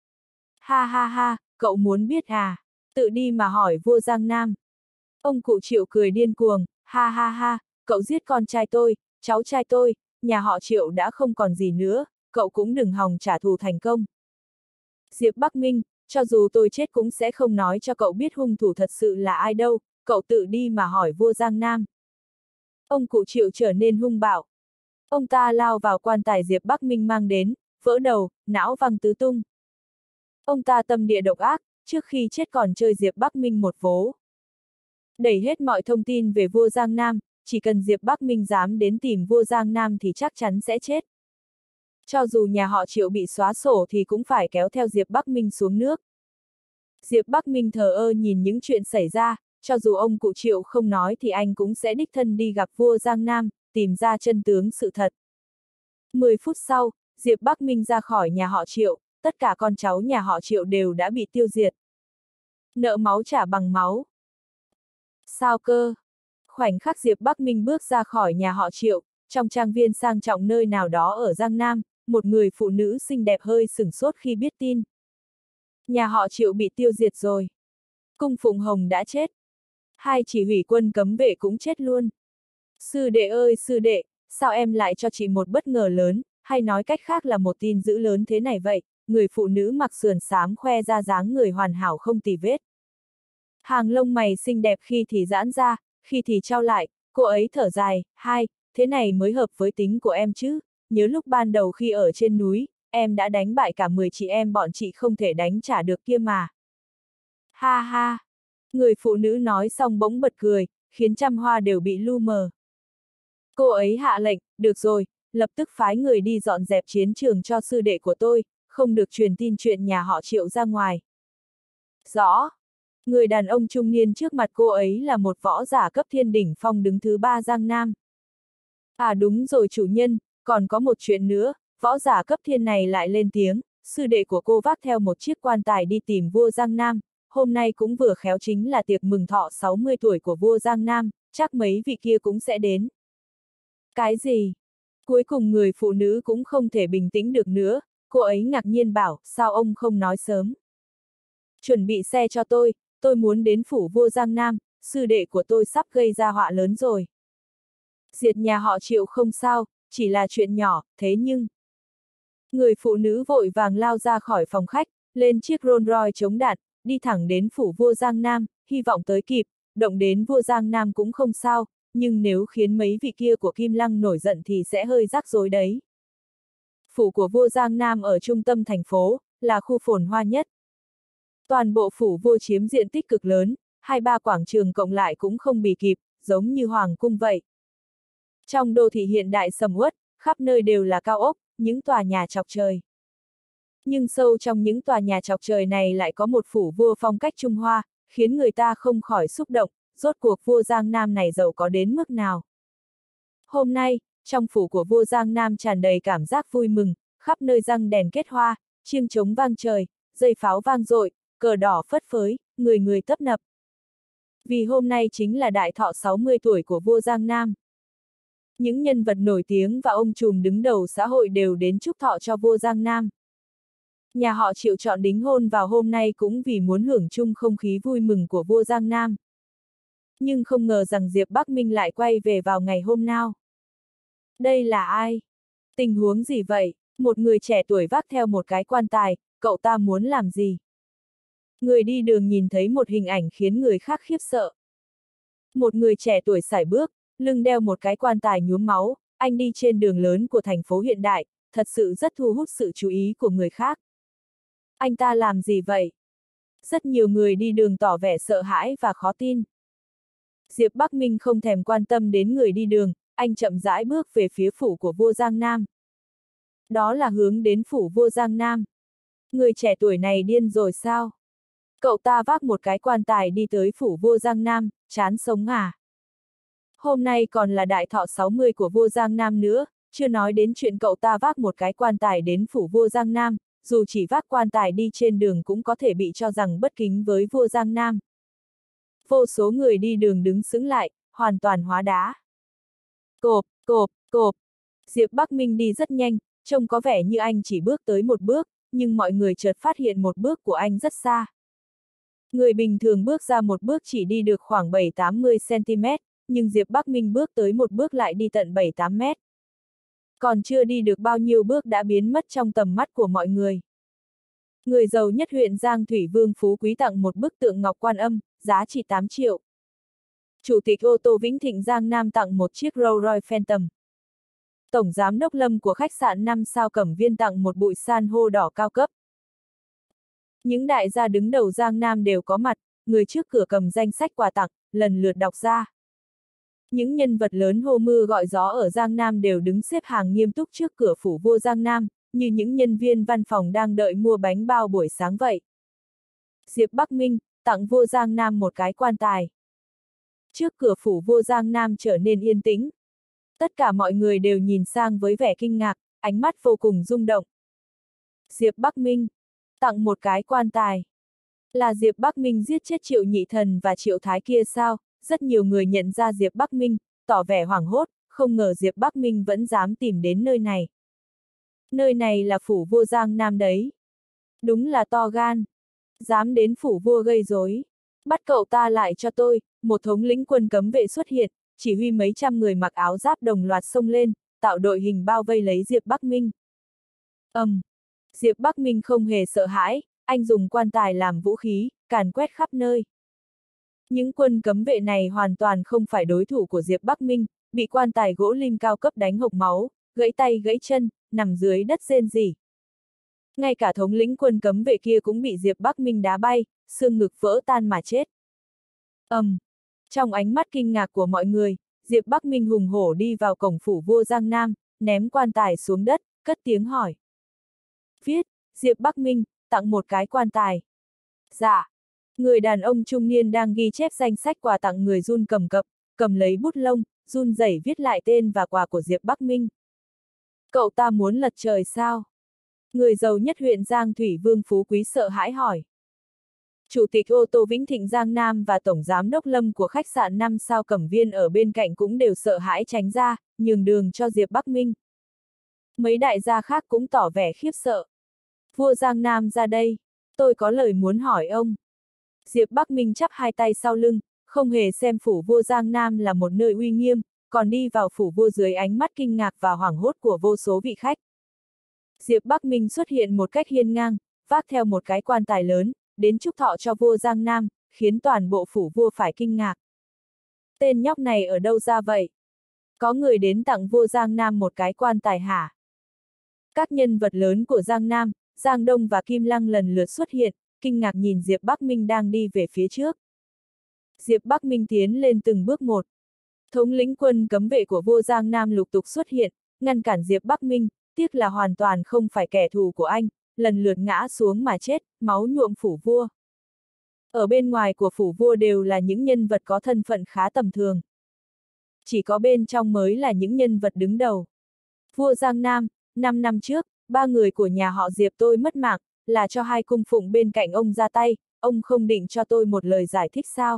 Ha ha ha, cậu muốn biết à? Tự đi mà hỏi vua Giang Nam. Ông cụ Triệu cười điên cuồng, ha ha ha, cậu giết con trai tôi, cháu trai tôi, nhà họ Triệu đã không còn gì nữa, cậu cũng đừng hòng trả thù thành công. Diệp Bắc Minh, cho dù tôi chết cũng sẽ không nói cho cậu biết hung thủ thật sự là ai đâu, cậu tự đi mà hỏi vua Giang Nam. Ông cụ Triệu trở nên hung bạo. Ông ta lao vào quan tài Diệp Bắc Minh mang đến, vỡ đầu, não văng tứ tung. Ông ta tâm địa độc ác, trước khi chết còn chơi Diệp Bắc Minh một vố. Đẩy hết mọi thông tin về vua Giang Nam, chỉ cần Diệp Bắc Minh dám đến tìm vua Giang Nam thì chắc chắn sẽ chết. Cho dù nhà họ Triệu bị xóa sổ thì cũng phải kéo theo Diệp Bắc Minh xuống nước. Diệp Bắc Minh thờ ơ nhìn những chuyện xảy ra, cho dù ông cụ Triệu không nói thì anh cũng sẽ đích thân đi gặp vua Giang Nam, tìm ra chân tướng sự thật. Mười phút sau, Diệp Bắc Minh ra khỏi nhà họ Triệu, tất cả con cháu nhà họ Triệu đều đã bị tiêu diệt. Nợ máu trả bằng máu. Sao cơ? Khoảnh khắc Diệp Bắc Minh bước ra khỏi nhà họ Triệu, trong trang viên sang trọng nơi nào đó ở Giang Nam, một người phụ nữ xinh đẹp hơi sửng sốt khi biết tin. Nhà họ Triệu bị tiêu diệt rồi. Cung Phụng Hồng đã chết. Hai chỉ huy quân cấm vệ cũng chết luôn. Sư đệ ơi sư đệ, sao em lại cho chị một bất ngờ lớn, hay nói cách khác là một tin dữ lớn thế này vậy? Người phụ nữ mặc sườn xám khoe ra dáng người hoàn hảo không tì vết. Hàng lông mày xinh đẹp khi thì giãn ra, khi thì trao lại, cô ấy thở dài, hai, thế này mới hợp với tính của em chứ, nhớ lúc ban đầu khi ở trên núi, em đã đánh bại cả mười chị em bọn chị không thể đánh trả được kia mà. Ha ha! Người phụ nữ nói xong bỗng bật cười, khiến trăm hoa đều bị lu mờ. Cô ấy hạ lệnh, được rồi, lập tức phái người đi dọn dẹp chiến trường cho sư đệ của tôi, không được truyền tin chuyện nhà họ Triệu ra ngoài. Rõ! Người đàn ông trung niên trước mặt cô ấy là một võ giả cấp thiên đỉnh phong đứng thứ ba Giang Nam. À đúng rồi chủ nhân, còn có một chuyện nữa, võ giả cấp thiên này lại lên tiếng, sư đệ của cô vác theo một chiếc quan tài đi tìm vua Giang Nam, hôm nay cũng vừa khéo chính là tiệc mừng thọ sáu mươi tuổi của vua Giang Nam, chắc mấy vị kia cũng sẽ đến. Cái gì? Cuối cùng người phụ nữ cũng không thể bình tĩnh được nữa, cô ấy ngạc nhiên bảo, sao ông không nói sớm? Chuẩn bị xe cho tôi, tôi muốn đến phủ vua Giang Nam, sư đệ của tôi sắp gây ra họa lớn rồi. Diệt nhà họ Triệu không sao, chỉ là chuyện nhỏ, thế nhưng... Người phụ nữ vội vàng lao ra khỏi phòng khách, lên chiếc Rolls Royce chống đạn, đi thẳng đến phủ vua Giang Nam, hy vọng tới kịp, động đến vua Giang Nam cũng không sao, nhưng nếu khiến mấy vị kia của Kim Lăng nổi giận thì sẽ hơi rắc rối đấy. Phủ của vua Giang Nam ở trung tâm thành phố, là khu phồn hoa nhất. Toàn bộ phủ vua chiếm diện tích cực lớn, hai ba quảng trường cộng lại cũng không bì kịp, giống như hoàng cung vậy. Trong đô thị hiện đại sầm uất, khắp nơi đều là cao ốc, những tòa nhà chọc trời. Nhưng sâu trong những tòa nhà chọc trời này lại có một phủ vua phong cách Trung Hoa, khiến người ta không khỏi xúc động, rốt cuộc vua Giang Nam này giàu có đến mức nào. Hôm nay, trong phủ của vua Giang Nam tràn đầy cảm giác vui mừng, khắp nơi răng đèn kết hoa, chiêng trống vang trời, dây pháo vang dội, cờ đỏ phất phới, người người tấp nập. Vì hôm nay chính là đại thọ sáu mươi tuổi của vua Giang Nam. Những nhân vật nổi tiếng và ông trùm đứng đầu xã hội đều đến chúc thọ cho vua Giang Nam. Nhà họ Triệu chọn đính hôn vào hôm nay cũng vì muốn hưởng chung không khí vui mừng của vua Giang Nam. Nhưng không ngờ rằng Diệp Bắc Minh lại quay về vào ngày hôm nào. Đây là ai? Tình huống gì vậy? Một người trẻ tuổi vác theo một cái quan tài, cậu ta muốn làm gì? Người đi đường nhìn thấy một hình ảnh khiến người khác khiếp sợ. Một người trẻ tuổi sải bước, lưng đeo một cái quan tài nhuốm máu, anh đi trên đường lớn của thành phố hiện đại, thật sự rất thu hút sự chú ý của người khác. Anh ta làm gì vậy? Rất nhiều người đi đường tỏ vẻ sợ hãi và khó tin. Diệp Bắc Minh không thèm quan tâm đến người đi đường, anh chậm rãi bước về phía phủ của vua Giang Nam. Đó là hướng đến phủ vua Giang Nam. Người trẻ tuổi này điên rồi sao? Cậu ta vác một cái quan tài đi tới phủ vua Giang Nam, chán sống à? Hôm nay còn là đại thọ sáu mươi của vua Giang Nam nữa, chưa nói đến chuyện cậu ta vác một cái quan tài đến phủ vua Giang Nam, dù chỉ vác quan tài đi trên đường cũng có thể bị cho rằng bất kính với vua Giang Nam. Vô số người đi đường đứng sững lại, hoàn toàn hóa đá. Cộp, cộp, cộp. Diệp Bắc Minh đi rất nhanh, trông có vẻ như anh chỉ bước tới một bước, nhưng mọi người chợt phát hiện một bước của anh rất xa. Người bình thường bước ra một bước chỉ đi được khoảng bảy tám mươi xăng-ti-mét, nhưng Diệp Bắc Minh bước tới một bước lại đi tận bảy tám mét. Còn chưa đi được bao nhiêu bước đã biến mất trong tầm mắt của mọi người. Người giàu nhất huyện Giang Thủy Vương Phú Quý tặng một bức tượng ngọc Quan Âm, giá trị tám triệu. Chủ tịch ô tô Vĩnh Thịnh Giang Nam tặng một chiếc Rolls Royce Phantom. Tổng giám đốc Lâm của khách sạn năm sao Cẩm Viên tặng một bụi san hô đỏ cao cấp. Những đại gia đứng đầu Giang Nam đều có mặt, người trước cửa cầm danh sách quà tặng, lần lượt đọc ra. Những nhân vật lớn hô mưa gọi gió ở Giang Nam đều đứng xếp hàng nghiêm túc trước cửa phủ vua Giang Nam, như những nhân viên văn phòng đang đợi mua bánh bao buổi sáng vậy. Diệp Bắc Minh tặng vua Giang Nam một cái quan tài. Trước cửa phủ vua Giang Nam trở nên yên tĩnh. Tất cả mọi người đều nhìn sang với vẻ kinh ngạc, ánh mắt vô cùng rung động. Diệp Bắc Minh tặng một cái quan tài. Là Diệp Bắc Minh giết chết Triệu Nhị Thần và Triệu Thái kia sao? Rất nhiều người nhận ra Diệp Bắc Minh, tỏ vẻ hoảng hốt, không ngờ Diệp Bắc Minh vẫn dám tìm đến nơi này. Nơi này là phủ vua Giang Nam đấy. Đúng là to gan. Dám đến phủ vua gây rối. Bắt cậu ta lại cho tôi, một thống lĩnh quân cấm vệ xuất hiện, chỉ huy mấy trăm người mặc áo giáp đồng loạt xông lên, tạo đội hình bao vây lấy Diệp Bắc Minh. Ầm. Um, Diệp Bắc Minh không hề sợ hãi, anh dùng quan tài làm vũ khí, càn quét khắp nơi. Những quân cấm vệ này hoàn toàn không phải đối thủ của Diệp Bắc Minh, bị quan tài gỗ lim cao cấp đánh hộc máu, gãy tay gãy chân, nằm dưới đất rên rỉ. Ngay cả thống lĩnh quân cấm vệ kia cũng bị Diệp Bắc Minh đá bay, xương ngực vỡ tan mà chết. Ầm. Um, trong ánh mắt kinh ngạc của mọi người, Diệp Bắc Minh hùng hổ đi vào cổng phủ vua Giang Nam, ném quan tài xuống đất, cất tiếng hỏi. Viết, Diệp Bắc Minh, tặng một cái quan tài. Dạ. Người đàn ông trung niên đang ghi chép danh sách quà tặng người run cầm cập, cầm lấy bút lông, run rẩy viết lại tên và quà của Diệp Bắc Minh. Cậu ta muốn lật trời sao? Người giàu nhất huyện Giang Thủy Vương Phú Quý sợ hãi hỏi. Chủ tịch ô tô Vĩnh Thịnh Giang Nam và tổng giám đốc Lâm của khách sạn năm sao Cẩm Viên ở bên cạnh cũng đều sợ hãi tránh ra, nhường đường cho Diệp Bắc Minh. Mấy đại gia khác cũng tỏ vẻ khiếp sợ. Vua Giang Nam ra đây, tôi có lời muốn hỏi ông. Diệp Bắc Minh chắp hai tay sau lưng, không hề xem phủ vua Giang Nam là một nơi uy nghiêm, còn đi vào phủ vua dưới ánh mắt kinh ngạc và hoảng hốt của vô số vị khách. Diệp Bắc Minh xuất hiện một cách hiên ngang, vác theo một cái quan tài lớn, đến chúc thọ cho vua Giang Nam, khiến toàn bộ phủ vua phải kinh ngạc. Tên nhóc này ở đâu ra vậy? Có người đến tặng vua Giang Nam một cái quan tài hả? Các nhân vật lớn của Giang Nam, Giang Đông và Kim Lăng lần lượt xuất hiện, kinh ngạc nhìn Diệp Bắc Minh đang đi về phía trước. Diệp Bắc Minh tiến lên từng bước một. Thống lĩnh quân cấm vệ của vua Giang Nam lục tục xuất hiện, ngăn cản Diệp Bắc Minh, tiếc là hoàn toàn không phải kẻ thù của anh, lần lượt ngã xuống mà chết, máu nhuộm phủ vua. Ở bên ngoài của phủ vua đều là những nhân vật có thân phận khá tầm thường. Chỉ có bên trong mới là những nhân vật đứng đầu. Vua Giang Nam, năm năm trước, ba người của nhà họ Diệp tôi mất mạng, là cho hai cung phụng bên cạnh ông ra tay, ông không định cho tôi một lời giải thích sao?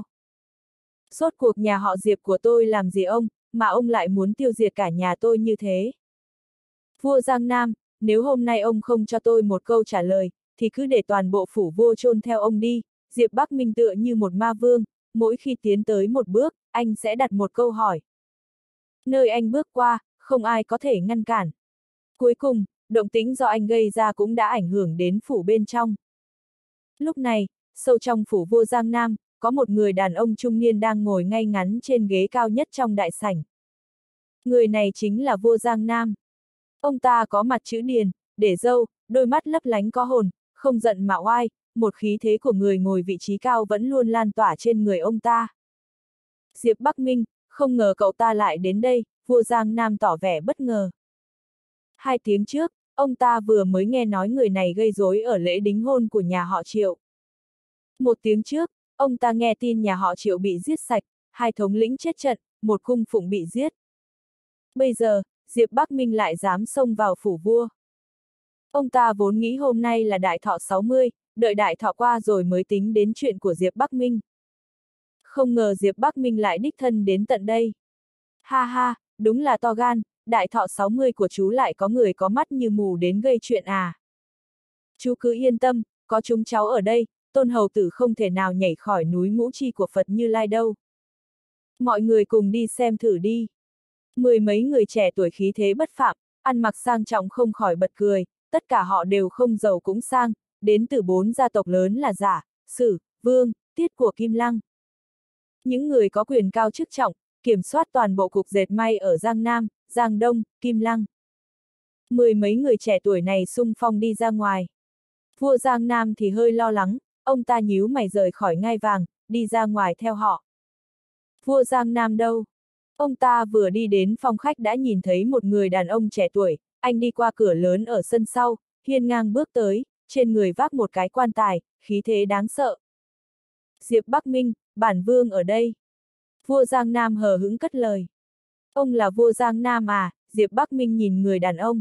Rốt cuộc nhà họ Diệp của tôi làm gì ông, mà ông lại muốn tiêu diệt cả nhà tôi như thế? Vua Giang Nam, nếu hôm nay ông không cho tôi một câu trả lời, thì cứ để toàn bộ phủ vua chôn theo ông đi. Diệp Bắc Minh tựa như một ma vương, mỗi khi tiến tới một bước, anh sẽ đặt một câu hỏi. Nơi anh bước qua, không ai có thể ngăn cản. Cuối cùng, động tĩnh do anh gây ra cũng đã ảnh hưởng đến phủ bên trong. Lúc này, sâu trong phủ vua Giang Nam, có một người đàn ông trung niên đang ngồi ngay ngắn trên ghế cao nhất trong đại sảnh. Người này chính là vua Giang Nam. Ông ta có mặt chữ điền, để râu, đôi mắt lấp lánh có hồn, không giận mà oai, một khí thế của người ngồi vị trí cao vẫn luôn lan tỏa trên người ông ta. Diệp Bắc Minh, không ngờ cậu ta lại đến đây, vua Giang Nam tỏ vẻ bất ngờ. Hai tiếng trước, ông ta vừa mới nghe nói người này gây rối ở lễ đính hôn của nhà họ Triệu. Một tiếng trước, ông ta nghe tin nhà họ Triệu bị giết sạch, hai thống lĩnh chết trận, một cung phụng bị giết. Bây giờ, Diệp Bắc Minh lại dám xông vào phủ vua. Ông ta vốn nghĩ hôm nay là đại thọ sáu mươi, đợi đại thọ qua rồi mới tính đến chuyện của Diệp Bắc Minh. Không ngờ Diệp Bắc Minh lại đích thân đến tận đây. Ha ha, đúng là to gan, đại thọ sáu mươi của chú lại có người có mắt như mù đến gây chuyện à. Chú cứ yên tâm, có chúng cháu ở đây, Tôn hầu tử không thể nào nhảy khỏi núi Ngũ Chi của Phật Như Lai đâu. Mọi người cùng đi xem thử đi. Mười mấy người trẻ tuổi khí thế bất phạm, ăn mặc sang trọng không khỏi bật cười, tất cả họ đều không giàu cũng sang, đến từ bốn gia tộc lớn là Giả, Sử, Vương, Tiết của Kim Lăng. Những người có quyền cao chức trọng, kiểm soát toàn bộ cục dệt may ở Giang Nam, Giang Đông, Kim Lăng. Mười mấy người trẻ tuổi này xung phong đi ra ngoài. Vua Giang Nam thì hơi lo lắng, ông ta nhíu mày rời khỏi ngai vàng, đi ra ngoài theo họ. Vua Giang Nam đâu? Ông ta vừa đi đến phòng khách đã nhìn thấy một người đàn ông trẻ tuổi, anh đi qua cửa lớn ở sân sau, hiên ngang bước tới, trên người vác một cái quan tài, khí thế đáng sợ. Diệp Bắc Minh, bản vương ở đây. Vua Giang Nam hờ hững cất lời. Ông là vua Giang Nam à? Diệp Bắc Minh nhìn người đàn ông.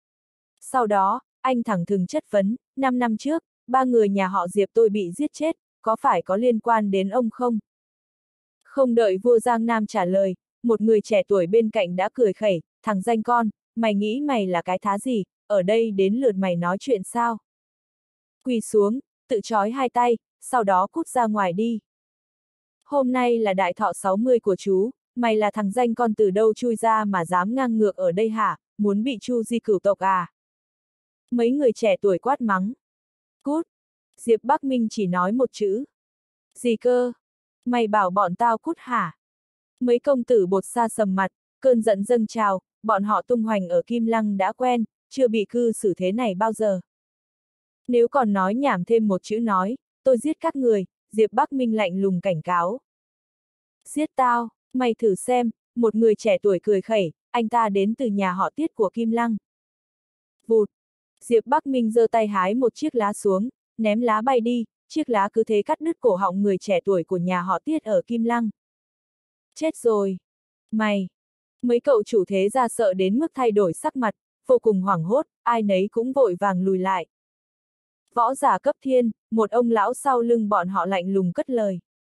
Sau đó, anh thẳng thừng chất vấn, năm năm trước, ba người nhà họ Diệp tôi bị giết chết, có phải có liên quan đến ông không? Không đợi vua Giang Nam trả lời, một người trẻ tuổi bên cạnh đã cười khẩy, thằng danh con, mày nghĩ mày là cái thá gì, ở đây đến lượt mày nói chuyện sao? Quỳ xuống, tự trói hai tay, sau đó cút ra ngoài đi. Hôm nay là đại thọ sáu mươi của chú, mày là thằng danh con từ đâu chui ra mà dám ngang ngược ở đây hả, muốn bị Chu Di cửu tộc à? Mấy người trẻ tuổi quát mắng. Cút! Diệp Bắc Minh chỉ nói một chữ. Gì cơ? Mày bảo bọn tao cút hả? Mấy công tử bột xa sầm mặt, cơn giận dâng trào, bọn họ tung hoành ở Kim Lăng đã quen, chưa bị cư xử thế này bao giờ. Nếu còn nói nhảm thêm một chữ nói, tôi giết các người, Diệp Bắc Minh lạnh lùng cảnh cáo. Giết tao, mày thử xem, một người trẻ tuổi cười khẩy, anh ta đến từ nhà họ Tiết của Kim Lăng. Vụt! Diệp Bắc Minh giơ tay hái một chiếc lá xuống, ném lá bay đi, chiếc lá cứ thế cắt đứt cổ họng người trẻ tuổi của nhà họ Tiết ở Kim Lăng. Chết rồi! Mày! Mấy cậu chủ thế gia sợ đến mức thay đổi sắc mặt, vô cùng hoảng hốt, ai nấy cũng vội vàng lùi lại. Võ giả cấp thiên, một ông lão sau lưng bọn họ lạnh lùng cất lời.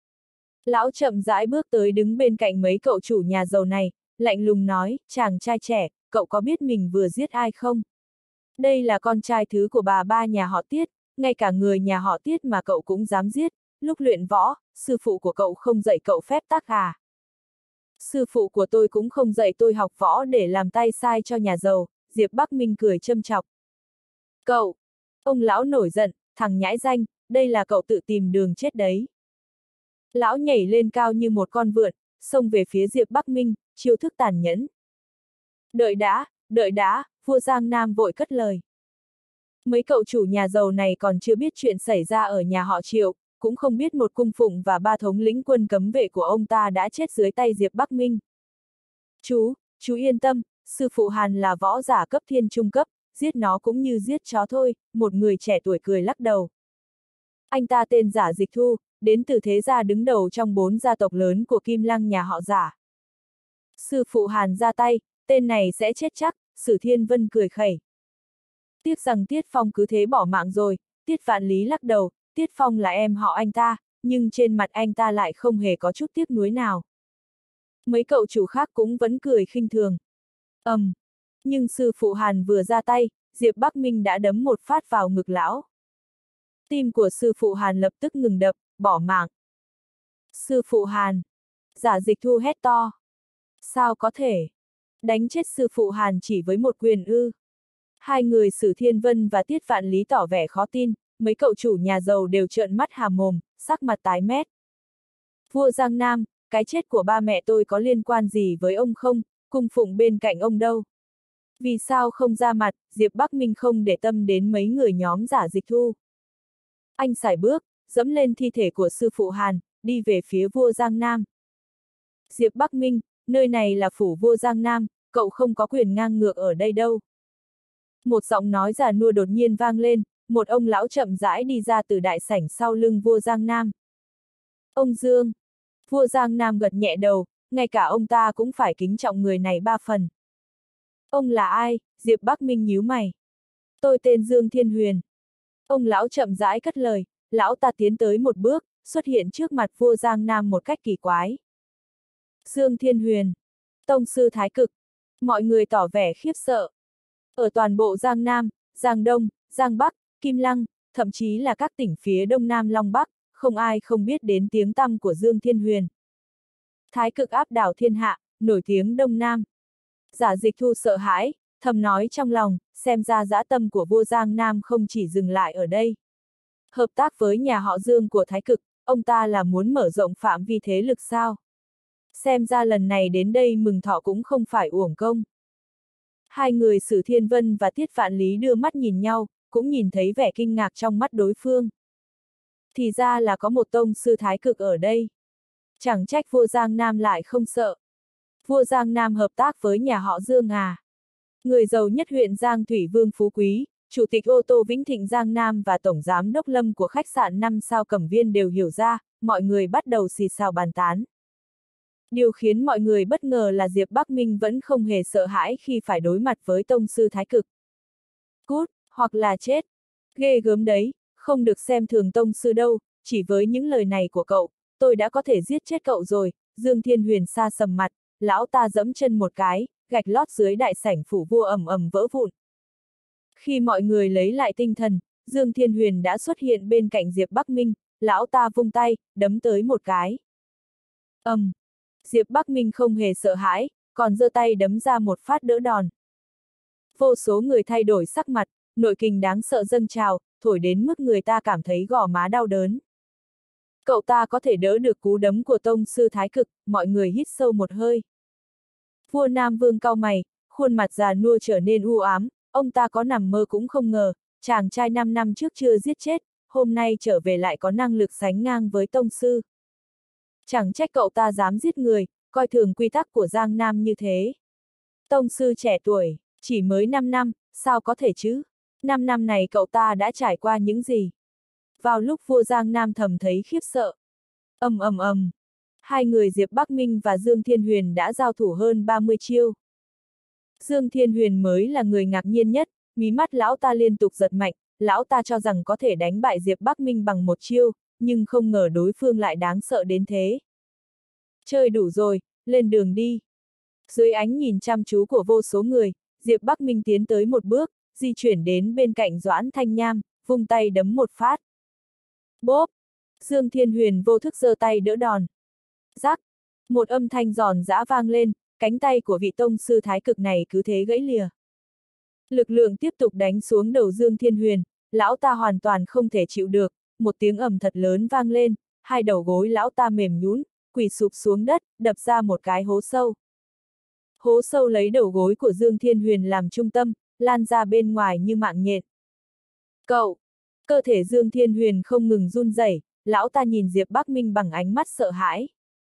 Lão chậm rãi bước tới đứng bên cạnh mấy cậu chủ nhà giàu này, lạnh lùng nói, chàng trai trẻ, cậu có biết mình vừa giết ai không? Đây là con trai thứ của bà ba nhà họ Tiết, ngay cả người nhà họ Tiết mà cậu cũng dám giết, lúc luyện võ, sư phụ của cậu không dạy cậu phép tắc à? Sư phụ của tôi cũng không dạy tôi học võ để làm tay sai cho nhà giàu, Diệp Bắc Minh cười châm chọc. Cậu! Ông lão nổi giận, thằng nhãi danh, đây là cậu tự tìm đường chết đấy. Lão nhảy lên cao như một con vượn, xông về phía Diệp Bắc Minh, chiêu thức tàn nhẫn. Đợi đã, đợi đã, vua Giang Nam vội cất lời. Mấy cậu chủ nhà giàu này còn chưa biết chuyện xảy ra ở nhà họ Triệu, cũng không biết một cung phụng và ba thống lĩnh quân cấm vệ của ông ta đã chết dưới tay Diệp Bắc Minh. Chú, chú yên tâm, sư phụ Hàn là võ giả cấp thiên trung cấp, giết nó cũng như giết chó thôi, một người trẻ tuổi cười lắc đầu. Anh ta tên Giả Dịch Thu, đến từ thế gia đứng đầu trong bốn gia tộc lớn của Kim Lăng nhà họ Giả. Sư phụ Hàn ra tay, tên này sẽ chết chắc, Sử Thiên Vân cười khẩy. Tiếc rằng Tiết Phong cứ thế bỏ mạng rồi, Tiết Vạn Lý lắc đầu, Tiết Phong là em họ anh ta, nhưng trên mặt anh ta lại không hề có chút tiếc nuối nào. Mấy cậu chủ khác cũng vẫn cười khinh thường. ầm, um, nhưng sư phụ Hàn vừa ra tay, Diệp Bắc Minh đã đấm một phát vào ngực lão. Tim của sư phụ Hàn lập tức ngừng đập, bỏ mạng. Sư phụ Hàn! Giả Dịch Thu hét to. Sao có thể? Đánh chết sư phụ Hàn chỉ với một quyền ư? Hai người Sử Thiên Vân và Tiết Vạn Lý tỏ vẻ khó tin, mấy cậu chủ nhà giàu đều trợn mắt há mồm, sắc mặt tái mét. Vua Giang Nam, cái chết của ba mẹ tôi có liên quan gì với ông không, cung phụng bên cạnh ông đâu? Vì sao không ra mặt, Diệp Bắc Minh không để tâm đến mấy người nhóm Giả Dịch Thu. Anh sải bước, dẫm lên thi thể của sư phụ Hàn, đi về phía vua Giang Nam. Diệp Bắc Minh, nơi này là phủ vua Giang Nam, cậu không có quyền ngang ngược ở đây đâu. Một giọng nói già nua đột nhiên vang lên, một ông lão chậm rãi đi ra từ đại sảnh sau lưng vua Giang Nam. Ông Dương! Vua Giang Nam gật nhẹ đầu, ngay cả ông ta cũng phải kính trọng người này ba phần. Ông là ai? Diệp Bắc Minh nhíu mày. Tôi tên Dương Thiên Huyền. Ông lão chậm rãi cất lời, lão ta tiến tới một bước, xuất hiện trước mặt vua Giang Nam một cách kỳ quái. Dương Thiên Huyền! Tông sư thái cực! Mọi người tỏ vẻ khiếp sợ. Ở toàn bộ Giang Nam, Giang Đông, Giang Bắc, Kim Lăng, thậm chí là các tỉnh phía Đông Nam Long Bắc, không ai không biết đến tiếng tăm của Dương Thiên Huyền. Thái cực áp đảo thiên hạ, nổi tiếng Đông Nam. Giả Dịch Thu sợ hãi, thầm nói trong lòng, xem ra dã tâm của vua Giang Nam không chỉ dừng lại ở đây. Hợp tác với nhà họ Dương của Thái cực, ông ta là muốn mở rộng phạm vi thế lực sao? Xem ra lần này đến đây mừng thọ cũng không phải uổng công. Hai người Sử Thiên Vân và Tiết Vạn Lý đưa mắt nhìn nhau, cũng nhìn thấy vẻ kinh ngạc trong mắt đối phương. Thì ra là có một tông sư thái cực ở đây. Chẳng trách vua Giang Nam lại không sợ. Vua Giang Nam hợp tác với nhà họ Dương à. Người giàu nhất huyện Giang Thủy Vương Phú Quý, Chủ tịch ô tô Vĩnh Thịnh Giang Nam và Tổng Giám đốc Lâm của khách sạn năm sao Cẩm Viên đều hiểu ra, mọi người bắt đầu xì xào bàn tán. Điều khiến mọi người bất ngờ là Diệp Bắc Minh vẫn không hề sợ hãi khi phải đối mặt với tông sư thái cực. Cút, hoặc là chết. Ghê gớm đấy, không được xem thường tông sư đâu, chỉ với những lời này của cậu, tôi đã có thể giết chết cậu rồi. Dương Thiên Huyền sa sầm mặt, lão ta dẫm chân một cái, gạch lót dưới đại sảnh phủ vua ầm ầm vỡ vụn. Khi mọi người lấy lại tinh thần, Dương Thiên Huyền đã xuất hiện bên cạnh Diệp Bắc Minh, lão ta vung tay, đấm tới một cái. ầm, um, Diệp Bắc Minh không hề sợ hãi, còn giơ tay đấm ra một phát đỡ đòn. Vô số người thay đổi sắc mặt, nội kình đáng sợ dâng trào, thổi đến mức người ta cảm thấy gò má đau đớn. Cậu ta có thể đỡ được cú đấm của tông sư thái cực, mọi người hít sâu một hơi. Vua Nam Vương cau mày, khuôn mặt già nua trở nên u ám, ông ta có nằm mơ cũng không ngờ, chàng trai năm năm trước chưa giết chết, hôm nay trở về lại có năng lực sánh ngang với tông sư. Chẳng trách cậu ta dám giết người, coi thường quy tắc của Giang Nam như thế. Tông sư trẻ tuổi, chỉ mới năm năm, sao có thể chứ? năm năm này cậu ta đã trải qua những gì? Vào lúc vua Giang Nam thầm thấy khiếp sợ. ầm ầm ầm, hai người Diệp Bắc Minh và Dương Thiên Huyền đã giao thủ hơn ba mươi chiêu. Dương Thiên Huyền mới là người ngạc nhiên nhất, mí mắt lão ta liên tục giật mạnh, lão ta cho rằng có thể đánh bại Diệp Bắc Minh bằng một chiêu, nhưng không ngờ đối phương lại đáng sợ đến thế. Chơi đủ rồi, lên đường đi. Dưới ánh nhìn chăm chú của vô số người, Diệp Bắc Minh tiến tới một bước, di chuyển đến bên cạnh Doãn Thanh Nham, vung tay đấm một phát. Bốp! Dương Thiên Huyền vô thức giơ tay đỡ đòn. Rắc! Một âm thanh giòn giã vang lên, cánh tay của vị tông sư thái cực này cứ thế gãy lìa. Lực lượng tiếp tục đánh xuống đầu Dương Thiên Huyền, lão ta hoàn toàn không thể chịu được, một tiếng ầm thật lớn vang lên, hai đầu gối lão ta mềm nhũn, quỳ sụp xuống đất, đập ra một cái hố sâu. Hố sâu lấy đầu gối của Dương Thiên Huyền làm trung tâm, lan ra bên ngoài như mạng nhện. Cậu! Cơ thể Dương Thiên Huyền không ngừng run rẩy, lão ta nhìn Diệp Bắc Minh bằng ánh mắt sợ hãi.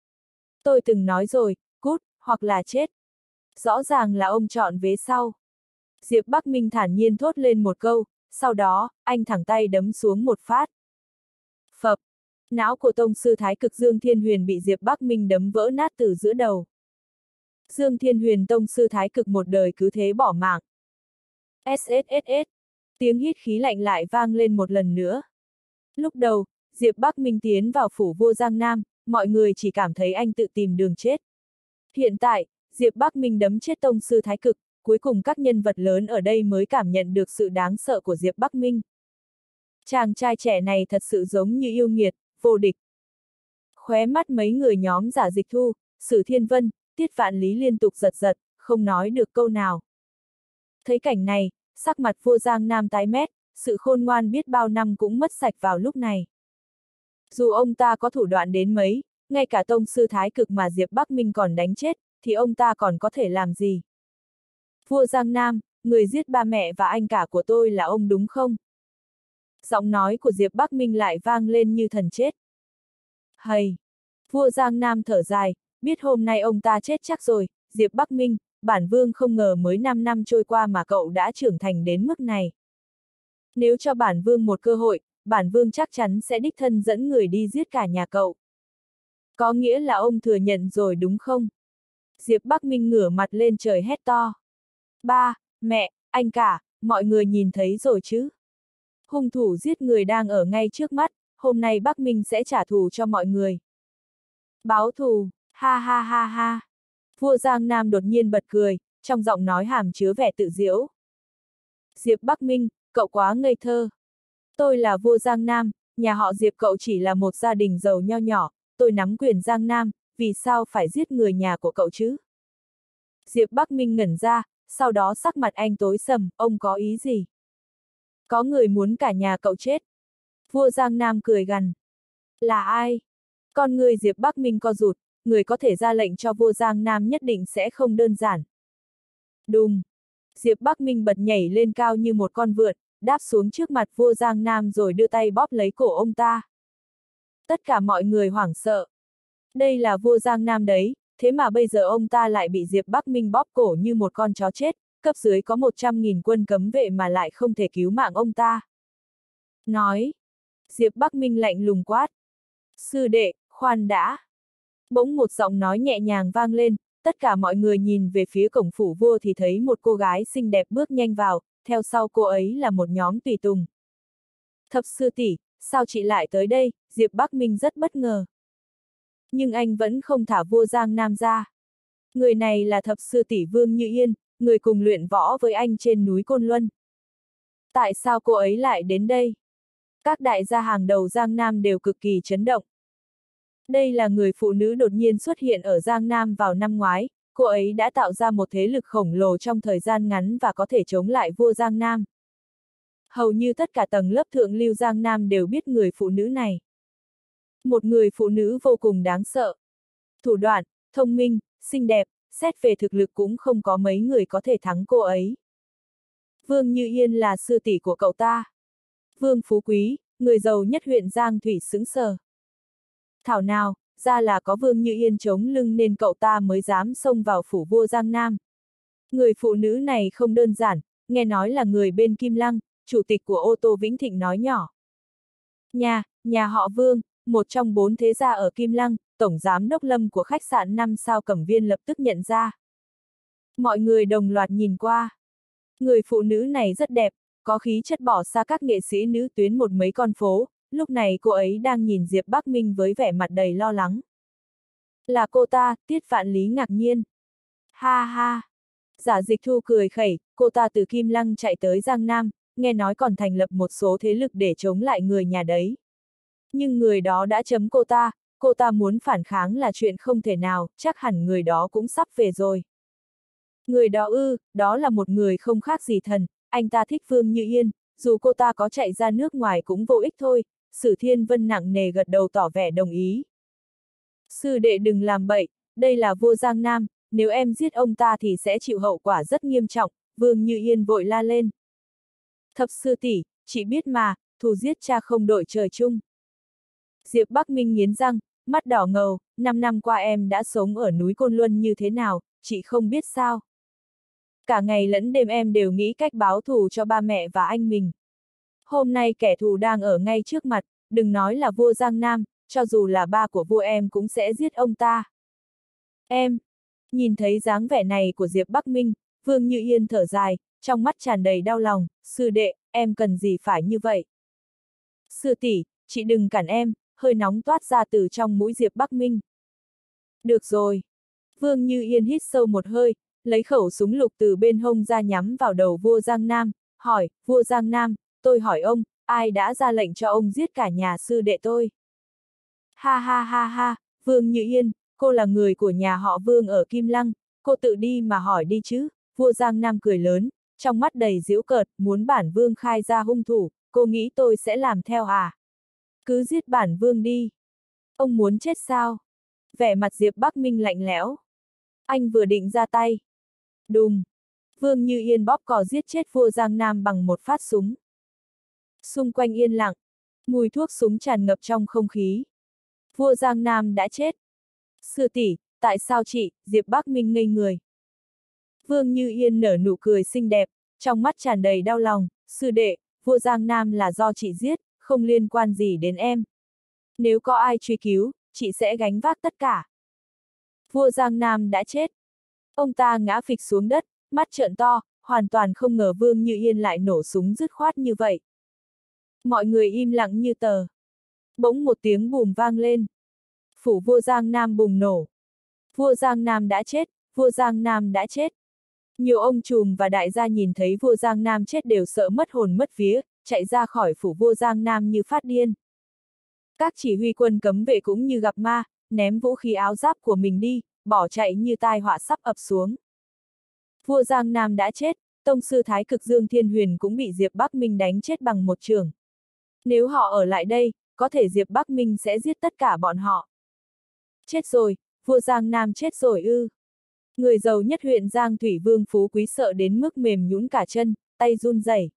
Tôi từng nói rồi, cút, hoặc là chết. Rõ ràng là ông chọn vế sau. Diệp Bắc Minh thản nhiên thốt lên một câu, sau đó, anh thẳng tay đấm xuống một phát. Phập! Não của tông sư thái cực Dương Thiên Huyền bị Diệp Bắc Minh đấm vỡ nát từ giữa đầu. Dương Thiên Huyền tông sư thái cực một đời cứ thế bỏ mạng. ét ét ét ét! Tiếng hít khí lạnh lại vang lên một lần nữa. Lúc đầu, Diệp Bắc Minh tiến vào phủ vua Giang Nam, mọi người chỉ cảm thấy anh tự tìm đường chết. Hiện tại, Diệp Bắc Minh đấm chết tông sư thái cực, cuối cùng các nhân vật lớn ở đây mới cảm nhận được sự đáng sợ của Diệp Bắc Minh. Chàng trai trẻ này thật sự giống như yêu nghiệt, vô địch. Khóe mắt mấy người nhóm Giả Dịch Thu, Sử Thiên Vân, Tiết Vạn Lý liên tục giật giật, không nói được câu nào. Thấy cảnh này, sắc mặt vua Giang Nam tái mét, sự khôn ngoan biết bao năm cũng mất sạch vào lúc này. Dù ông ta có thủ đoạn đến mấy, ngay cả tông sư thái cực mà Diệp Bắc Minh còn đánh chết, thì ông ta còn có thể làm gì? Vua Giang Nam, người giết ba mẹ và anh cả của tôi là ông đúng không? Giọng nói của Diệp Bắc Minh lại vang lên như thần chết. Hầy! Vua Giang Nam thở dài, biết hôm nay ông ta chết chắc rồi, Diệp Bắc Minh, bản vương không ngờ mới năm năm trôi qua mà cậu đã trưởng thành đến mức này. Nếu cho bản vương một cơ hội, bản vương chắc chắn sẽ đích thân dẫn người đi giết cả nhà cậu. Có nghĩa là ông thừa nhận rồi đúng không? Diệp Bắc Minh ngửa mặt lên trời hét to. Ba, mẹ, anh cả, mọi người nhìn thấy rồi chứ? Hung thủ giết người đang ở ngay trước mắt, hôm nay Bắc Minh sẽ trả thù cho mọi người. Báo thù, ha ha ha ha. Vua Giang Nam đột nhiên bật cười, trong giọng nói hàm chứa vẻ tự giễu. Diệp Bắc Minh, cậu quá ngây thơ. Tôi là vua Giang Nam, nhà họ Diệp cậu chỉ là một gia đình giàu nho nhỏ, tôi nắm quyền Giang Nam, vì sao phải giết người nhà của cậu chứ? Diệp Bắc Minh ngẩn ra, sau đó sắc mặt anh tối sầm, ông có ý gì? Có người muốn cả nhà cậu chết. Vua Giang Nam cười gằn. Là ai? Con người Diệp Bắc Minh co rụt, người có thể ra lệnh cho vua Giang Nam nhất định sẽ không đơn giản. Đùng! Diệp Bắc Minh bật nhảy lên cao như một con vượn, đáp xuống trước mặt vua Giang Nam rồi đưa tay bóp lấy cổ ông ta. Tất cả mọi người hoảng sợ. Đây là vua Giang Nam đấy, thế mà bây giờ ông ta lại bị Diệp Bắc Minh bóp cổ như một con chó chết, cấp dưới có một trăm nghìn quân cấm vệ mà lại không thể cứu mạng ông ta. Nói. Diệp Bắc Minh lạnh lùng quát. Sư đệ, khoan đã. Bỗng một giọng nói nhẹ nhàng vang lên, tất cả mọi người nhìn về phía cổng phủ vua thì thấy một cô gái xinh đẹp bước nhanh vào, theo sau cô ấy là một nhóm tùy tùng. Thập sư tỷ, sao chị lại tới đây? Diệp Bắc Minh rất bất ngờ. Nhưng anh vẫn không thả vua Giang Nam ra. Người này là thập sư tỷ Vương Như Yên, người cùng luyện võ với anh trên núi Côn Luân. Tại sao cô ấy lại đến đây? Các đại gia hàng đầu Giang Nam đều cực kỳ chấn động. Đây là người phụ nữ đột nhiên xuất hiện ở Giang Nam vào năm ngoái, cô ấy đã tạo ra một thế lực khổng lồ trong thời gian ngắn và có thể chống lại vua Giang Nam. Hầu như tất cả tầng lớp thượng lưu Giang Nam đều biết người phụ nữ này. Một người phụ nữ vô cùng đáng sợ. Thủ đoạn, thông minh, xinh đẹp, xét về thực lực cũng không có mấy người có thể thắng cô ấy. Vương Như Yên là sư tỷ của cậu ta. Vương Phú Quý, người giàu nhất huyện Giang Thủy sững sờ. Thảo nào, ra là có Vương Như Yên chống lưng nên cậu ta mới dám xông vào phủ vua Giang Nam. Người phụ nữ này không đơn giản, nghe nói là người bên Kim Lăng, chủ tịch của Ô Tô Vĩnh Thịnh nói nhỏ. Nhà, nhà họ Vương, một trong bốn thế gia ở Kim Lăng, tổng giám đốc Lâm của khách sạn năm sao Cẩm Viên lập tức nhận ra. Mọi người đồng loạt nhìn qua. Người phụ nữ này rất đẹp, có khí chất bỏ xa các nghệ sĩ nữ tuyến một mấy con phố, lúc này cô ấy đang nhìn Diệp Bắc Minh với vẻ mặt đầy lo lắng. Là cô ta, Tiết Vạn Lý ngạc nhiên. Ha ha! Giả Dịch Thu cười khẩy, cô ta từ Kim Lăng chạy tới Giang Nam, nghe nói còn thành lập một số thế lực để chống lại người nhà đấy. Nhưng người đó đã chấm cô ta, cô ta muốn phản kháng là chuyện không thể nào, chắc hẳn người đó cũng sắp về rồi. Người đó ư, đó là một người không khác gì thần, anh ta thích Vương Như Yên, dù cô ta có chạy ra nước ngoài cũng vô ích thôi. Sử Thiên Vân nặng nề gật đầu tỏ vẻ đồng ý. Sư đệ đừng làm bậy, đây là vua Giang Nam, nếu em giết ông ta thì sẽ chịu hậu quả rất nghiêm trọng, Vương Như Yên vội la lên. Thập sư tỷ, chị biết mà, thù giết cha không đội trời chung. Diệp Bắc Minh nghiến răng, mắt đỏ ngầu, năm năm qua em đã sống ở núi Côn Luân như thế nào, chị không biết sao. Cả ngày lẫn đêm em đều nghĩ cách báo thù cho ba mẹ và anh mình. Hôm nay kẻ thù đang ở ngay trước mặt, đừng nói là vua Giang Nam, cho dù là ba của vua em cũng sẽ giết ông ta. Em, nhìn thấy dáng vẻ này của Diệp Bắc Minh, Vương Như Yên thở dài, trong mắt tràn đầy đau lòng, sư đệ, em cần gì phải như vậy? Sư tỷ, chị đừng cản em, hơi nóng toát ra từ trong mũi Diệp Bắc Minh. Được rồi. Vương Như Yên hít sâu một hơi, lấy khẩu súng lục từ bên hông ra nhắm vào đầu vua Giang Nam, hỏi, vua Giang Nam, tôi hỏi ông, ai đã ra lệnh cho ông giết cả nhà sư đệ tôi? Ha ha ha ha, Vương Như Yên, cô là người của nhà họ Vương ở Kim Lăng, cô tự đi mà hỏi đi chứ, vua Giang Nam cười lớn, trong mắt đầy giễu cợt, muốn bản Vương khai ra hung thủ, cô nghĩ tôi sẽ làm theo à? Cứ giết bản Vương đi. Ông muốn chết sao? Vẻ mặt Diệp Bắc Minh lạnh lẽo. Anh vừa định ra tay. Đùng. Vương Như Yên bóp cò giết chết vua Giang Nam bằng một phát súng. Xung quanh yên lặng. Mùi thuốc súng tràn ngập trong không khí. Vua Giang Nam đã chết. Sư tỷ, tại sao chị? Diệp Bắc Minh ngây người. Vương Như Yên nở nụ cười xinh đẹp, trong mắt tràn đầy đau lòng. Sư đệ, vua Giang Nam là do chị giết, không liên quan gì đến em. Nếu có ai truy cứu, chị sẽ gánh vác tất cả. Vua Giang Nam đã chết. Ông ta ngã phịch xuống đất, mắt trợn to, hoàn toàn không ngờ Vương Như Yên lại nổ súng dứt khoát như vậy. Mọi người im lặng như tờ. Bỗng một tiếng bùm vang lên. Phủ vua Giang Nam bùng nổ. Vua Giang Nam đã chết, vua Giang Nam đã chết. Nhiều ông trùm và đại gia nhìn thấy vua Giang Nam chết đều sợ mất hồn mất vía, chạy ra khỏi phủ vua Giang Nam như phát điên. Các chỉ huy quân cấm vệ cũng như gặp ma, ném vũ khí áo giáp của mình đi, bỏ chạy như tai họa sắp ập xuống. Vua Giang Nam đã chết, tông sư Thái Cực Dương Thiên Huyền cũng bị Diệp Bắc Minh đánh chết bằng một chưởng. Nếu họ ở lại đây, có thể Diệp Bắc Minh sẽ giết tất cả bọn họ. Chết rồi, vua Giang Nam chết rồi ư. Người giàu nhất huyện Giang Thủy Vương Phú Quý sợ đến mức mềm nhũn cả chân, tay run rẩy.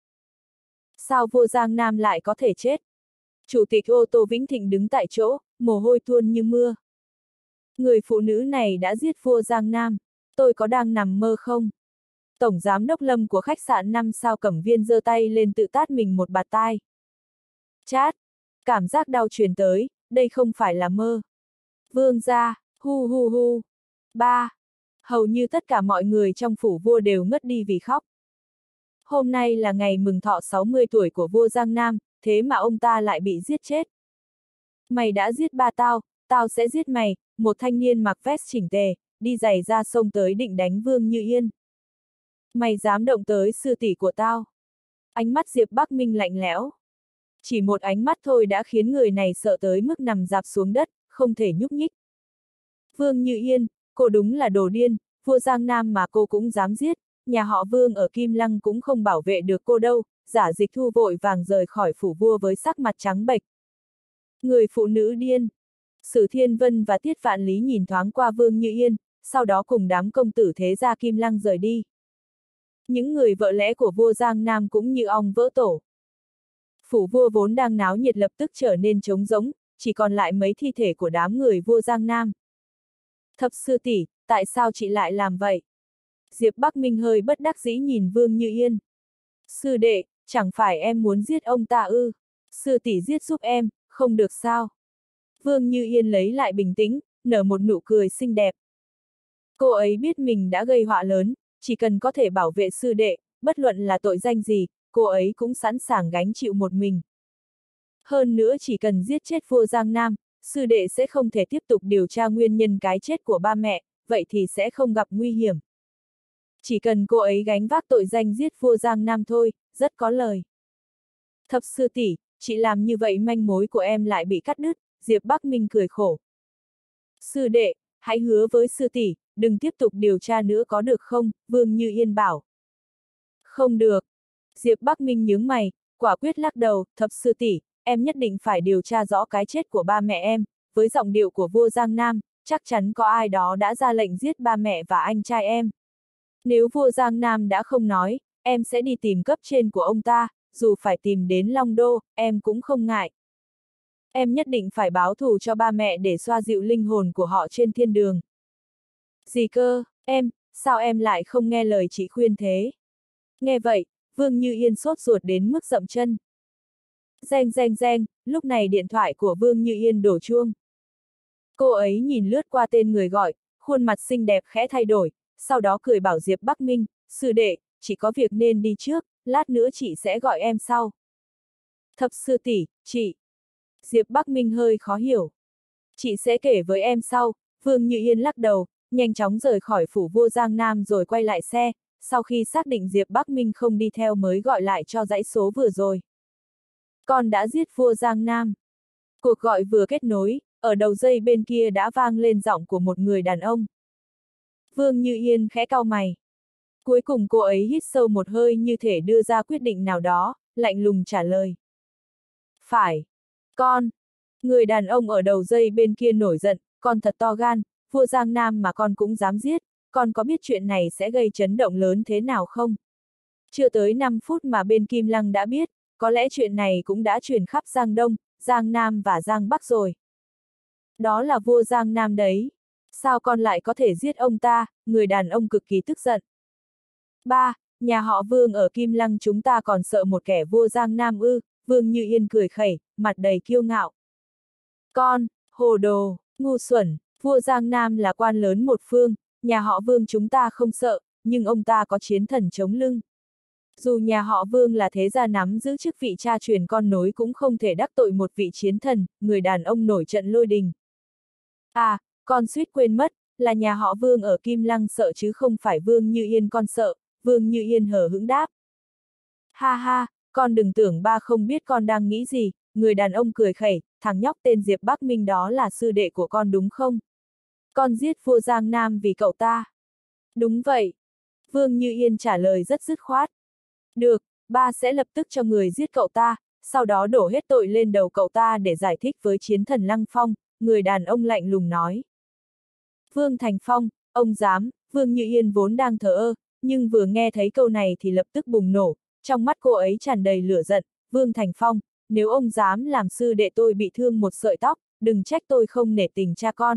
Sao vua Giang Nam lại có thể chết? Chủ tịch ô tô Vĩnh Thịnh đứng tại chỗ, mồ hôi tuôn như mưa. Người phụ nữ này đã giết vua Giang Nam, tôi có đang nằm mơ không? Tổng giám đốc Lâm của khách sạn năm sao Cẩm Viên giơ tay lên tự tát mình một bạt tai. Chát! Cảm giác đau truyền tới, đây không phải là mơ. Vương gia, hu hu hu. Ba. Hầu như tất cả mọi người trong phủ vua đều ngất đi vì khóc. Hôm nay là ngày mừng thọ sáu mươi tuổi của vua Giang Nam, thế mà ông ta lại bị giết chết. Mày đã giết ba tao, tao sẽ giết mày, một thanh niên mặc vest chỉnh tề, đi giày ra sông tới định đánh Vương Như Yên. Mày dám động tới sư tỷ của tao. Ánh mắt Diệp Bắc Minh lạnh lẽo. Chỉ một ánh mắt thôi đã khiến người này sợ tới mức nằm dạp xuống đất, không thể nhúc nhích. Vương Như Yên, cô đúng là đồ điên, vua Giang Nam mà cô cũng dám giết, nhà họ Vương ở Kim Lăng cũng không bảo vệ được cô đâu. Giả Dịch Thu vội vàng rời khỏi phủ vua với sắc mặt trắng bệch. Người phụ nữ điên. Sử Thiên Vân và Tiết Vạn Lý nhìn thoáng qua Vương Như Yên, sau đó cùng đám công tử thế gia Kim Lăng rời đi. Những người vợ lẽ của vua Giang Nam cũng như ong vỡ tổ. Phủ vua vốn đang náo nhiệt lập tức trở nên trống rỗng, chỉ còn lại mấy thi thể của đám người vua Giang Nam. Thập sư tỷ, tại sao chị lại làm vậy? Diệp Bắc Minh hơi bất đắc dĩ nhìn Vương Như Yên. Sư đệ, chẳng phải em muốn giết ông ta ư? Sư tỷ giết giúp em, không được sao? Vương Như Yên lấy lại bình tĩnh, nở một nụ cười xinh đẹp. Cô ấy biết mình đã gây họa lớn, chỉ cần có thể bảo vệ sư đệ, bất luận là tội danh gì, cô ấy cũng sẵn sàng gánh chịu một mình. Hơn nữa chỉ cần giết chết vua Giang Nam, sư đệ sẽ không thể tiếp tục điều tra nguyên nhân cái chết của ba mẹ, vậy thì sẽ không gặp nguy hiểm. Chỉ cần cô ấy gánh vác tội danh giết vua Giang Nam thôi, rất có lời. Thập sư tỷ, chị làm như vậy manh mối của em lại bị cắt đứt, Diệp Bắc Minh cười khổ, Sư đệ, hãy hứa với sư tỷ, đừng tiếp tục điều tra nữa có được không? Vương Như Yên bảo. Không được. Diệp Bắc Minh nhướng mày, quả quyết lắc đầu, thập sư tỷ, em nhất định phải điều tra rõ cái chết của ba mẹ em, với giọng điệu của vua Giang Nam, chắc chắn có ai đó đã ra lệnh giết ba mẹ và anh trai em. Nếu vua Giang Nam đã không nói, em sẽ đi tìm cấp trên của ông ta, dù phải tìm đến Long Đô, em cũng không ngại. Em nhất định phải báo thù cho ba mẹ để xoa dịu linh hồn của họ trên thiên đường. Gì cơ, em, sao em lại không nghe lời chị khuyên thế? Nghe vậy, Vương Như Yên sốt ruột đến mức dậm chân. Reng reng reng, lúc này điện thoại của Vương Như Yên đổ chuông. Cô ấy nhìn lướt qua tên người gọi, khuôn mặt xinh đẹp khẽ thay đổi, sau đó cười bảo Diệp Bắc Minh, sư đệ, chị có việc nên đi trước, lát nữa chị sẽ gọi em sau. Thập sư tỷ, chị. Diệp Bắc Minh hơi khó hiểu. Chị sẽ kể với em sau, Vương Như Yên lắc đầu, nhanh chóng rời khỏi phủ vua Giang Nam rồi quay lại xe, sau khi xác định Diệp Bắc Minh không đi theo mới gọi lại cho dãy số vừa rồi. Con đã giết vua Giang Nam. Cuộc gọi vừa kết nối, ở đầu dây bên kia đã vang lên giọng của một người đàn ông. Vương Như Yên khẽ cau mày. Cuối cùng cô ấy hít sâu một hơi như thể đưa ra quyết định nào đó, lạnh lùng trả lời. Phải. Con. Người đàn ông ở đầu dây bên kia nổi giận, con thật to gan, vua Giang Nam mà con cũng dám giết, con có biết chuyện này sẽ gây chấn động lớn thế nào không? Chưa tới năm phút mà bên Kim Lăng đã biết, có lẽ chuyện này cũng đã truyền khắp Giang Đông, Giang Nam và Giang Bắc rồi. Đó là vua Giang Nam đấy. Sao con lại có thể giết ông ta? Người đàn ông cực kỳ tức giận. Ba, nhà họ Vương ở Kim Lăng chúng ta còn sợ một kẻ vua Giang Nam ư? Vương Như Yên cười khẩy, mặt đầy kiêu ngạo. Con, hồ đồ, ngu xuẩn, vua Giang Nam là quan lớn một phương, nhà họ Vương chúng ta không sợ, nhưng ông ta có chiến thần chống lưng. Dù nhà họ Vương là thế gia nắm giữ chức vị cha truyền con nối cũng không thể đắc tội một vị chiến thần, người đàn ông nổi trận lôi đình. À, con suýt quên mất, là nhà họ Vương ở Kim Lăng sợ chứ không phải Vương Như Yên con sợ, Vương Như Yên hờ hững đáp. Ha ha, con đừng tưởng ba không biết con đang nghĩ gì, người đàn ông cười khẩy, thằng nhóc tên Diệp Bắc Minh đó là sư đệ của con đúng không? Con giết vua Giang Nam vì cậu ta. Đúng vậy. Vương Như Yên trả lời rất dứt khoát. Được, ba sẽ lập tức cho người giết cậu ta, sau đó đổ hết tội lên đầu cậu ta để giải thích với chiến thần Lăng Phong, người đàn ông lạnh lùng nói. Vương Thành Phong, ông dám, Vương Như Yên vốn đang thờ ơ, nhưng vừa nghe thấy câu này thì lập tức bùng nổ, trong mắt cô ấy tràn đầy lửa giận, Vương Thành Phong, nếu ông dám làm sư đệ tôi bị thương một sợi tóc, đừng trách tôi không nể tình cha con.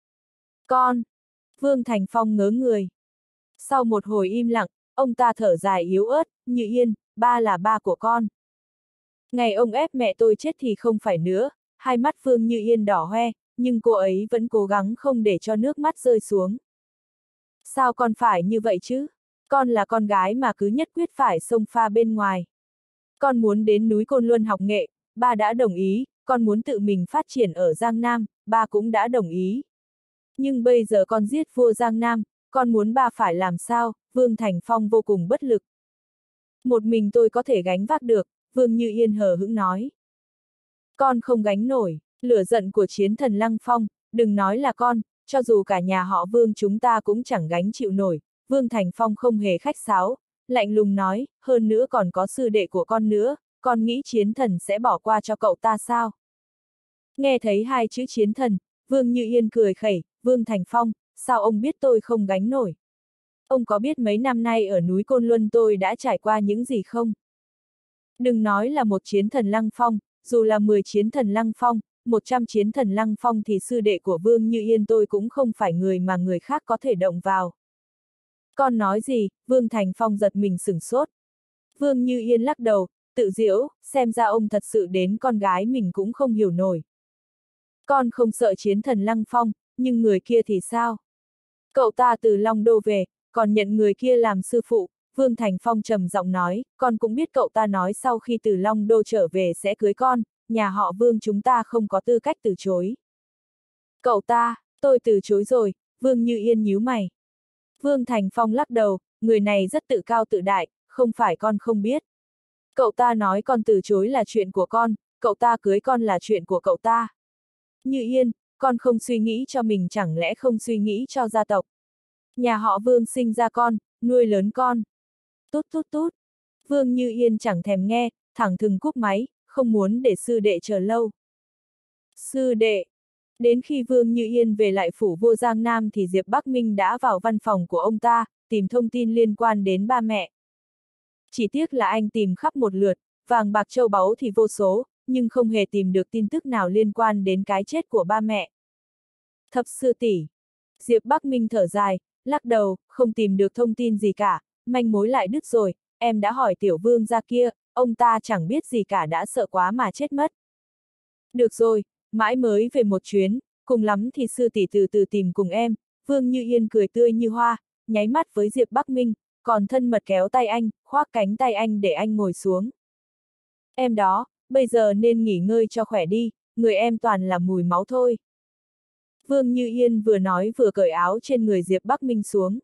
Con! Vương Thành Phong ngớ người. Sau một hồi im lặng, ông ta thở dài yếu ớt, Như Yên, ba là ba của con. Ngày ông ép mẹ tôi chết thì không phải nữa, hai mắt Vương Như Yên đỏ hoe, nhưng cô ấy vẫn cố gắng không để cho nước mắt rơi xuống. Sao con phải như vậy chứ? Con là con gái mà cứ nhất quyết phải xông pha bên ngoài. Con muốn đến núi Côn Luân học nghệ, ba đã đồng ý, con muốn tự mình phát triển ở Giang Nam, ba cũng đã đồng ý. Nhưng bây giờ con giết vua Giang Nam, con muốn ba phải làm sao? Vương Thành Phong vô cùng bất lực. Một mình tôi có thể gánh vác được, Vương Như Yên hờ hững nói. Con không gánh nổi, lửa giận của chiến thần Lăng Phong, đừng nói là con, cho dù cả nhà họ Vương chúng ta cũng chẳng gánh chịu nổi. Vương Thành Phong không hề khách sáo, lạnh lùng nói, hơn nữa còn có sư đệ của con nữa, con nghĩ chiến thần sẽ bỏ qua cho cậu ta sao? Nghe thấy hai chữ chiến thần, Vương Như Yên cười khẩy, Vương Thành Phong, sao ông biết tôi không gánh nổi? Ông có biết mấy năm nay ở núi Côn Luân tôi đã trải qua những gì không? Đừng nói là một chiến thần Lăng Phong, dù là mười chiến thần Lăng Phong, một trăm chiến thần Lăng Phong thì sư đệ của Vương Như Yên tôi cũng không phải người mà người khác có thể động vào. Con nói gì? Vương Thành Phong giật mình sửng sốt. Vương Như Yên lắc đầu, tự giễu, xem ra ông thật sự đến con gái mình cũng không hiểu nổi. Con không sợ chiến thần Lăng Phong, nhưng người kia thì sao? Cậu ta từ Long Đô về, còn nhận người kia làm sư phụ, Vương Thành Phong trầm giọng nói, con cũng biết cậu ta nói sau khi từ Long Đô trở về sẽ cưới con, nhà họ Vương chúng ta không có tư cách từ chối. Cậu ta, tôi từ chối rồi, Vương Như Yên nhíu mày. Vương Thành Phong lắc đầu, người này rất tự cao tự đại, không phải con không biết. Cậu ta nói con từ chối là chuyện của con, cậu ta cưới con là chuyện của cậu ta. Như Yên, con không suy nghĩ cho mình chẳng lẽ không suy nghĩ cho gia tộc. Nhà họ Vương sinh ra con, nuôi lớn con. Tút tút tút. Vương Như Yên chẳng thèm nghe, thẳng thừng cúp máy, không muốn để sư đệ chờ lâu. Sư đệ. Đến khi Vương Như Yên về lại phủ vua Giang Nam thì Diệp Bắc Minh đã vào văn phòng của ông ta, tìm thông tin liên quan đến ba mẹ. Chỉ tiếc là anh tìm khắp một lượt, vàng bạc châu báu thì vô số, nhưng không hề tìm được tin tức nào liên quan đến cái chết của ba mẹ. Thập sư tỷ. Diệp Bắc Minh thở dài, lắc đầu, không tìm được thông tin gì cả, manh mối lại đứt rồi, em đã hỏi tiểu vương ra kia, ông ta chẳng biết gì cả đã sợ quá mà chết mất. Được rồi, mãi mới về một chuyến, cùng lắm thì sư tỷ từ từ tìm cùng em. Vương Như Yên cười tươi như hoa, nháy mắt với Diệp Bắc Minh, còn thân mật kéo tay anh, khoác cánh tay anh để anh ngồi xuống. Em đó, bây giờ nên nghỉ ngơi cho khỏe đi, người em toàn là mùi máu thôi. Vương Như Yên vừa nói vừa cởi áo trên người Diệp Bắc Minh xuống.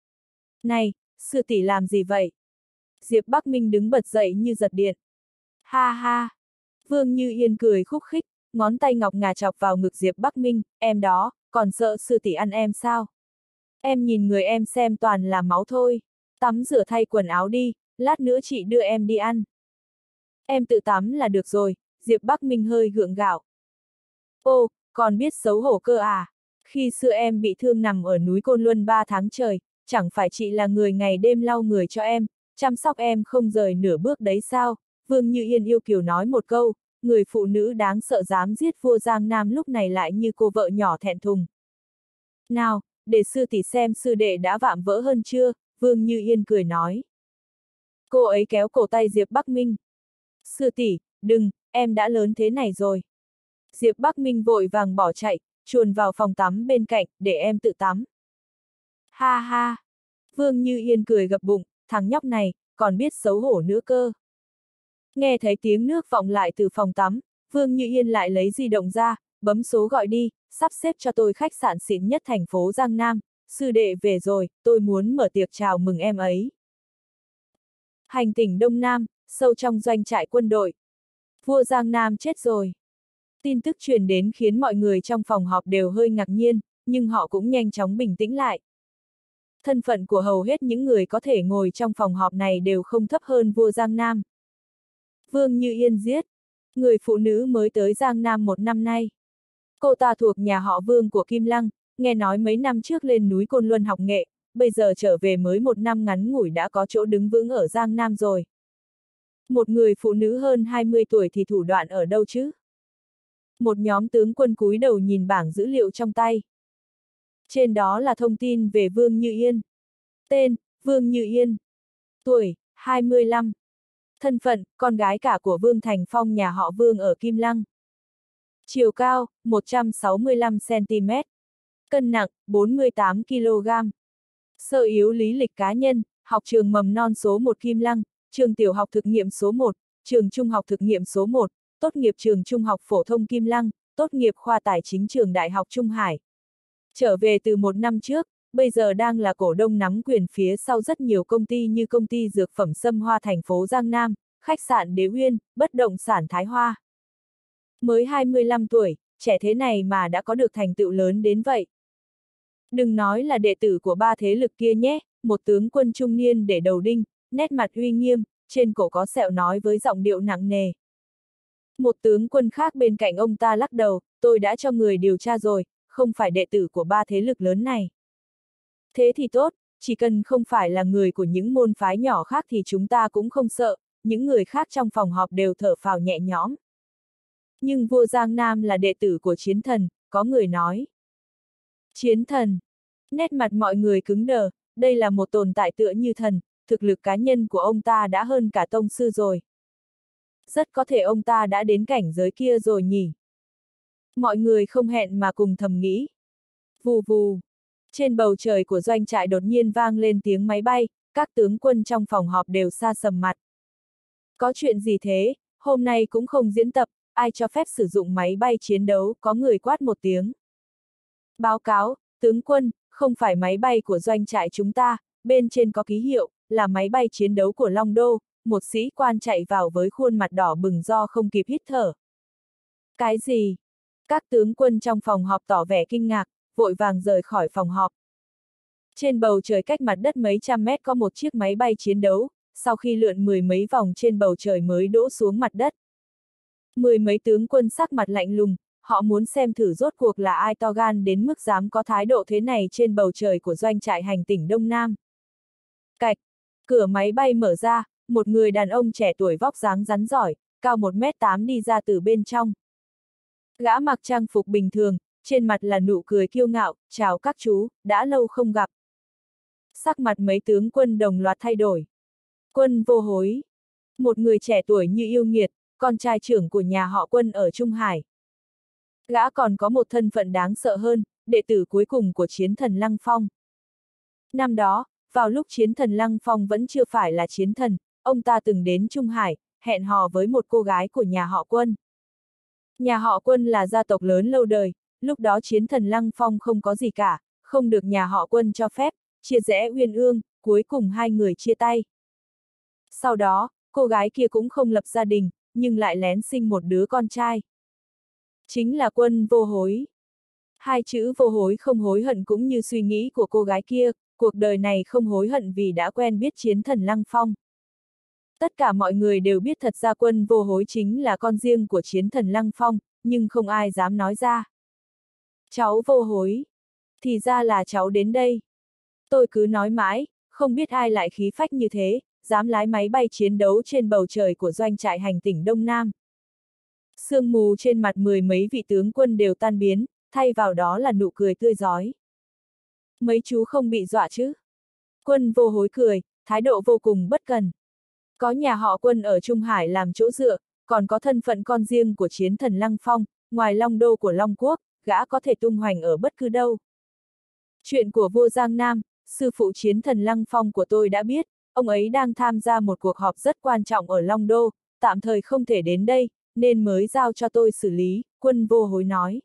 Này, sư tỷ làm gì vậy? Diệp Bắc Minh đứng bật dậy như giật điện. Ha ha! Vương Như Yên cười khúc khích, ngón tay ngọc ngà chọc vào ngực Diệp Bắc Minh, em đó, còn sợ sư tỷ ăn em sao? Em nhìn người em xem toàn là máu thôi. Tắm rửa thay quần áo đi, lát nữa chị đưa em đi ăn. Em tự tắm là được rồi, Diệp Bắc Minh hơi gượng gạo. Ô, còn biết xấu hổ cơ à? Khi xưa em bị thương nằm ở núi Côn Luân ba tháng trời, chẳng phải chị là người ngày đêm lau người cho em, chăm sóc em không rời nửa bước đấy sao? Vương Như Yên yêu kiều nói một câu, người phụ nữ đáng sợ dám giết vua Giang Nam lúc này lại như cô vợ nhỏ thẹn thùng. Nào, để sư tỷ xem sư đệ đã vạm vỡ hơn chưa, Vương Như Yên cười nói. Cô ấy kéo cổ tay Diệp Bắc Minh. Sư tỷ, đừng, em đã lớn thế này rồi. Diệp Bắc Minh vội vàng bỏ chạy, chuồn vào phòng tắm bên cạnh, để em tự tắm. Ha ha! Vương Như Yên cười gập bụng, thằng nhóc này, còn biết xấu hổ nữa cơ. Nghe thấy tiếng nước vọng lại từ phòng tắm, Vương Như Yên lại lấy di động ra, bấm số gọi đi, sắp xếp cho tôi khách sạn xịn nhất thành phố Giang Nam, sư đệ về rồi, tôi muốn mở tiệc chào mừng em ấy. Hành tỉnh Đông Nam, sâu trong doanh trại quân đội. Vua Giang Nam chết rồi. Tin tức truyền đến khiến mọi người trong phòng họp đều hơi ngạc nhiên, nhưng họ cũng nhanh chóng bình tĩnh lại. Thân phận của hầu hết những người có thể ngồi trong phòng họp này đều không thấp hơn vua Giang Nam. Vương Như Yên giết. Người phụ nữ mới tới Giang Nam một năm nay. Cô ta thuộc nhà họ Vương của Kim Lăng, nghe nói mấy năm trước lên núi Côn Luân học nghệ, bây giờ trở về mới một năm ngắn ngủi đã có chỗ đứng vững ở Giang Nam rồi. Một người phụ nữ hơn hai mươi tuổi thì thủ đoạn ở đâu chứ? Một nhóm tướng quân cúi đầu nhìn bảng dữ liệu trong tay. Trên đó là thông tin về Vương Như Yên. Tên, Vương Như Yên. Tuổi, hai mươi lăm. Thân phận, con gái cả của Vương Thành Phong nhà họ Vương ở Kim Lăng. Chiều cao, một trăm sáu mươi lăm xăng ti mét. Cân nặng, bốn mươi tám ki lô gam. Sơ yếu lý lịch cá nhân, học trường mầm non số một Kim Lăng, trường tiểu học thực nghiệm số một, trường trung học thực nghiệm số một, tốt nghiệp trường trung học phổ thông Kim Lăng, tốt nghiệp khoa tài chính trường Đại học Trung Hải. Trở về từ một năm trước, bây giờ đang là cổ đông nắm quyền phía sau rất nhiều công ty như công ty dược phẩm Sâm Hoa thành phố Giang Nam, khách sạn Đế Uyên, bất động sản Thái Hoa. Mới hai mươi lăm tuổi, trẻ thế này mà đã có được thành tựu lớn đến vậy. Đừng nói là đệ tử của ba thế lực kia nhé, một tướng quân trung niên để đầu đinh, nét mặt uy nghiêm, trên cổ có sẹo nói với giọng điệu nặng nề. Một tướng quân khác bên cạnh ông ta lắc đầu, tôi đã cho người điều tra rồi, không phải đệ tử của ba thế lực lớn này. Thế thì tốt, chỉ cần không phải là người của những môn phái nhỏ khác thì chúng ta cũng không sợ, những người khác trong phòng họp đều thở phào nhẹ nhõm. Nhưng vua Giang Nam là đệ tử của chiến thần, có người nói. Chiến thần. Nét mặt mọi người cứng đờ, đây là một tồn tại tựa như thần, thực lực cá nhân của ông ta đã hơn cả tông sư rồi. Rất có thể ông ta đã đến cảnh giới kia rồi nhỉ. Mọi người không hẹn mà cùng thầm nghĩ. Vù vù. Trên bầu trời của doanh trại đột nhiên vang lên tiếng máy bay, các tướng quân trong phòng họp đều sa sầm mặt. Có chuyện gì thế, hôm nay cũng không diễn tập, ai cho phép sử dụng máy bay chiến đấu, có người quát một tiếng. Báo cáo, tướng quân, không phải máy bay của doanh trại chúng ta, bên trên có ký hiệu, là máy bay chiến đấu của Long Đô, một sĩ quan chạy vào với khuôn mặt đỏ bừng do không kịp hít thở. Cái gì? Các tướng quân trong phòng họp tỏ vẻ kinh ngạc, vội vàng rời khỏi phòng họp. Trên bầu trời cách mặt đất mấy trăm mét có một chiếc máy bay chiến đấu, sau khi lượn mười mấy vòng trên bầu trời mới đỗ xuống mặt đất. Mười mấy tướng quân sắc mặt lạnh lùng, họ muốn xem thử rốt cuộc là ai to gan đến mức dám có thái độ thế này trên bầu trời của doanh trại hành tỉnh Đông Nam. Cạch, cửa máy bay mở ra, một người đàn ông trẻ tuổi vóc dáng rắn giỏi, cao một mét tám đi ra từ bên trong. Gã mặc trang phục bình thường, trên mặt là nụ cười kiêu ngạo, chào các chú, đã lâu không gặp. Sắc mặt mấy tướng quân đồng loạt thay đổi. Quân Vô Hối, một người trẻ tuổi như yêu nghiệt, con trai trưởng của nhà họ Quân ở Trung Hải. Gã còn có một thân phận đáng sợ hơn, đệ tử cuối cùng của chiến thần Lăng Phong. Năm đó, vào lúc chiến thần Lăng Phong vẫn chưa phải là chiến thần, ông ta từng đến Trung Hải, hẹn hò với một cô gái của nhà họ Quân. Nhà họ Quân là gia tộc lớn lâu đời, lúc đó chiến thần Lăng Phong không có gì cả, không được nhà họ Quân cho phép, chia rẽ uyên ương, cuối cùng hai người chia tay. Sau đó, cô gái kia cũng không lập gia đình, nhưng lại lén sinh một đứa con trai. Chính là Quân Vô Hối. Hai chữ vô hối không hối hận cũng như suy nghĩ của cô gái kia, cuộc đời này không hối hận vì đã quen biết chiến thần Lăng Phong. Tất cả mọi người đều biết thật ra Quân Vô Hối chính là con riêng của chiến thần Lăng Phong, nhưng không ai dám nói ra. Cháu Vô Hối. Thì ra là cháu đến đây. Tôi cứ nói mãi, không biết ai lại khí phách như thế, dám lái máy bay chiến đấu trên bầu trời của doanh trại hành tỉnh Đông Nam. Sương mù trên mặt mười mấy vị tướng quân đều tan biến, thay vào đó là nụ cười tươi rói. Mấy chú không bị dọa chứ? Quân Vô Hối cười, thái độ vô cùng bất cần. Có nhà họ Quân ở Trung Hải làm chỗ dựa, còn có thân phận con riêng của chiến thần Lăng Phong, ngoài Long Đô của Long Quốc, gã có thể tung hoành ở bất cứ đâu. Chuyện của vua Giang Nam, sư phụ chiến thần Lăng Phong của tôi đã biết, ông ấy đang tham gia một cuộc họp rất quan trọng ở Long Đô, tạm thời không thể đến đây, nên mới giao cho tôi xử lý, Quân Vô Hối nói.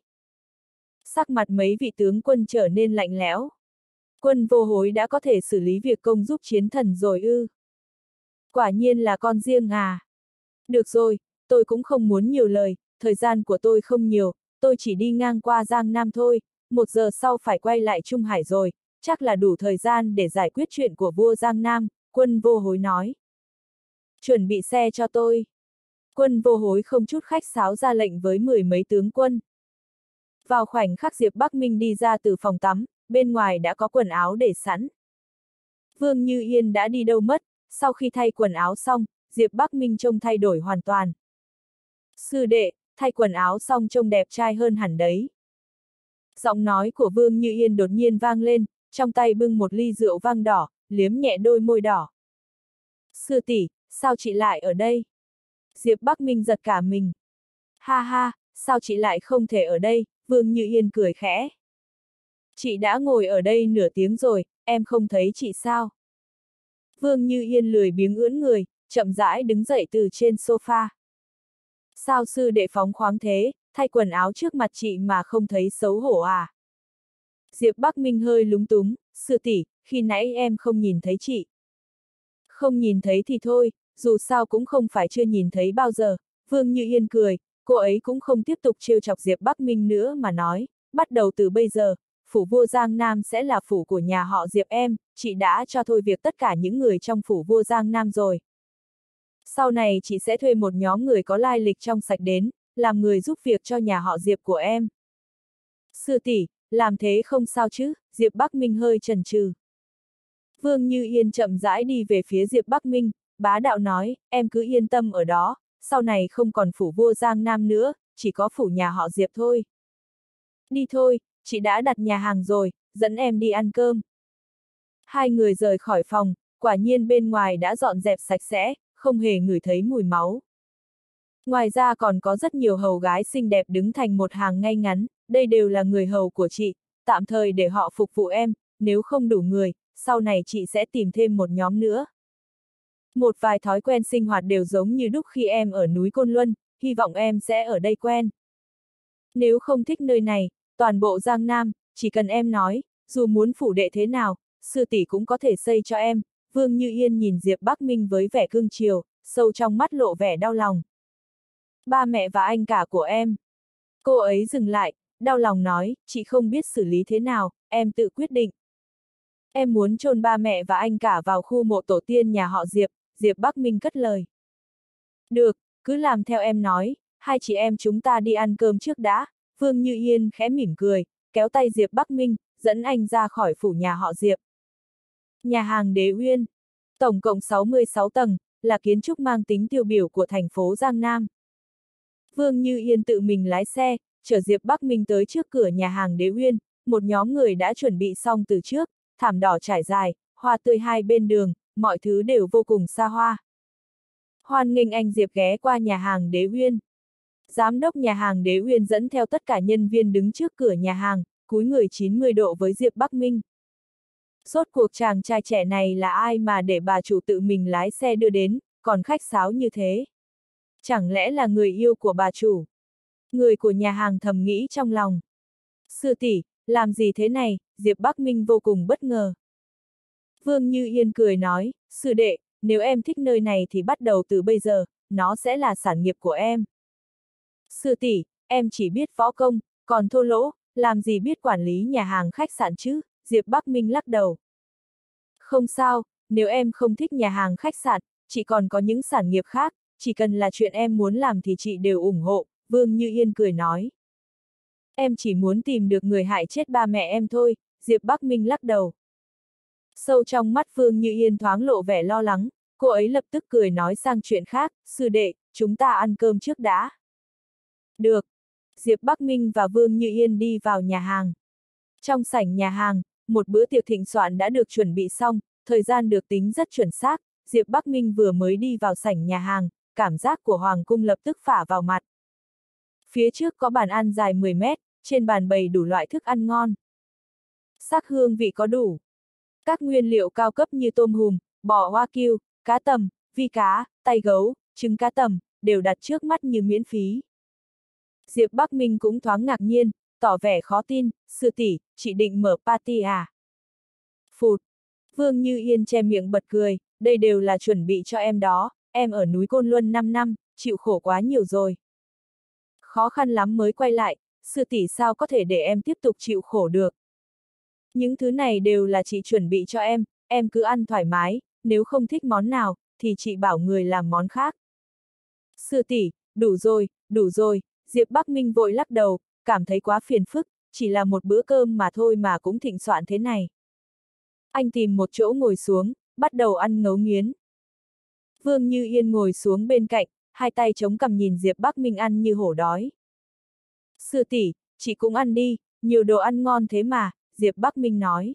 Sắc mặt mấy vị tướng quân trở nên lạnh lẽo. Quân Vô Hối đã có thể xử lý việc công giúp chiến thần rồi ư? Quả nhiên là con riêng à? Được rồi, tôi cũng không muốn nhiều lời, thời gian của tôi không nhiều, tôi chỉ đi ngang qua Giang Nam thôi, một giờ sau phải quay lại Trung Hải rồi, chắc là đủ thời gian để giải quyết chuyện của vua Giang Nam, Quân Vô Hối nói. Chuẩn bị xe cho tôi. Quân Vô Hối không chút khách sáo ra lệnh với mười mấy tướng quân. Vào khoảnh khắc Diệp Bắc Minh đi ra từ phòng tắm, bên ngoài đã có quần áo để sẵn. Vương Như Yên đã đi đâu mất, sau khi thay quần áo xong, Diệp Bắc Minh trông thay đổi hoàn toàn. Sư đệ, thay quần áo xong trông đẹp trai hơn hẳn đấy. Giọng nói của Vương Như Yên đột nhiên vang lên, trong tay bưng một ly rượu vang đỏ, liếm nhẹ đôi môi đỏ. Sư tỷ, sao chị lại ở đây? Diệp Bắc Minh giật cả mình. Ha ha, sao chị lại không thể ở đây? Vương Như Yên cười khẽ. Chị đã ngồi ở đây nửa tiếng rồi, em không thấy chị sao? Vương Như Yên lười biếng ưỡn người, chậm rãi đứng dậy từ trên sofa. Sao sư đệ phóng khoáng thế, thay quần áo trước mặt chị mà không thấy xấu hổ à? Diệp Bắc Minh hơi lúng túng, sư tỷ, khi nãy em không nhìn thấy chị. Không nhìn thấy thì thôi, dù sao cũng không phải chưa nhìn thấy bao giờ. Vương Như Yên cười, cô ấy cũng không tiếp tục trêu chọc Diệp Bắc Minh nữa mà nói, bắt đầu từ bây giờ, phủ vua Giang Nam sẽ là phủ của nhà họ Diệp em, chị đã cho thôi việc tất cả những người trong phủ vua Giang Nam rồi. Sau này chị sẽ thuê một nhóm người có lai lịch trong sạch đến, làm người giúp việc cho nhà họ Diệp của em. Sư tỷ, làm thế không sao chứ? Diệp Bắc Minh hơi chần chừ. Vương Như Yên chậm rãi đi về phía Diệp Bắc Minh, bá đạo nói, em cứ yên tâm ở đó, sau này không còn phủ vua Giang Nam nữa, chỉ có phủ nhà họ Diệp thôi. Đi thôi, chị đã đặt nhà hàng rồi, dẫn em đi ăn cơm. Hai người rời khỏi phòng, quả nhiên bên ngoài đã dọn dẹp sạch sẽ, không hề ngửi thấy mùi máu. Ngoài ra còn có rất nhiều hầu gái xinh đẹp đứng thành một hàng ngay ngắn, đây đều là người hầu của chị, tạm thời để họ phục vụ em, nếu không đủ người, sau này chị sẽ tìm thêm một nhóm nữa. Một vài thói quen sinh hoạt đều giống như đúc khi em ở núi Côn Luân, hy vọng em sẽ ở đây quen. Nếu không thích nơi này, toàn bộ Giang Nam, chỉ cần em nói, dù muốn phủ đệ thế nào, sư tỷ cũng có thể xây cho em. Vương Như Yên nhìn Diệp Bắc Minh với vẻ cương chiều, sâu trong mắt lộ vẻ đau lòng. Ba mẹ và anh cả của em. Cô ấy dừng lại, đau lòng nói, chị không biết xử lý thế nào, em tự quyết định. Em muốn chôn ba mẹ và anh cả vào khu mộ tổ tiên nhà họ Diệp, Diệp Bắc Minh cất lời. Được, cứ làm theo em nói, hai chị em chúng ta đi ăn cơm trước đã. Vương Như Yên khẽ mỉm cười, kéo tay Diệp Bắc Minh, dẫn anh ra khỏi phủ nhà họ Diệp. Nhà hàng Đế Uyên, tổng cộng sáu mươi sáu tầng, là kiến trúc mang tính tiêu biểu của thành phố Giang Nam. Vương Như Yên tự mình lái xe, chở Diệp Bắc Minh tới trước cửa nhà hàng Đế Uyên, một nhóm người đã chuẩn bị xong từ trước, thảm đỏ trải dài, hoa tươi hai bên đường, mọi thứ đều vô cùng xa hoa. Hoan nghênh anh Diệp ghé qua nhà hàng Đế Uyên. Giám đốc nhà hàng Đế Uyên dẫn theo tất cả nhân viên đứng trước cửa nhà hàng, cúi người chín mươi độ với Diệp Bắc Minh. Rốt cuộc chàng trai trẻ này là ai mà để bà chủ tự mình lái xe đưa đến, còn khách sáo như thế? Chẳng lẽ là người yêu của bà chủ? Người của nhà hàng thầm nghĩ trong lòng. Sư tỷ, làm gì thế này? Diệp Bắc Minh vô cùng bất ngờ. Vương Như Yên cười nói, sư đệ, nếu em thích nơi này thì bắt đầu từ bây giờ, nó sẽ là sản nghiệp của em. Sư tỷ, em chỉ biết võ công, còn thô lỗ, làm gì biết quản lý nhà hàng khách sạn chứ? Diệp Bắc Minh lắc đầu. Không sao, nếu em không thích nhà hàng khách sạn, chị còn có những sản nghiệp khác, chỉ cần là chuyện em muốn làm thì chị đều ủng hộ, Vương Như Yên cười nói. Em chỉ muốn tìm được người hại chết ba mẹ em thôi, Diệp Bắc Minh lắc đầu. Sâu trong mắt Vương Như Yên thoáng lộ vẻ lo lắng, cô ấy lập tức cười nói sang chuyện khác, sư đệ, chúng ta ăn cơm trước đã. Được. Diệp Bắc Minh và Vương Như Yên đi vào nhà hàng. Trong sảnh nhà hàng, một bữa tiệc thịnh soạn đã được chuẩn bị xong, thời gian được tính rất chuẩn xác, Diệp Bắc Minh vừa mới đi vào sảnh nhà hàng, cảm giác của Hoàng cung lập tức phả vào mặt. Phía trước có bàn ăn dài mười mét, trên bàn bày đủ loại thức ăn ngon. Sắc hương vị có đủ. Các nguyên liệu cao cấp như tôm hùm, bò hoa kiêu, cá tầm, vi cá, tay gấu, trứng cá tầm, đều đặt trước mắt như miễn phí. Diệp Bắc Minh cũng thoáng ngạc nhiên, tỏ vẻ khó tin, sư tỷ, chị định mở party à? Phụt! Vương Như Yên che miệng bật cười, đây đều là chuẩn bị cho em đó, em ở núi Côn Luân năm năm, chịu khổ quá nhiều rồi. Khó khăn lắm mới quay lại, sư tỷ sao có thể để em tiếp tục chịu khổ được. Những thứ này đều là chị chuẩn bị cho em, em cứ ăn thoải mái, nếu không thích món nào, thì chị bảo người làm món khác. Sư tỷ, đủ rồi, đủ rồi, Diệp Bắc Minh vội lắc đầu, cảm thấy quá phiền phức, chỉ là một bữa cơm mà thôi mà cũng thịnh soạn thế này. Anh tìm một chỗ ngồi xuống, bắt đầu ăn ngấu nghiến. Vương Như Yên ngồi xuống bên cạnh, hai tay chống cằm nhìn Diệp Bắc Minh ăn như hổ đói. Sư tỷ, chị cũng ăn đi, nhiều đồ ăn ngon thế mà, Diệp Bắc Minh nói.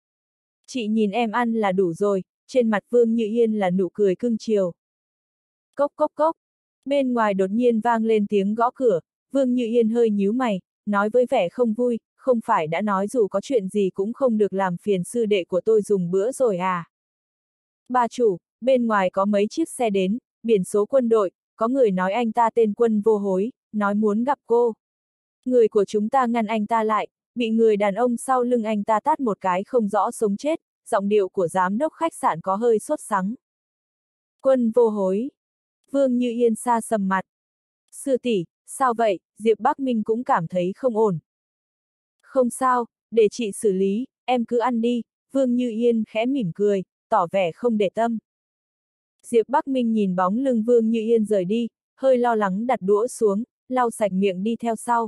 Chị nhìn em ăn là đủ rồi, trên mặt Vương Như Yên là nụ cười cưng chiều. Cốc cốc cốc, bên ngoài đột nhiên vang lên tiếng gõ cửa, Vương Như Yên hơi nhíu mày, nói với vẻ không vui, không phải đã nói dù có chuyện gì cũng không được làm phiền sư đệ của tôi dùng bữa rồi à. Bà chủ, bên ngoài có mấy chiếc xe đến, biển số quân đội, có người nói anh ta tên Quân Vô Hối, nói muốn gặp cô. Người của chúng ta ngăn anh ta lại, bị người đàn ông sau lưng anh ta tát một cái không rõ sống chết, giọng điệu của giám đốc khách sạn có hơi sốt sắng. Quân Vô Hối. Vương Như Yên sa sầm mặt. Sư tỷ, sao vậy? Diệp Bắc Minh cũng cảm thấy không ổn. Không sao, để chị xử lý, em cứ ăn đi, Vương Như Yên khẽ mỉm cười, tỏ vẻ không để tâm. Diệp Bắc Minh nhìn bóng lưng Vương Như Yên rời đi, hơi lo lắng đặt đũa xuống, lau sạch miệng đi theo sau.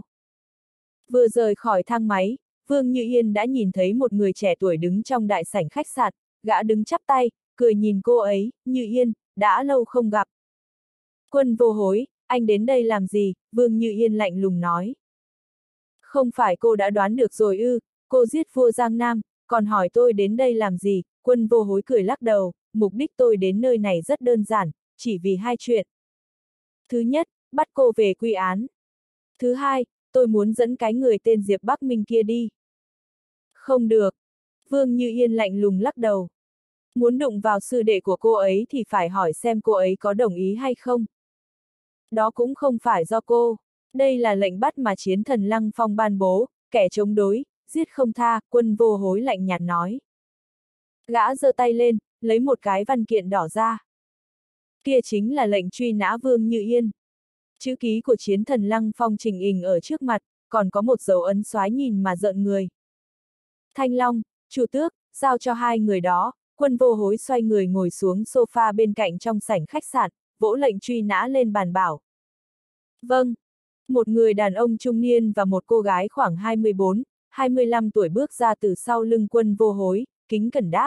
Vừa rời khỏi thang máy, Vương Như Yên đã nhìn thấy một người trẻ tuổi đứng trong đại sảnh khách sạn, gã đứng chắp tay, cười nhìn cô ấy, Như Yên, đã lâu không gặp. Quân Vô Hối, anh đến đây làm gì? Vương Như Yên lạnh lùng nói. Không phải cô đã đoán được rồi ư, cô giết vua Giang Nam, còn hỏi tôi đến đây làm gì? Quân Vô Hối cười lắc đầu, mục đích tôi đến nơi này rất đơn giản, chỉ vì hai chuyện. Thứ nhất, bắt cô về quy án. Thứ hai, tôi muốn dẫn cái người tên Diệp Bắc Minh kia đi. Không được. Vương Như Yên lạnh lùng lắc đầu. Muốn đụng vào sư đệ của cô ấy thì phải hỏi xem cô ấy có đồng ý hay không. Đó cũng không phải do cô. Đây là lệnh bắt mà chiến thần Lăng Phong ban bố, kẻ chống đối, giết không tha, Quân Vô Hối lạnh nhạt nói. Gã giơ tay lên, lấy một cái văn kiện đỏ ra. Kia chính là lệnh truy nã Vương Như Yên. Chữ ký của chiến thần Lăng Phong trình hình ở trước mặt, còn có một dấu ấn xoái nhìn mà rợn người. Thanh Long, Chu Tước, giao cho hai người đó. Quân Vô Hối xoay người ngồi xuống sofa bên cạnh trong sảnh khách sạn, vỗ lệnh truy nã lên bàn bảo. Vâng. Một người đàn ông trung niên và một cô gái khoảng hai mươi bốn, hai mươi lăm tuổi bước ra từ sau lưng Quân Vô Hối, kính cẩn đáp.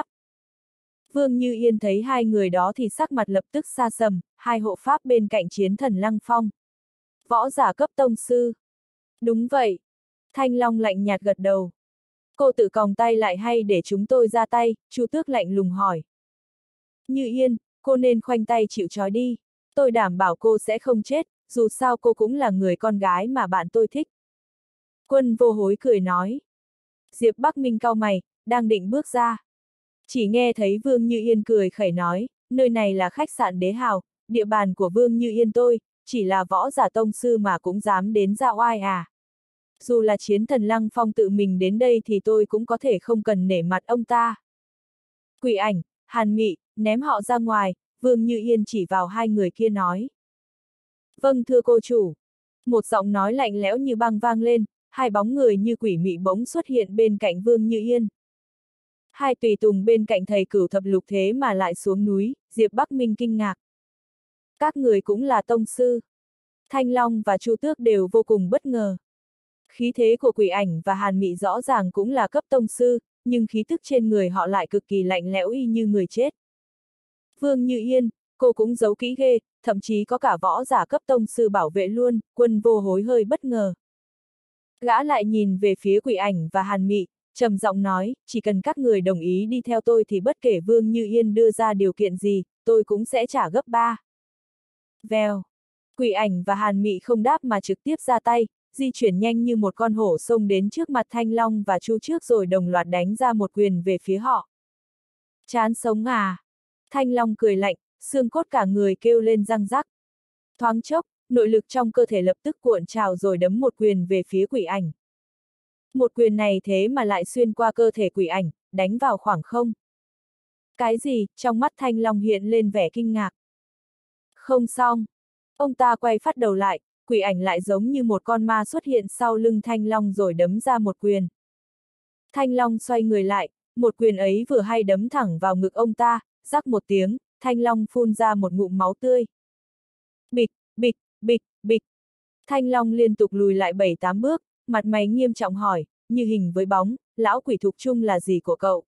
Vương Như Yên thấy hai người đó thì sắc mặt lập tức xa sầm, hai hộ pháp bên cạnh chiến thần Lăng Phong. Võ giả cấp tông sư. Đúng vậy. Thanh Long lạnh nhạt gật đầu. Cô tự còng tay lại hay để chúng tôi ra tay? Chu Tước lạnh lùng hỏi. Như Yên, cô nên khoanh tay chịu trói đi. Tôi đảm bảo cô sẽ không chết, dù sao cô cũng là người con gái mà bạn tôi thích. Quân Vô Hối cười nói. Diệp Bắc Minh cau mày, đang định bước ra. Chỉ nghe thấy Vương Như Yên cười khẩy nói, nơi này là khách sạn Đế Hào, địa bàn của Vương Như Yên tôi, chỉ là võ giả tông sư mà cũng dám đến ra oai à. Dù là chiến thần Lăng Phong tự mình đến đây thì tôi cũng có thể không cần nể mặt ông ta. Quỷ Ảnh, Hàn Mị, ném họ ra ngoài, Vương Như Yên chỉ vào hai người kia nói. Vâng thưa cô chủ. Một giọng nói lạnh lẽo như băng vang lên, hai bóng người như quỷ mị bỗng xuất hiện bên cạnh Vương Như Yên. Hai tùy tùng bên cạnh thầy Cửu Thập Lục thế mà lại xuống núi, Diệp Bắc Minh kinh ngạc. Các người cũng là tông sư. Thanh Long và Chu Tước đều vô cùng bất ngờ. Khí thế của Quỷ Ảnh và Hàn Mị rõ ràng cũng là cấp tông sư, nhưng khí tức trên người họ lại cực kỳ lạnh lẽo y như người chết. Vương Như Yên, cô cũng giấu kỹ ghê, thậm chí có cả võ giả cấp tông sư bảo vệ luôn, Quân Vô Hối hơi bất ngờ. Gã lại nhìn về phía Quỷ Ảnh và Hàn Mị, trầm giọng nói, chỉ cần các người đồng ý đi theo tôi thì bất kể Vương Như Yên đưa ra điều kiện gì, tôi cũng sẽ trả gấp ba. Vèo. Quỷ Ảnh và Hàn Mị không đáp mà trực tiếp ra tay, di chuyển nhanh như một con hổ xông đến trước mặt Thanh Long và Chu trước rồi đồng loạt đánh ra một quyền về phía họ. Chán sống à? Thanh Long cười lạnh, xương cốt cả người kêu lên răng rắc. Thoáng chốc, nội lực trong cơ thể lập tức cuộn trào rồi đấm một quyền về phía Quỷ Ảnh. Một quyền này thế mà lại xuyên qua cơ thể Quỷ Ảnh, đánh vào khoảng không. Cái gì? Trong mắt Thanh Long hiện lên vẻ kinh ngạc. Không xong. Ông ta quay phát đầu lại, Quỷ Ảnh lại giống như một con ma xuất hiện sau lưng Thanh Long rồi đấm ra một quyền. Thanh Long xoay người lại, một quyền ấy vừa hay đấm thẳng vào ngực ông ta, rắc một tiếng, Thanh Long phun ra một ngụm máu tươi. Bịch, bịch, bịch, bịch. Thanh Long liên tục lùi lại bảy tám bước, mặt mày nghiêm trọng hỏi, như hình với bóng, lão quỷ Thục Trung là gì của cậu?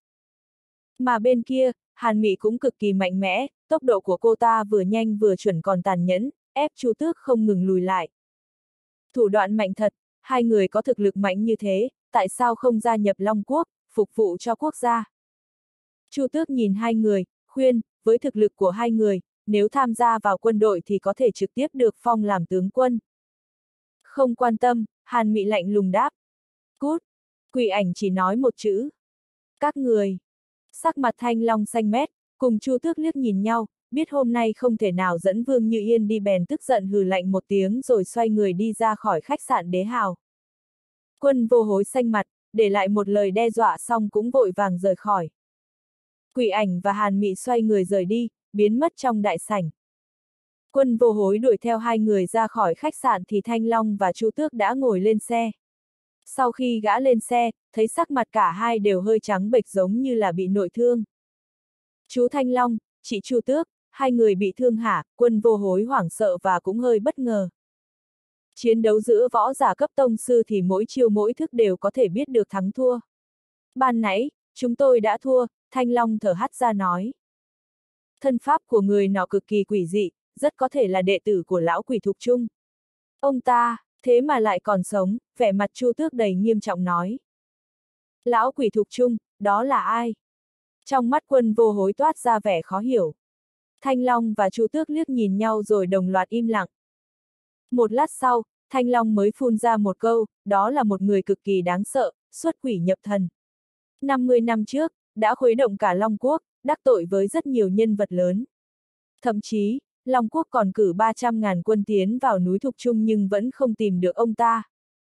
Mà bên kia, Hàn Mị cũng cực kỳ mạnh mẽ, tốc độ của cô ta vừa nhanh vừa chuẩn còn tàn nhẫn, ép Chu Tước không ngừng lùi lại. Thủ đoạn mạnh thật, hai người có thực lực mạnh như thế, tại sao không gia nhập Long Quốc, phục vụ cho quốc gia? Chu Tước nhìn hai người, khuyên, với thực lực của hai người, nếu tham gia vào quân đội thì có thể trực tiếp được phong làm tướng quân. Không quan tâm, Hàn Mị lạnh lùng đáp. Cút. Quỷ Ảnh chỉ nói một chữ. Các người. Sắc mặt Thanh Long xanh mét, cùng Chu Tước liếc nhìn nhau, biết hôm nay không thể nào dẫn Vương Như Yên đi bèn tức giận hừ lạnh một tiếng rồi xoay người đi ra khỏi khách sạn Đế Hào. Quân Vô Hối xanh mặt, để lại một lời đe dọa xong cũng vội vàng rời khỏi. Quỷ Ảnh và Hàn Mị xoay người rời đi, biến mất trong đại sảnh. Quân Vô Hối đuổi theo hai người ra khỏi khách sạn thì Thanh Long và Chu Tước đã ngồi lên xe. Sau khi gã lên xe, thấy sắc mặt cả hai đều hơi trắng bệch giống như là bị nội thương. Chú Thanh Long, chị Chu Tước, hai người bị thương hả? Quân Vô Hối hoảng sợ và cũng hơi bất ngờ. Chiến đấu giữa võ giả cấp tông sư thì mỗi chiêu mỗi thức đều có thể biết được thắng thua. Ban nãy, chúng tôi đã thua, Thanh Long thở hắt ra nói. Thân pháp của người nọ cực kỳ quỷ dị, rất có thể là đệ tử của lão quỷ Thục Trung. Ông ta, thế mà lại còn sống, vẻ mặt Chu Tước đầy nghiêm trọng nói. Lão quỷ Thục Trung, đó là ai? Trong mắt Quân Vô Hối toát ra vẻ khó hiểu. Thanh Long và Chu Tước liếc nhìn nhau rồi đồng loạt im lặng. Một lát sau, Thanh Long mới phun ra một câu, đó là một người cực kỳ đáng sợ, xuất quỷ nhập thần. năm mươi năm trước, đã khuấy động cả Long Quốc, đắc tội với rất nhiều nhân vật lớn. Thậm chí, Long Quốc còn cử ba trăm ngàn quân tiến vào núi Thục Trung nhưng vẫn không tìm được ông ta.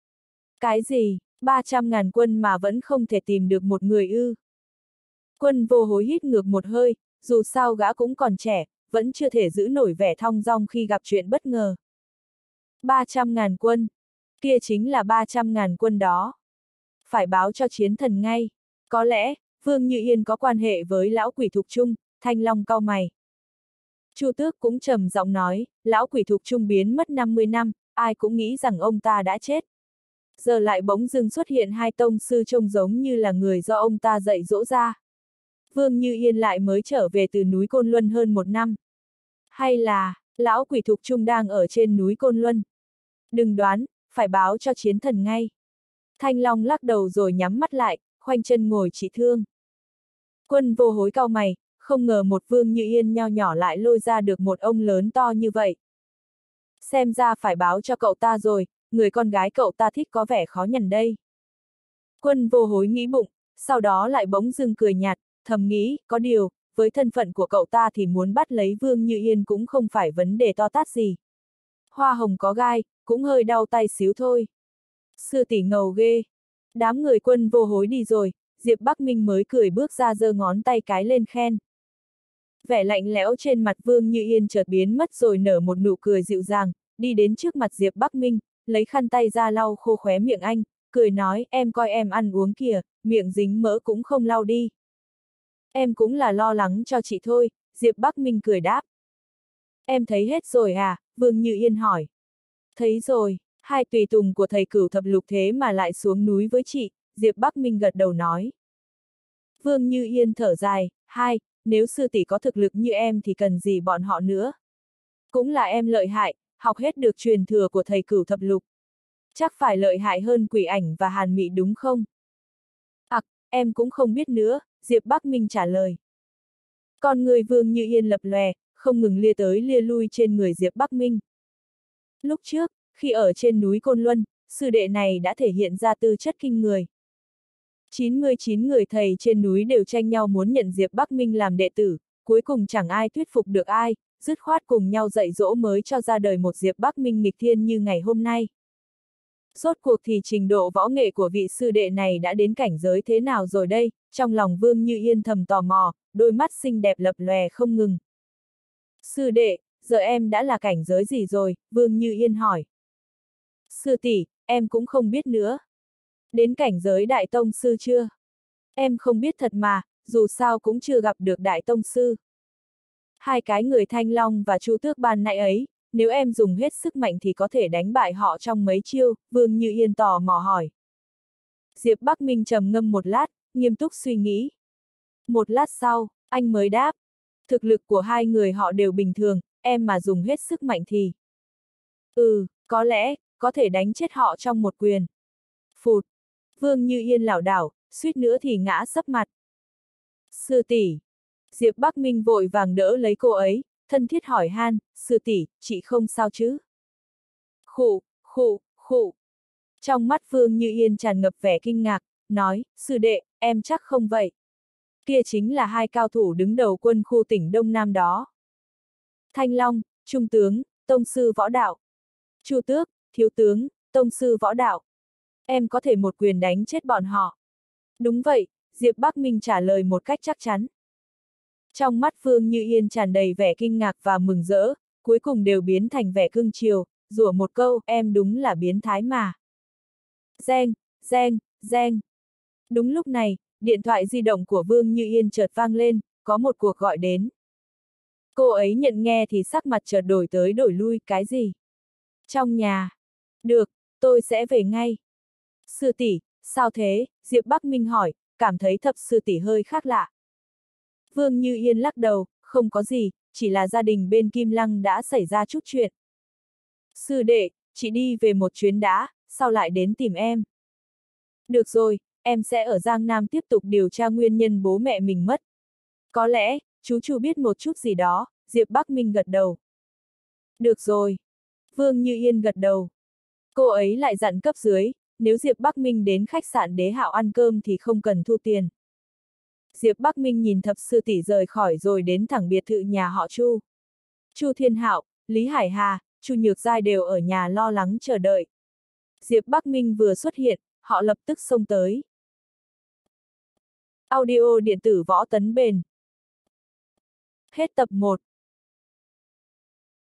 Cái gì, ba trăm ngàn quân mà vẫn không thể tìm được một người ư? Quân Vô Hối hít ngược một hơi, dù sao gã cũng còn trẻ, vẫn chưa thể giữ nổi vẻ thong dong khi gặp chuyện bất ngờ. ba trăm ngàn quân. Kia chính là ba trăm ngàn quân đó. Phải báo cho chiến thần ngay. Có lẽ, Vương Như Yên có quan hệ với lão quỷ Thục Trung. Thanh Long cau mày. Chu Tước cũng trầm giọng nói, lão quỷ Thục Trung biến mất năm mươi năm, ai cũng nghĩ rằng ông ta đã chết. Giờ lại bỗng dưng xuất hiện hai tông sư trông giống như là người do ông ta dạy dỗ ra. Vương Như Yên lại mới trở về từ núi Côn Luân hơn một năm. Hay là, lão quỷ Thục Trung đang ở trên núi Côn Luân? Đừng đoán, phải báo cho chiến thần ngay. Thanh Long lắc đầu rồi nhắm mắt lại, khoanh chân ngồi trị thương. Quân Vô Hối cau mày, không ngờ một Vương Như Yên nho nhỏ lại lôi ra được một ông lớn to như vậy. Xem ra phải báo cho cậu ta rồi, người con gái cậu ta thích có vẻ khó nhằn đây. Quân Vô Hối nghĩ bụng, sau đó lại bỗng dưng cười nhạt, thầm nghĩ, có điều, với thân phận của cậu ta thì muốn bắt lấy Vương Như Yên cũng không phải vấn đề to tát gì. Hoa hồng có gai, cũng hơi đau tay xíu thôi. Sư tỷ ngầu ghê. Đám người Quân Vô Hối đi rồi, Diệp Bắc Minh mới cười bước ra giơ ngón tay cái lên khen. Vẻ lạnh lẽo trên mặt Vương Như Yên chợt biến mất rồi nở một nụ cười dịu dàng, đi đến trước mặt Diệp Bắc Minh, lấy khăn tay ra lau khô khóe miệng anh, cười nói, em coi em ăn uống kìa, miệng dính mỡ cũng không lau đi. Em cũng là lo lắng cho chị thôi, Diệp Bắc Minh cười đáp. Em thấy hết rồi à? Vương Như Yên hỏi. Thấy rồi, hai tùy tùng của thầy Cửu Thập Lục thế mà lại xuống núi với chị, Diệp Bắc Minh gật đầu nói. Vương Như Yên thở dài, hai, nếu sư tỷ có thực lực như em thì cần gì bọn họ nữa. Cũng là em lợi hại, học hết được truyền thừa của thầy Cửu Thập Lục. Chắc phải lợi hại hơn Quỷ Ảnh và Hàn Mị đúng không? À, em cũng không biết nữa, Diệp Bắc Minh trả lời. Con người Vương Như Yên lập lòe, không ngừng lia tới lia lui trên người Diệp Bắc Minh. Lúc trước, khi ở trên núi Côn Luân, sư đệ này đã thể hiện ra tư chất kinh người. chín mươi chín người thầy trên núi đều tranh nhau muốn nhận Diệp Bắc Minh làm đệ tử, cuối cùng chẳng ai thuyết phục được ai, dứt khoát cùng nhau dạy dỗ mới cho ra đời một Diệp Bắc Minh nghịch thiên như ngày hôm nay. Rốt cuộc thì trình độ võ nghệ của vị sư đệ này đã đến cảnh giới thế nào rồi đây, trong lòng Vương Như Yên thầm tò mò, đôi mắt xinh đẹp lập lòe không ngừng. Sư đệ, giờ em đã là cảnh giới gì rồi? Vương Như Yên hỏi. Sư tỷ, em cũng không biết nữa. Đến cảnh giới đại tông sư chưa? Em không biết thật mà, dù sao cũng chưa gặp được đại tông sư. Hai cái người Thanh Long và Chu Tước ban nãy ấy, nếu em dùng hết sức mạnh thì có thể đánh bại họ trong mấy chiêu, Vương Như Yên tò mò hỏi. Diệp Bắc Minh trầm ngâm một lát, nghiêm túc suy nghĩ. Một lát sau, anh mới đáp. Thực lực của hai người họ đều bình thường, em mà dùng hết sức mạnh thì... Ừ, có lẽ, có thể đánh chết họ trong một quyền. Phụt! Vương Như Yên lảo đảo, suýt nữa thì ngã sấp mặt. Sư tỷ! Diệp Bắc Minh vội vàng đỡ lấy cô ấy, thân thiết hỏi han, sư tỷ, chị không sao chứ? Khụ, khụ, khụ. Trong mắt Vương Như Yên tràn ngập vẻ kinh ngạc, nói, sư đệ, em chắc không vậy. Kia chính là hai cao thủ đứng đầu quân khu tỉnh Đông Nam đó. Thanh Long, trung tướng, tông sư võ đạo. Chu Tước, thiếu tướng, tông sư võ đạo. Em có thể một quyền đánh chết bọn họ. Đúng vậy, Diệp Bắc Minh trả lời một cách chắc chắn. Trong mắt Vương Như Yên tràn đầy vẻ kinh ngạc và mừng rỡ, cuối cùng đều biến thành vẻ cưng chiều, rủa một câu, em đúng là biến thái mà. Reng, reng, reng. Đúng lúc này, điện thoại di động của Vương Như Yên chợt vang lên, có một cuộc gọi đến. Cô ấy nhận nghe thì sắc mặt chợt đổi tới đổi lui, cái gì? Trong nhà. Được, tôi sẽ về ngay. Sư tỷ, sao thế? Diệp Bắc Minh hỏi, cảm thấy thập sư tỷ hơi khác lạ. Vương Như Yên lắc đầu, không có gì, chỉ là gia đình bên Kim Lăng đã xảy ra chút chuyện. Sư đệ, chị đi về một chuyến đã, sau lại đến tìm em. Được rồi, em sẽ ở Giang Nam tiếp tục điều tra nguyên nhân bố mẹ mình mất. Có lẽ, chú Chu biết một chút gì đó, Diệp Bắc Minh gật đầu. Được rồi. Vương Như Yên gật đầu. Cô ấy lại dặn cấp dưới, nếu Diệp Bắc Minh đến khách sạn Đế Hạo ăn cơm thì không cần thu tiền. Diệp Bắc Minh nhìn thập sư tỷ rời khỏi rồi đến thẳng biệt thự nhà họ Chu. Chu Thiên Hạo, Lý Hải Hà, Chu Nhược Giai đều ở nhà lo lắng chờ đợi. Diệp Bắc Minh vừa xuất hiện, họ lập tức xông tới. Audio điện tử Võ Tấn Bền. Hết tập một.